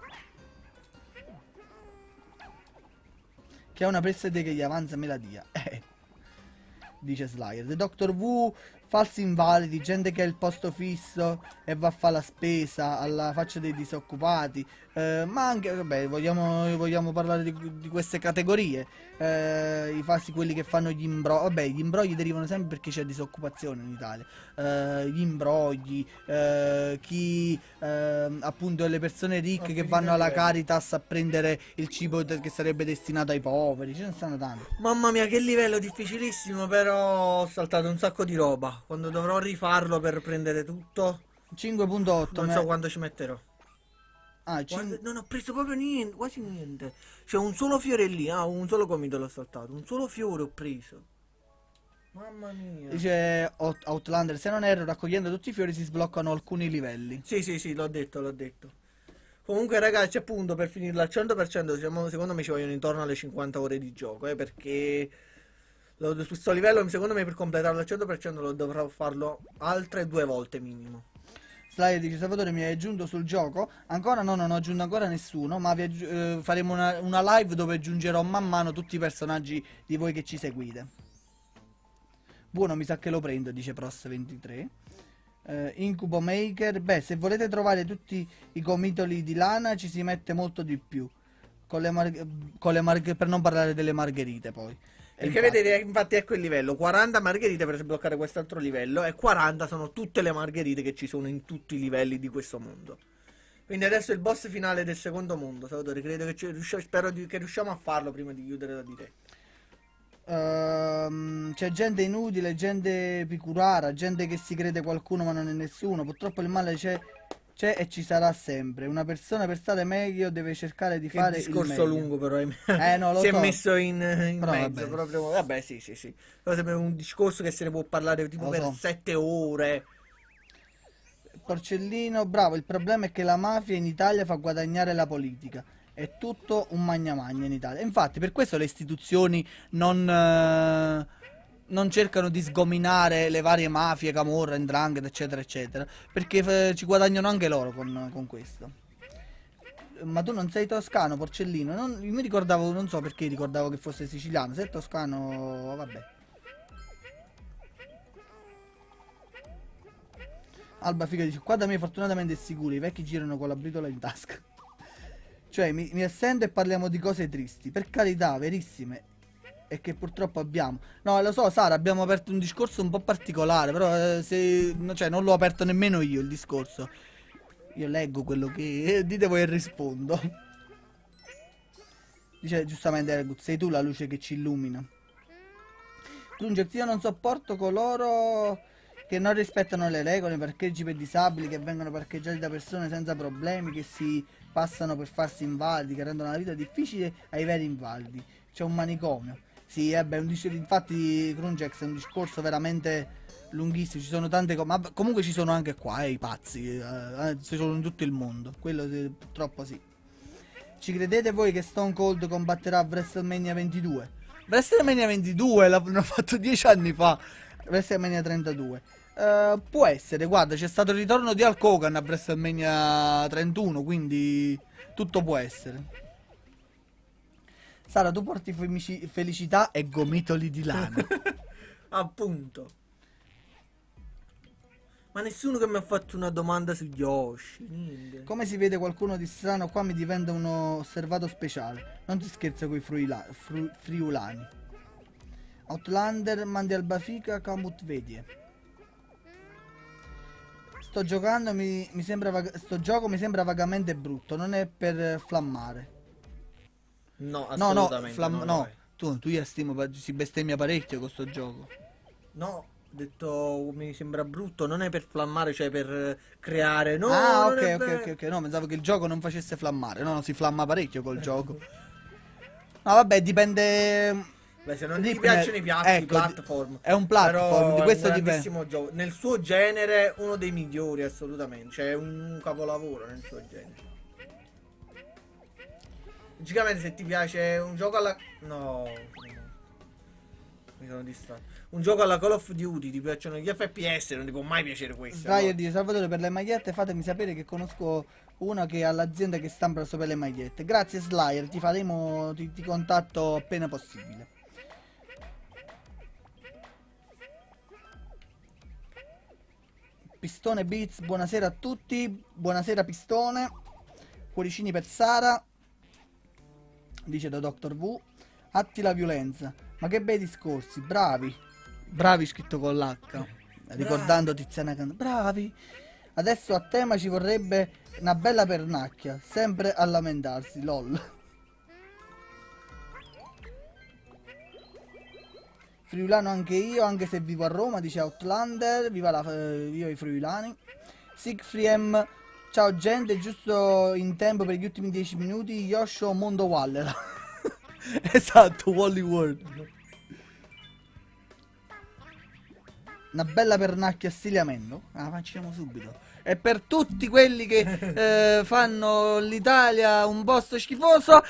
Che ha una preside che gli avanza me la dia. Eh. Dice Slayer. The Doctor Who, falsi invalidi, gente che ha il posto fisso e va a fare la spesa alla faccia dei disoccupati. Eh, ma anche, vabbè, vogliamo, vogliamo parlare di, di queste categorie. Eh, I falsi, quelli che fanno gli imbrogli. Vabbè, gli imbrogli derivano sempre perché c'è disoccupazione in Italia. Eh, gli imbrogli, eh, chi eh, appunto le persone ricche che vanno alla Caritas a prendere il cibo che sarebbe destinato ai poveri. Ce ne stanno tanti. Mamma mia, che livello difficilissimo, però ho saltato un sacco di roba. Quando dovrò rifarlo per prendere tutto, cinque punto otto. non so quanto ci metterò. Ah, Guarda, non ho preso proprio niente, quasi niente. C'è un solo fiore lì, ah, un solo gomito l'ho saltato, un solo fiore ho preso. Mamma mia. Dice Out- Outlander, se non erro, raccogliendo tutti i fiori si sbloccano alcuni livelli. Sì, sì, sì, l'ho detto, l'ho detto. Comunque ragazzi, appunto, per finirla al cento per cento, diciamo, secondo me ci vogliono intorno alle cinquanta ore di gioco, eh, perché lo, su questo livello, secondo me, per completarlo al cento per cento lo dovrò farlo altre due volte minimo. Slayer dice, Salvatore, mi hai aggiunto sul gioco? Ancora no, non ho aggiunto ancora nessuno, ma vi aggi- eh, faremo una, una live dove aggiungerò man mano tutti i personaggi di voi che ci seguite. Buono, mi sa che lo prendo, dice Pros ventitré. Eh, Incubo Maker, beh, se volete trovare tutti i gomitoli di lana ci si mette molto di più. Con le, mar- con le mar- per non parlare delle margherite poi. E Perché infatti- vedete, infatti ecco il livello, quaranta margherite per sbloccare quest'altro livello e quaranta sono tutte le margherite che ci sono in tutti i livelli di questo mondo. Quindi adesso è il boss finale del secondo mondo, Salvatore, credo che ci riusci- spero di- che riusciamo a farlo prima di chiudere la diretta. Ehm, c'è gente inutile, gente picurara, gente che si crede qualcuno ma non è nessuno. Purtroppo il male c'è, c'è e ci sarà sempre. Una persona per stare meglio deve cercare di Che fare discorso il meglio. lungo però eh, Eh, no, lo si so. è messo in, in Però mezzo vabbè. proprio. Vabbè, sì, sì, sì. Però sembra un discorso che se ne può parlare tipo Lo per so. sette ore. Porcellino, bravo, il problema è che la mafia in Italia fa guadagnare la politica. È tutto un magna magna in Italia. Infatti, per questo le istituzioni non, eh, non cercano di sgominare le varie mafie, Camorra, 'Ndrangheta, eccetera, eccetera. Perché eh, ci guadagnano anche loro con, con questo. Ma tu non sei toscano, Porcellino? Non, io mi ricordavo, non so perché ricordavo che fosse siciliano. Se è toscano, vabbè. Alba Figa dice, qua da me fortunatamente è sicuro, i vecchi girano con la britola in tasca. Cioè, mi, mi assento e parliamo di cose tristi. Per carità, verissime. E che purtroppo abbiamo. No, lo so, Sara, abbiamo aperto un discorso un po' particolare. Però eh, se, no, cioè, non l'ho aperto nemmeno io il discorso. Io leggo quello che eh, dite voi e rispondo. Dice giustamente Ergut, sei tu la luce che ci illumina. Grungex, io non sopporto coloro che non rispettano le regole, parcheggi per disabili che vengono parcheggiati da persone senza problemi, che si passano per farsi invalidi, che rendono la vita difficile ai veri invalidi. C'è un manicomio. Sì, eh beh, un dis- infatti Grungex è un discorso veramente lunghissimo, ci sono tante cose, ma comunque ci sono anche qua, eh, i pazzi, eh, eh, ci sono in tutto il mondo, quello sì, purtroppo sì. Ci credete voi che Stone Cold combatterà a WrestleMania ventidue? WrestleMania ventidue l'hanno fatto dieci anni fa, WrestleMania trentadue. Uh, può essere, guarda, c'è stato il ritorno di Hulk Hogan a WrestleMania trentuno, quindi tutto può essere. Sara, tu porti femici- felicità e gomitoli di lana. Appunto. Ma nessuno che mi ha fatto una domanda su Yoshi. Niente. Come si vede qualcuno di strano qua mi diventa uno osservato speciale. Non ti scherzo coi fruila- fru- friulani. Outlander, mandi al Bafica, Kamut Vedie. Sto giocando, mi, mi sembra vag- sto gioco mi sembra vagamente brutto, non è per flammare. No, No, no, assolutamente flam- no. no. dai. Tu, tu io stimo, pa- si bestemmia parecchio con sto gioco. No, ho detto mi sembra brutto, non è per flammare, cioè per eh, creare. No, ah, non ok, è ok, vero. ok, ok. No, pensavo che il gioco non facesse flammare. No, no, si flamma parecchio col gioco. No, vabbè, dipende. Beh, se non ti Dipende- piacciono i piatti, ecco, i platform. È un platform, Però di è questo un dipende. grandissimo gioco. Nel suo genere, uno dei migliori, assolutamente. Cioè, è un capolavoro nel suo genere. Logicamente, se ti piace un gioco alla. No. Mi sono distratto. Un gioco alla Call of Duty, ti piacciono gli F P S, non ti può mai piacere questo. Slayer dice: Salvatore, per le magliette fatemi sapere che conosco una che ha l'azienda che stampa sopra le magliette. Grazie Slayer, ti faremo, ti, ti contatto appena possibile. Pistone Beats, buonasera a tutti. Buonasera Pistone. Cuoricini per Sara, dice da Doctor V. Attila Violenza, ma che bei discorsi, bravi. Bravi scritto con l'H, ricordando Tiziana Candela. Bravi. Adesso a tema ci vorrebbe una bella pernacchia, sempre a lamentarsi, lol. Friulano anche io, anche se vivo a Roma, dice Outlander. Viva, la, eh, viva i friulani. Sigfriem, ciao gente, giusto in tempo per gli ultimi dieci minuti. Yosho Mondo Wallera. Esatto, Wally World. Una bella pernacchia a stile Amendo. Ah, facciamo subito. E per tutti quelli che eh, fanno l'Italia un posto schifoso,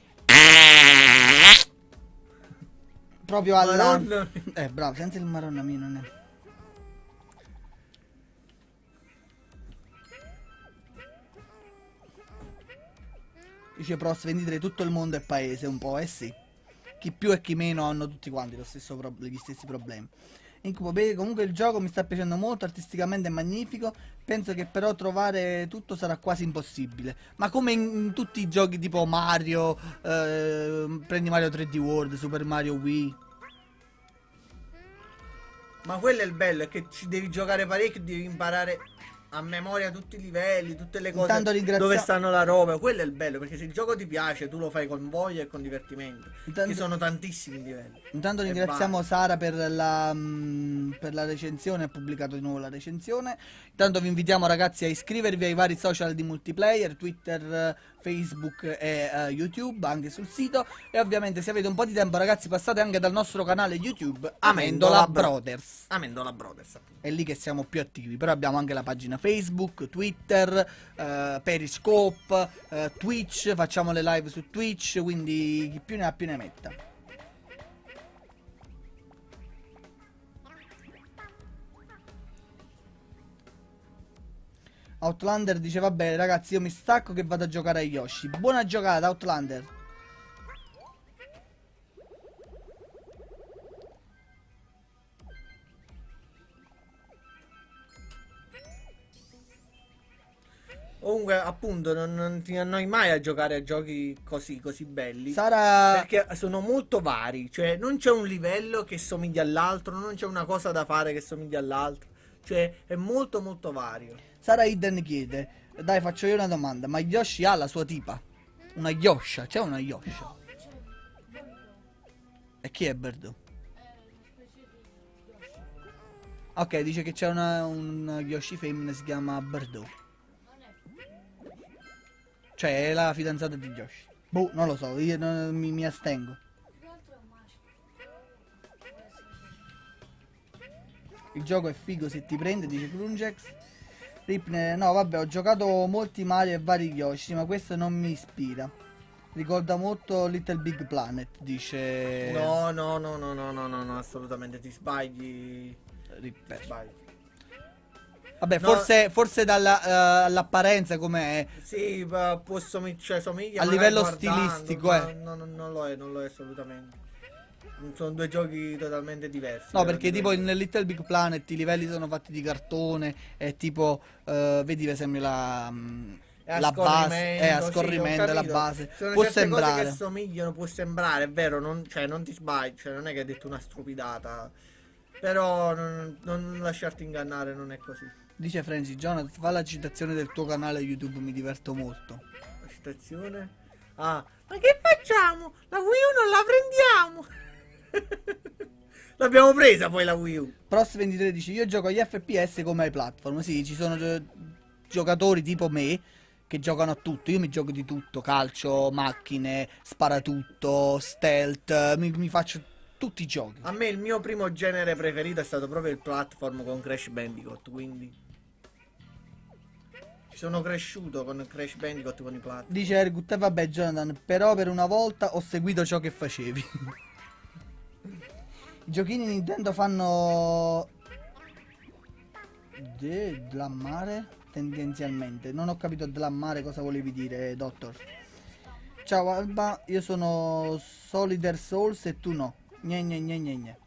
proprio alla... Maronna. Eh, bravo, senza il maronna mio non è... Dice Prost, vendite tutto il mondo e paese, un po', eh sì. Chi più e chi meno hanno tutti quanti lo stesso pro gli stessi problemi. Incubo, beh, comunque il gioco mi sta piacendo molto, artisticamente è magnifico. Penso che però trovare tutto sarà quasi impossibile. Ma come in, in tutti i giochi tipo Mario, eh, prendi Mario tre D World, Super Mario Wii. Ma quello è il bello, è che ci devi giocare parecchio, devi imparare a memoria tutti i livelli, tutte le cose, Intanto ringrazia- dove stanno la roba. Quello è il bello, perché se il gioco ti piace tu lo fai con voglia e con divertimento. Intanto- Ci sono tantissimi livelli. Intanto E ringraziamo Sara per la, mm, per la recensione, ha pubblicato di nuovo la recensione. Intanto vi invitiamo ragazzi a iscrivervi ai vari social di multiplayer, Twitter, Facebook e uh, YouTube, anche sul sito. E ovviamente se avete un po' di tempo ragazzi passate anche dal nostro canale YouTube Amendola Brothers. Amendola Brothers, appunto. È lì che siamo più attivi, però abbiamo anche la pagina Facebook, Twitter, eh, Periscope, eh, Twitch, facciamo le live su Twitch, quindi chi più ne ha più ne metta. Outlander dice vabbè ragazzi io mi stacco che vado a giocare a Yoshi. Buona giocata Outlander. Comunque, appunto, non, non ti annoi mai a giocare a giochi così, così belli. Sara... Perché sono molto vari. Cioè, non c'è un livello che somiglia all'altro, non c'è una cosa da fare che somiglia all'altro. Cioè, è molto, molto vario. Sara Iden chiede, dai faccio io una domanda, ma Yoshi ha la sua tipa? Una Yosha, c'è una Yosha? No, c'è Boldo. E chi è Birdo? È una specie di Yoshi. Ok, dice che c'è una, un Yoshi femmina, si chiama Birdo. Non è Cioè è la fidanzata di Yoshi. Boh, non lo so, io non- mi, mi astengo. più che altro è un maschio. Può essere Il gioco è figo se ti prende, dice Krungex. Ripne, no vabbè, ho giocato molti Mario e vari Yoshi, ma questo non mi ispira. Ricorda molto Little Big Planet, dice... No, no, no, no, no, no, no, no, assolutamente. Ti sbagli. Ripper. Ti sbagli. Vabbè, No. forse, forse dall'apparenza come è. Sì, ma può somig- cioè, somiglia A magari livello guardando, stilistico, ma eh. no, no, non lo è, non lo è assolutamente. Sono due giochi totalmente diversi. No, perché tipo veramente. in Little Big Planet i livelli sono fatti di cartone e tipo, eh, vedi per esempio la, mm, È a la base, scorrimento, è a sì, ho scorrimento, è la capito. base. Sono Può certe sembrare. cose che somigliano, può sembrare, è vero, non, cioè, non ti sbagli, cioè, non è che hai detto una stupidata. Però non, non lasciarti ingannare, non è così. Dice Francis, Jonathan, fa la citazione del tuo canale YouTube, mi diverto molto. La citazione? Ah, ma che facciamo? La Wii U non la prendiamo! L'abbiamo presa poi la Wii U. Prost ventitré dice, io gioco agli F P S come ai platform. Sì, ci sono gio- giocatori tipo me che giocano a tutto. Io mi gioco di tutto, calcio, macchine, sparatutto, stealth, mi, mi faccio tutti i giochi. A me il mio primo genere preferito è stato proprio il platform con Crash Bandicoot, quindi ci sono cresciuto con Crash Bandicoot con i platform. Dice Ergut, e vabbè Jonathan, però per una volta ho seguito ciò che facevi. I giochini Nintendo fanno Dlammare tendenzialmente. Non ho capito dlammare cosa volevi dire, Doctor. Ciao Alba, io sono Solider Souls e tu no. Gne gne gne gne gne.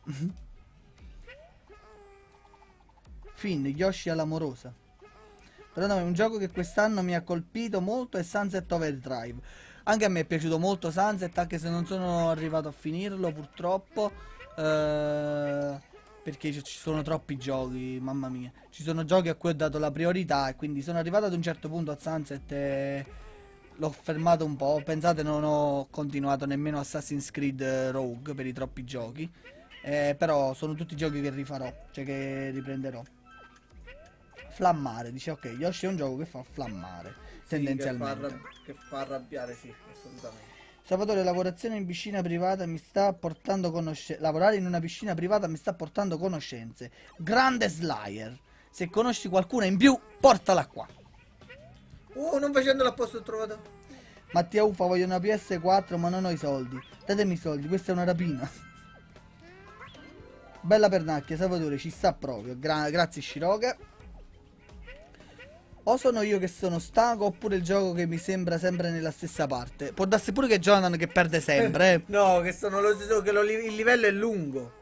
Finn, Yoshi all'amorosa. Però no, è un gioco che quest'anno mi ha colpito molto è Sunset Overdrive. Anche a me è piaciuto molto Sunset, anche se non sono arrivato a finirlo purtroppo. Eh, perché ci sono troppi giochi, mamma mia. Ci sono giochi a cui ho dato la priorità e quindi sono arrivato ad un certo punto a Sunset e l'ho fermato un po'. Pensate, non ho continuato nemmeno Assassin's Creed Rogue per i troppi giochi. Eh, però sono tutti giochi che rifarò, cioè che riprenderò. Flammare, dice ok, Yoshi è un gioco che fa flammare, Sì, tendenzialmente. Che fa, arrab- che fa arrabbiare, sì, assolutamente. Salvatore, lavorazione in piscina privata mi sta portando conoscenze. Lavorare in una piscina privata mi sta portando conoscenze. Grande Slayer. Se conosci qualcuno in più, portala qua. Oh, non facendo l'apposto ho trovato. Mattia Uffa, voglio una P S quattro ma non ho i soldi. Datemi i soldi, questa è una rapina. Bella pernacchia, Salvatore, ci sta proprio. Gra grazie Shiroga. O sono io che sono stanco oppure il gioco che mi sembra sempre nella stessa parte. Può darsi pure che Jonathan che perde sempre, eh. No, che sono lo stesso, che lo li- il livello è lungo.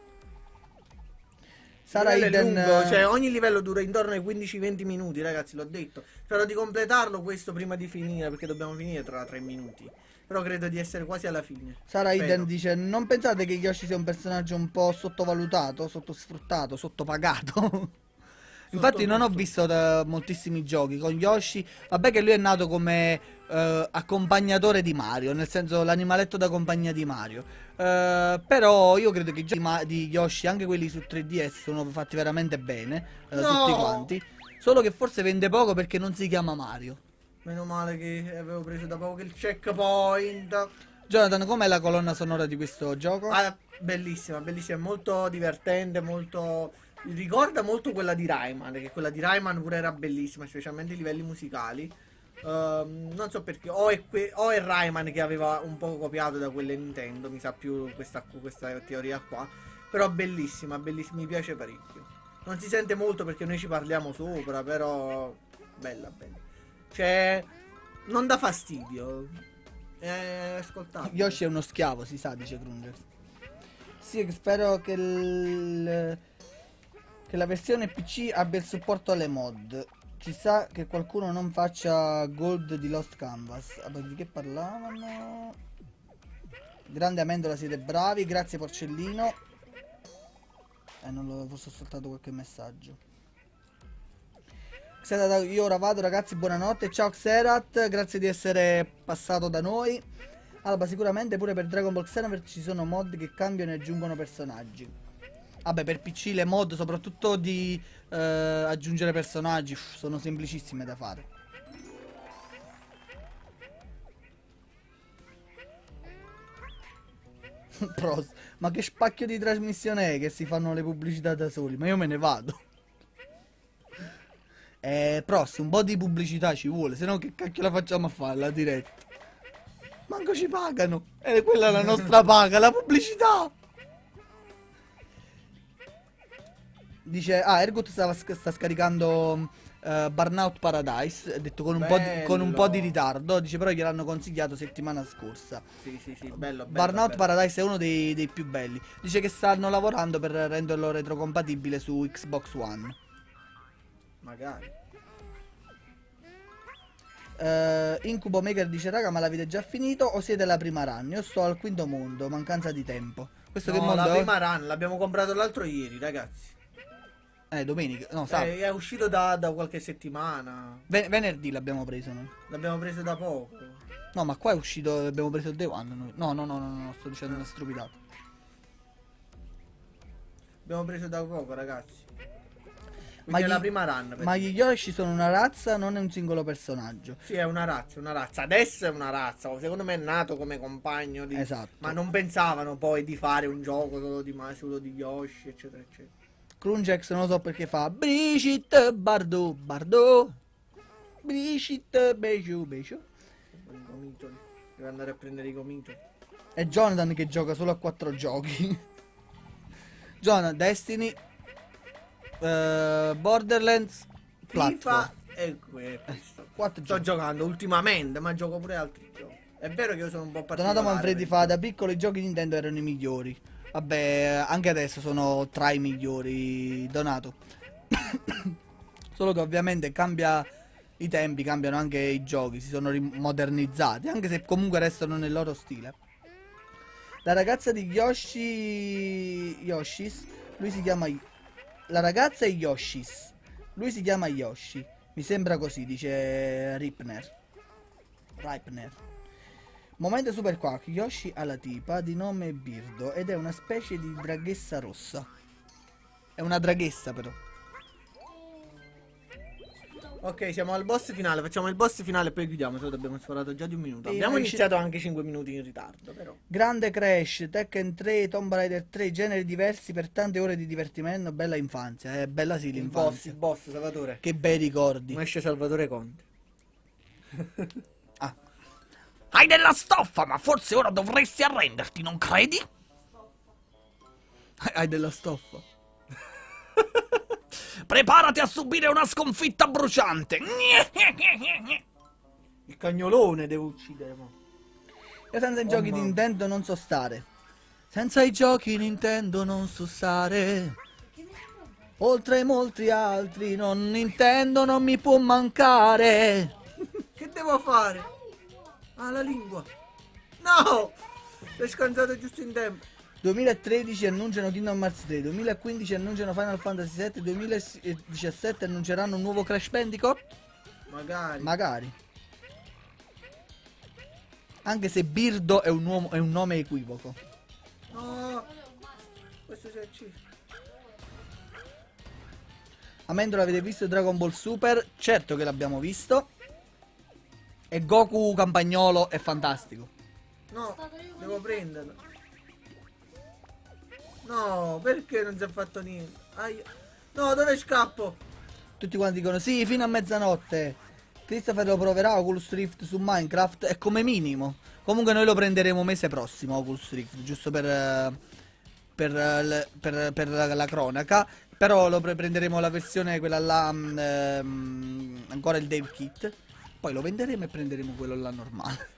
Sarà Il livello è Iden, lungo, cioè ogni livello dura intorno ai quindici venti minuti, ragazzi, l'ho detto. Spero di completarlo questo prima di finire, perché dobbiamo finire tra tre minuti. Però credo di essere quasi alla fine. Sara Spero. Iden dice: non pensate che Yoshi sia un personaggio un po' sottovalutato, sottosfruttato, sottopagato? Infatti non ho visto da moltissimi giochi con Yoshi. Vabbè che lui è nato come eh, accompagnatore di Mario, nel senso l'animaletto da compagnia di Mario. Eh, però io credo che i giochi ma- di Yoshi, anche quelli su tre D S, sono fatti veramente bene, eh, No! tutti quanti. Solo che forse vende poco perché non si chiama Mario. Meno male che avevo preso da poco il checkpoint. Jonathan, com'è la colonna sonora di questo gioco? Ah, bellissima, bellissima, molto divertente, molto... ricorda molto quella di Rayman, che quella di Rayman pure era bellissima, specialmente i livelli musicali. Ehm, non so perché, o è, que- o è Rayman che aveva un po' copiato da quelle Nintendo, mi sa più questa, questa teoria qua. Però bellissima, bellissima, mi piace parecchio. Non si sente molto perché noi ci parliamo sopra, però bella, bella. Cioè, non dà fastidio. È ascoltabile. Yoshi è uno schiavo, si sa, dice Krunger. Sì, spero che il... che la versione P C abbia il supporto alle mod. Ci sa che qualcuno non faccia gold di Lost Canvas. Vabbè, di che parlavano? Grande Amendola, siete bravi. Grazie Porcellino. Eh, non lo forse ho saltato qualche messaggio. Xerat, io ora vado ragazzi, buonanotte. Ciao Xerat, grazie di essere passato da noi. Alba, sicuramente pure per Dragon Ball Xenoverse ci sono mod che cambiano e aggiungono personaggi. Vabbè, per P C le mod, soprattutto di eh, aggiungere personaggi, uff, sono semplicissime da fare. Pros, ma che spacchio di trasmissione è che si fanno le pubblicità da soli? Ma io me ne vado. Eh, Pros, un po' di pubblicità ci vuole, se no che cacchio la facciamo a fare la diretta? Manco ci pagano. E quella è la nostra paga, la pubblicità. Dice, ah, Ergut stava sc- sta scaricando uh, Burnout Paradise, ha detto con un, po di, con un po' di ritardo, dice però gliel'hanno consigliato settimana scorsa. Sì, sì, sì, bello, bello. Burnout bello. Paradise è uno dei, dei più belli. Dice che stanno lavorando per renderlo retrocompatibile su Xbox One. Magari. Uh, Incubo Maker dice, raga, ma l'avete già finito o siete alla prima run? Io sto al quinto mondo, mancanza di tempo. Questo No, che mondo la è? prima run l'abbiamo comprato l'altro ieri, ragazzi. Eh, domenica, no, sabato. Eh, è uscito da, da qualche settimana. Ven- venerdì l'abbiamo preso noi. L'abbiamo preso da poco. No, ma qua è uscito, abbiamo preso il Day One noi. No, no, no, no, no, sto dicendo una stupidata. Abbiamo preso da poco, ragazzi. Ma Quindi è gli- la prima run. per Ma dire. gli Yoshi sono una razza, non è un singolo personaggio. Sì, è una razza, una razza. Adesso è una razza. Secondo me è nato come compagno di... Esatto. Ma non pensavano poi di fare un gioco solo di, ma- solo di Yoshi, eccetera, eccetera. Crungex non lo so perché fa Brigitte Bardot Bardot Brigitte Beju Beju. Con i gomitoli. Deve andare a prendere i gomitoli. È Jonathan che gioca solo a quattro giochi. Jonah, Destiny, eh, Borderlands, Platform. FIFA e questo. Quattro Sto giochi. giocando ultimamente, ma gioco pure altri giochi. È vero che io sono un po' particolare. Donato Manfredi perché- fa: da piccolo i giochi Nintendo erano i migliori. Vabbè, anche adesso sono tra i migliori. Donato. Solo che ovviamente cambia i tempi, cambiano anche i giochi, si sono modernizzati, anche se comunque restano nel loro stile. La ragazza di Yoshi Yoshis, lui si chiama La ragazza è Yoshis. Lui si chiama Yoshi. Mi sembra così, dice Ripner. Ripner. Momento super quack. Yoshi ha la tipa di nome Birdo ed è una specie di draghessa rossa. È una draghessa però. Ok, siamo al boss finale. Facciamo il boss finale e poi chiudiamo. Se no abbiamo sforato già di un minuto. E Abbiamo noi iniziato anche cinque minuti in ritardo, però. Grande Crash, Tekken tre, Tomb Raider tre, generi diversi per tante ore di divertimento. Bella infanzia, è eh, bella sì Il boss, l'infanzia. il boss, Salvatore. Che bei ricordi. Non esce Salvatore Conte. Ah, Hai della stoffa, ma forse ora dovresti arrenderti, non credi? hai della stoffa. Preparati a subire una sconfitta bruciante. Il cagnolone devo uccidere, mo. Io senza i Oh, giochi di mamma. Nintendo non so stare. Senza i giochi Nintendo non so stare. Oltre ai molti altri, non Nintendo non mi può mancare. Che devo fare? Ah, la lingua. No! Sei scansato giusto in tempo. duemilatredici annunciano Kingdom Hearts tre, duemilaquindici annunciano Final Fantasy sette, duemiladiciassette annunceranno un nuovo Crash Bandicoot? Magari. Magari. Anche se Birdo è un, uomo, è un nome equivoco. No. Questo c'è C. Amendola, avete visto Dragon Ball Super? Certo che l'abbiamo visto. E Goku Campagnolo è fantastico. No, devo prenderlo. No, perché non si è fatto niente? Aia. No, dove scappo? Tutti quanti dicono sì, fino a mezzanotte. Christopher lo proverà Oculus Rift su Minecraft, è come minimo. Comunque noi lo prenderemo mese prossimo Oculus Rift, giusto per, eh, per, eh, l- per, per la, la cronaca. Però lo pre- prenderemo la versione quella là, mm, ehm, ancora il Dev Kit. Poi lo venderemo e prenderemo quello là normale.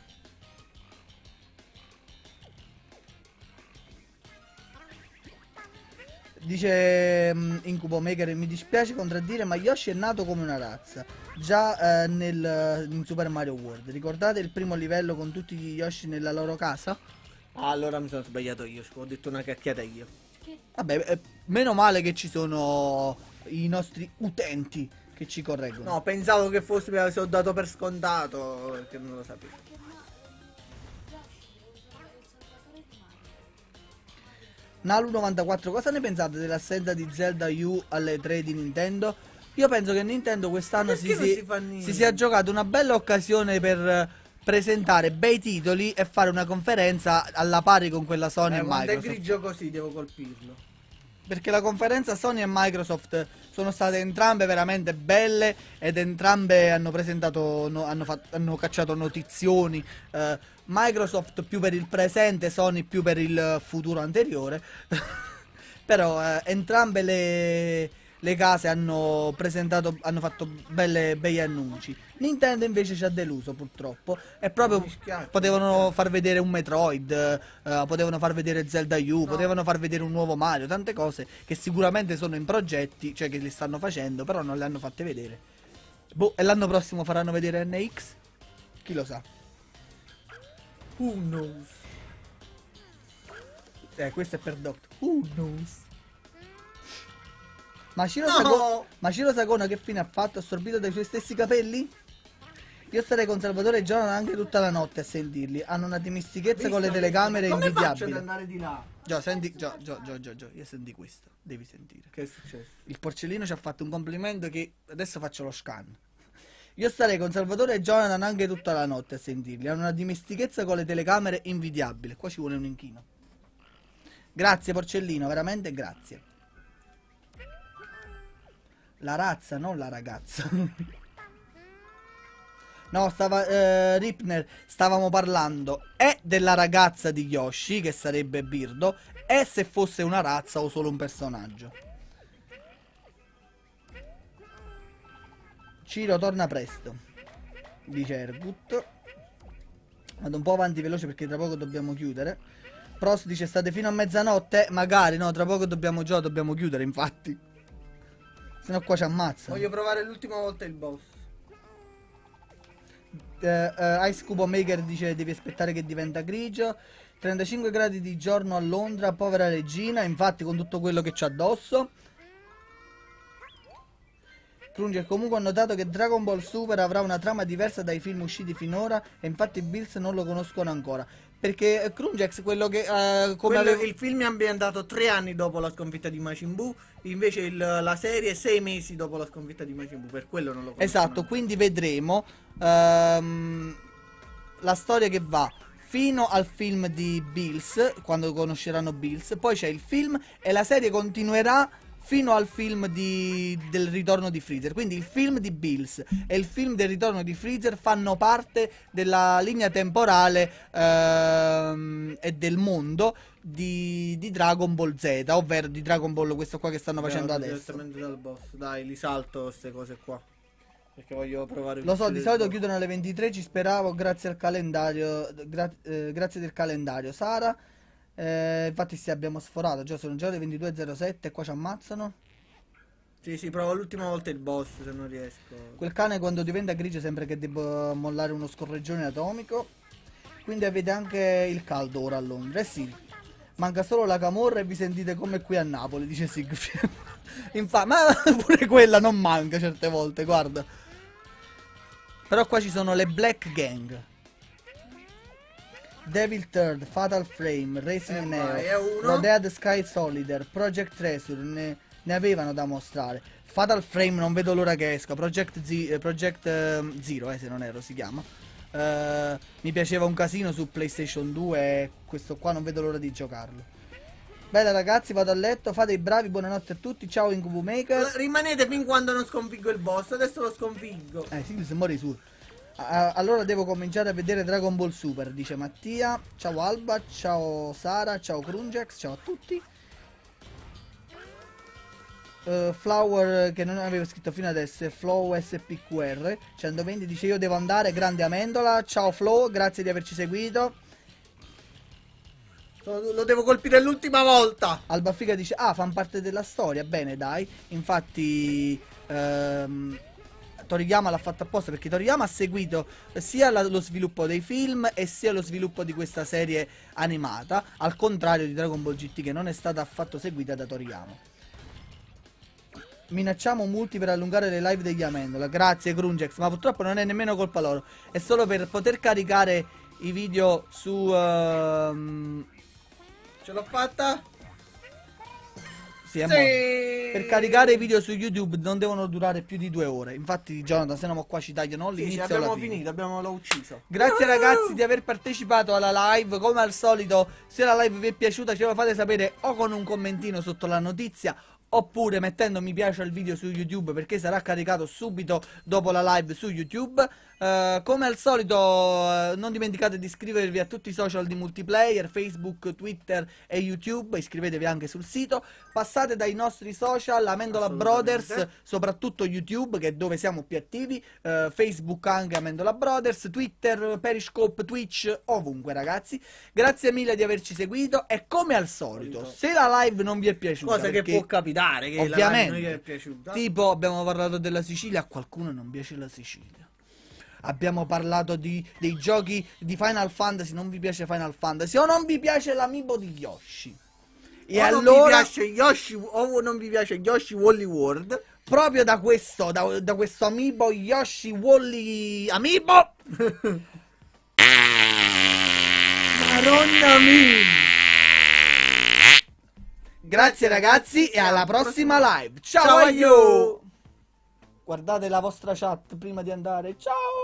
Dice um, Incubo Maker, mi dispiace contraddire, ma Yoshi è nato come una razza. Già eh, nel, in Super Mario World. Ricordate il primo livello con tutti gli Yoshi nella loro casa? Ah, allora mi sono sbagliato io. Ho detto una cacchiata io. Vabbè, eh, meno male che ci sono i nostri utenti che ci correggono. No, pensavo che fosse, me l'avessi dato per scontato. Perché non lo sapevo. Nalu novantaquattro, cosa ne pensate dell'assenza di Zelda U alle tre di Nintendo? Io penso che Nintendo quest'anno Ma si, perché non si, si fa niente? si sia giocato una bella occasione per eh, presentare bei titoli e fare una conferenza alla pari con quella Sony Eh, e quando è Microsoft. grigio così devo colpirlo. Perché la conferenza Sony e Microsoft sono state entrambe veramente belle ed entrambe hanno presentato, no- hanno, fatto, hanno cacciato notizioni. eh, Microsoft più per il presente, Sony più per il futuro anteriore. Però eh, entrambe le, le case hanno presentato, hanno fatto belle, bei annunci. Nintendo invece ci ha deluso purtroppo. E proprio Mi spiace, potevano mi far vedere un Metroid, eh, potevano far vedere Zelda U, No. potevano far vedere un nuovo Mario, tante cose che sicuramente sono in progetti, cioè che li stanno facendo, però non le hanno fatte vedere. Boh, e l'anno prossimo faranno vedere N X? Chi lo sa? Who knows? Eh, questo è per Doctor. Who knows? Ma Ciro, No! Sago- Ma Ciro Sagona che fine ha fatto? Assorbito dai suoi stessi capelli? Io starei con Salvatore e Jonathan anche tutta la notte a sentirli. Hanno una dimestichezza con le Visto? telecamere Come faccio ad invidiabile. andare di là? Gio, senti, Gio, Gio, Gio, Gio, Gio, io senti questo. Devi sentire. Che è successo? Il porcellino ci ha fatto un complimento che adesso faccio lo scan. Io starei con Salvatore e Jonathan anche tutta la notte a sentirli. Hanno una dimestichezza con le telecamere invidiabile. Qua ci vuole un inchino. Grazie porcellino, veramente grazie. La razza, non la ragazza. No, stava eh, Ripner, stavamo parlando e della ragazza di Yoshi, che sarebbe Birdo, e se fosse una razza o solo un personaggio. Ciro torna presto, dice Ergut. Vado un po' avanti veloce perché tra poco dobbiamo chiudere. Prost dice state fino a mezzanotte? Magari, no, tra poco dobbiamo già, dobbiamo chiudere infatti. Se no qua ci ammazza. Voglio provare l'ultima volta il boss. Uh, uh, Ice Cubo Maker dice devi aspettare che diventa grigio. trentacinque gradi di giorno a Londra, povera regina, infatti con tutto quello che c'ha addosso. Crunge, comunque ho notato che Dragon Ball Super avrà una trama diversa dai film usciti finora e infatti Bills non lo conoscono ancora. Perché Crungex, quello che... Uh, come Quello, avevo... Il film è ambientato tre anni dopo la sconfitta di Majin Buu, invece il, la serie sei mesi dopo la sconfitta di Majin Buu, per quello non lo conoscono. Esatto, quindi vedremo um, la storia che va fino al film di Bills, quando conosceranno Bills, poi c'è il film e la serie continuerà fino al film di, del ritorno di Freezer. Quindi il film di Bills e il film del ritorno di Freezer fanno parte della linea temporale ehm, e del mondo di, di Dragon Ball Z, ovvero di Dragon Ball questo qua che stanno facendo Andiamo adesso. direttamente dal boss. Dai, li salto queste cose qua, perché voglio provare. Lo so, di il solito boss. chiudono alle ventitré, ci speravo grazie al calendario, gra eh, grazie del calendario, Sara. Eh, infatti sì, abbiamo sforato, già sono già le ventidue e zero sette e qua ci ammazzano. Sì, sì, provo l'ultima volta il boss se non riesco. Quel cane quando diventa grigio sembra che debba mollare uno scorreggione atomico. Quindi avete anche il caldo ora a Londra. Eh sì, manca solo la camorra e vi sentite come qui a Napoli, dice Siegfried. Infatti, ma pure quella non manca certe volte, guarda. Però qua ci sono le Black Gang. Devil Third, Fatal Frame, Racing Eh, vai, è Neo, uno. Rodea the Sky Solider, Project Treasure, ne, ne avevano da mostrare. Fatal Frame non vedo l'ora che esca. Project, Z eh, Project eh, Zero, eh, se non ero, si chiama. Eh, mi piaceva un casino su PlayStation due e questo qua non vedo l'ora di giocarlo. Bella ragazzi, vado a letto, fate i bravi, buonanotte a tutti, ciao Incubo Maker. Rimanete fin quando non sconfiggo il boss, adesso lo sconfiggo. Eh sì, se muori su. Uh, allora devo cominciare a vedere Dragon Ball Super, dice Mattia. Ciao Alba, ciao Sara, ciao Crungex, ciao a tutti. uh, Flower, che non avevo scritto fino adesso, è Flow S P Q R centoventi, dice io devo andare, grande amendola. Ciao Flow, grazie di averci seguito. Sono- Lo devo colpire l'ultima volta. Alba Figa dice ah, fan parte della storia, bene dai. Infatti ehm, Toriyama l'ha fatto apposta perché Toriyama ha seguito sia la- lo sviluppo dei film e sia lo sviluppo di questa serie animata, al contrario di Dragon Ball G T che non è stata affatto seguita da Toriyama. Minacciamo multi per allungare le live degli Amendola. Grazie Grungex, ma purtroppo non è nemmeno colpa loro, è solo per poter caricare i video su ehm, Ce l'ho fatta? sì, è Sì. morto. Per caricare i video su YouTube non devono durare più di due ore. Infatti Jonathan, se no mo qua ci tagliano Sì, l'inizio sì, e la abbiamo fine. finito, abbiamo l'ho ucciso. Grazie ragazzi di aver partecipato alla live. Come al solito, se la live vi è piaciuta ce lo fate sapere o con un commentino sotto la notizia oppure mettendo mi piace al video su YouTube, perché sarà caricato subito dopo la live su YouTube. Uh, come al solito uh, non dimenticate di iscrivervi a tutti i social di Multiplayer, Facebook, Twitter e YouTube. Iscrivetevi anche sul sito. Passate dai nostri social, Amendola Assolutamente. Brothers, soprattutto YouTube che è dove siamo più attivi, uh, Facebook anche Amendola Brothers, Twitter, Periscope, Twitch, ovunque ragazzi. Grazie mille di averci seguito e come al solito, se la live non vi è piaciuta, Cosa che perché può capitare, che ovviamente, la live non gli è piaciuta. tipo abbiamo parlato della Sicilia, a qualcuno non piace la Sicilia. Abbiamo parlato di, dei giochi di Final Fantasy, non vi piace Final Fantasy o non vi piace l'amiibo di Yoshi. E o non vi allora, piace Yoshi o non vi piace Yoshi Wally World. proprio da questo, da, da questo amiibo Yoshi Wally Amiibo, Madonna mia. grazie ragazzi e alla prossima live. Ciao, Ciao a a you. Guardate la vostra chat prima di andare. Ciao.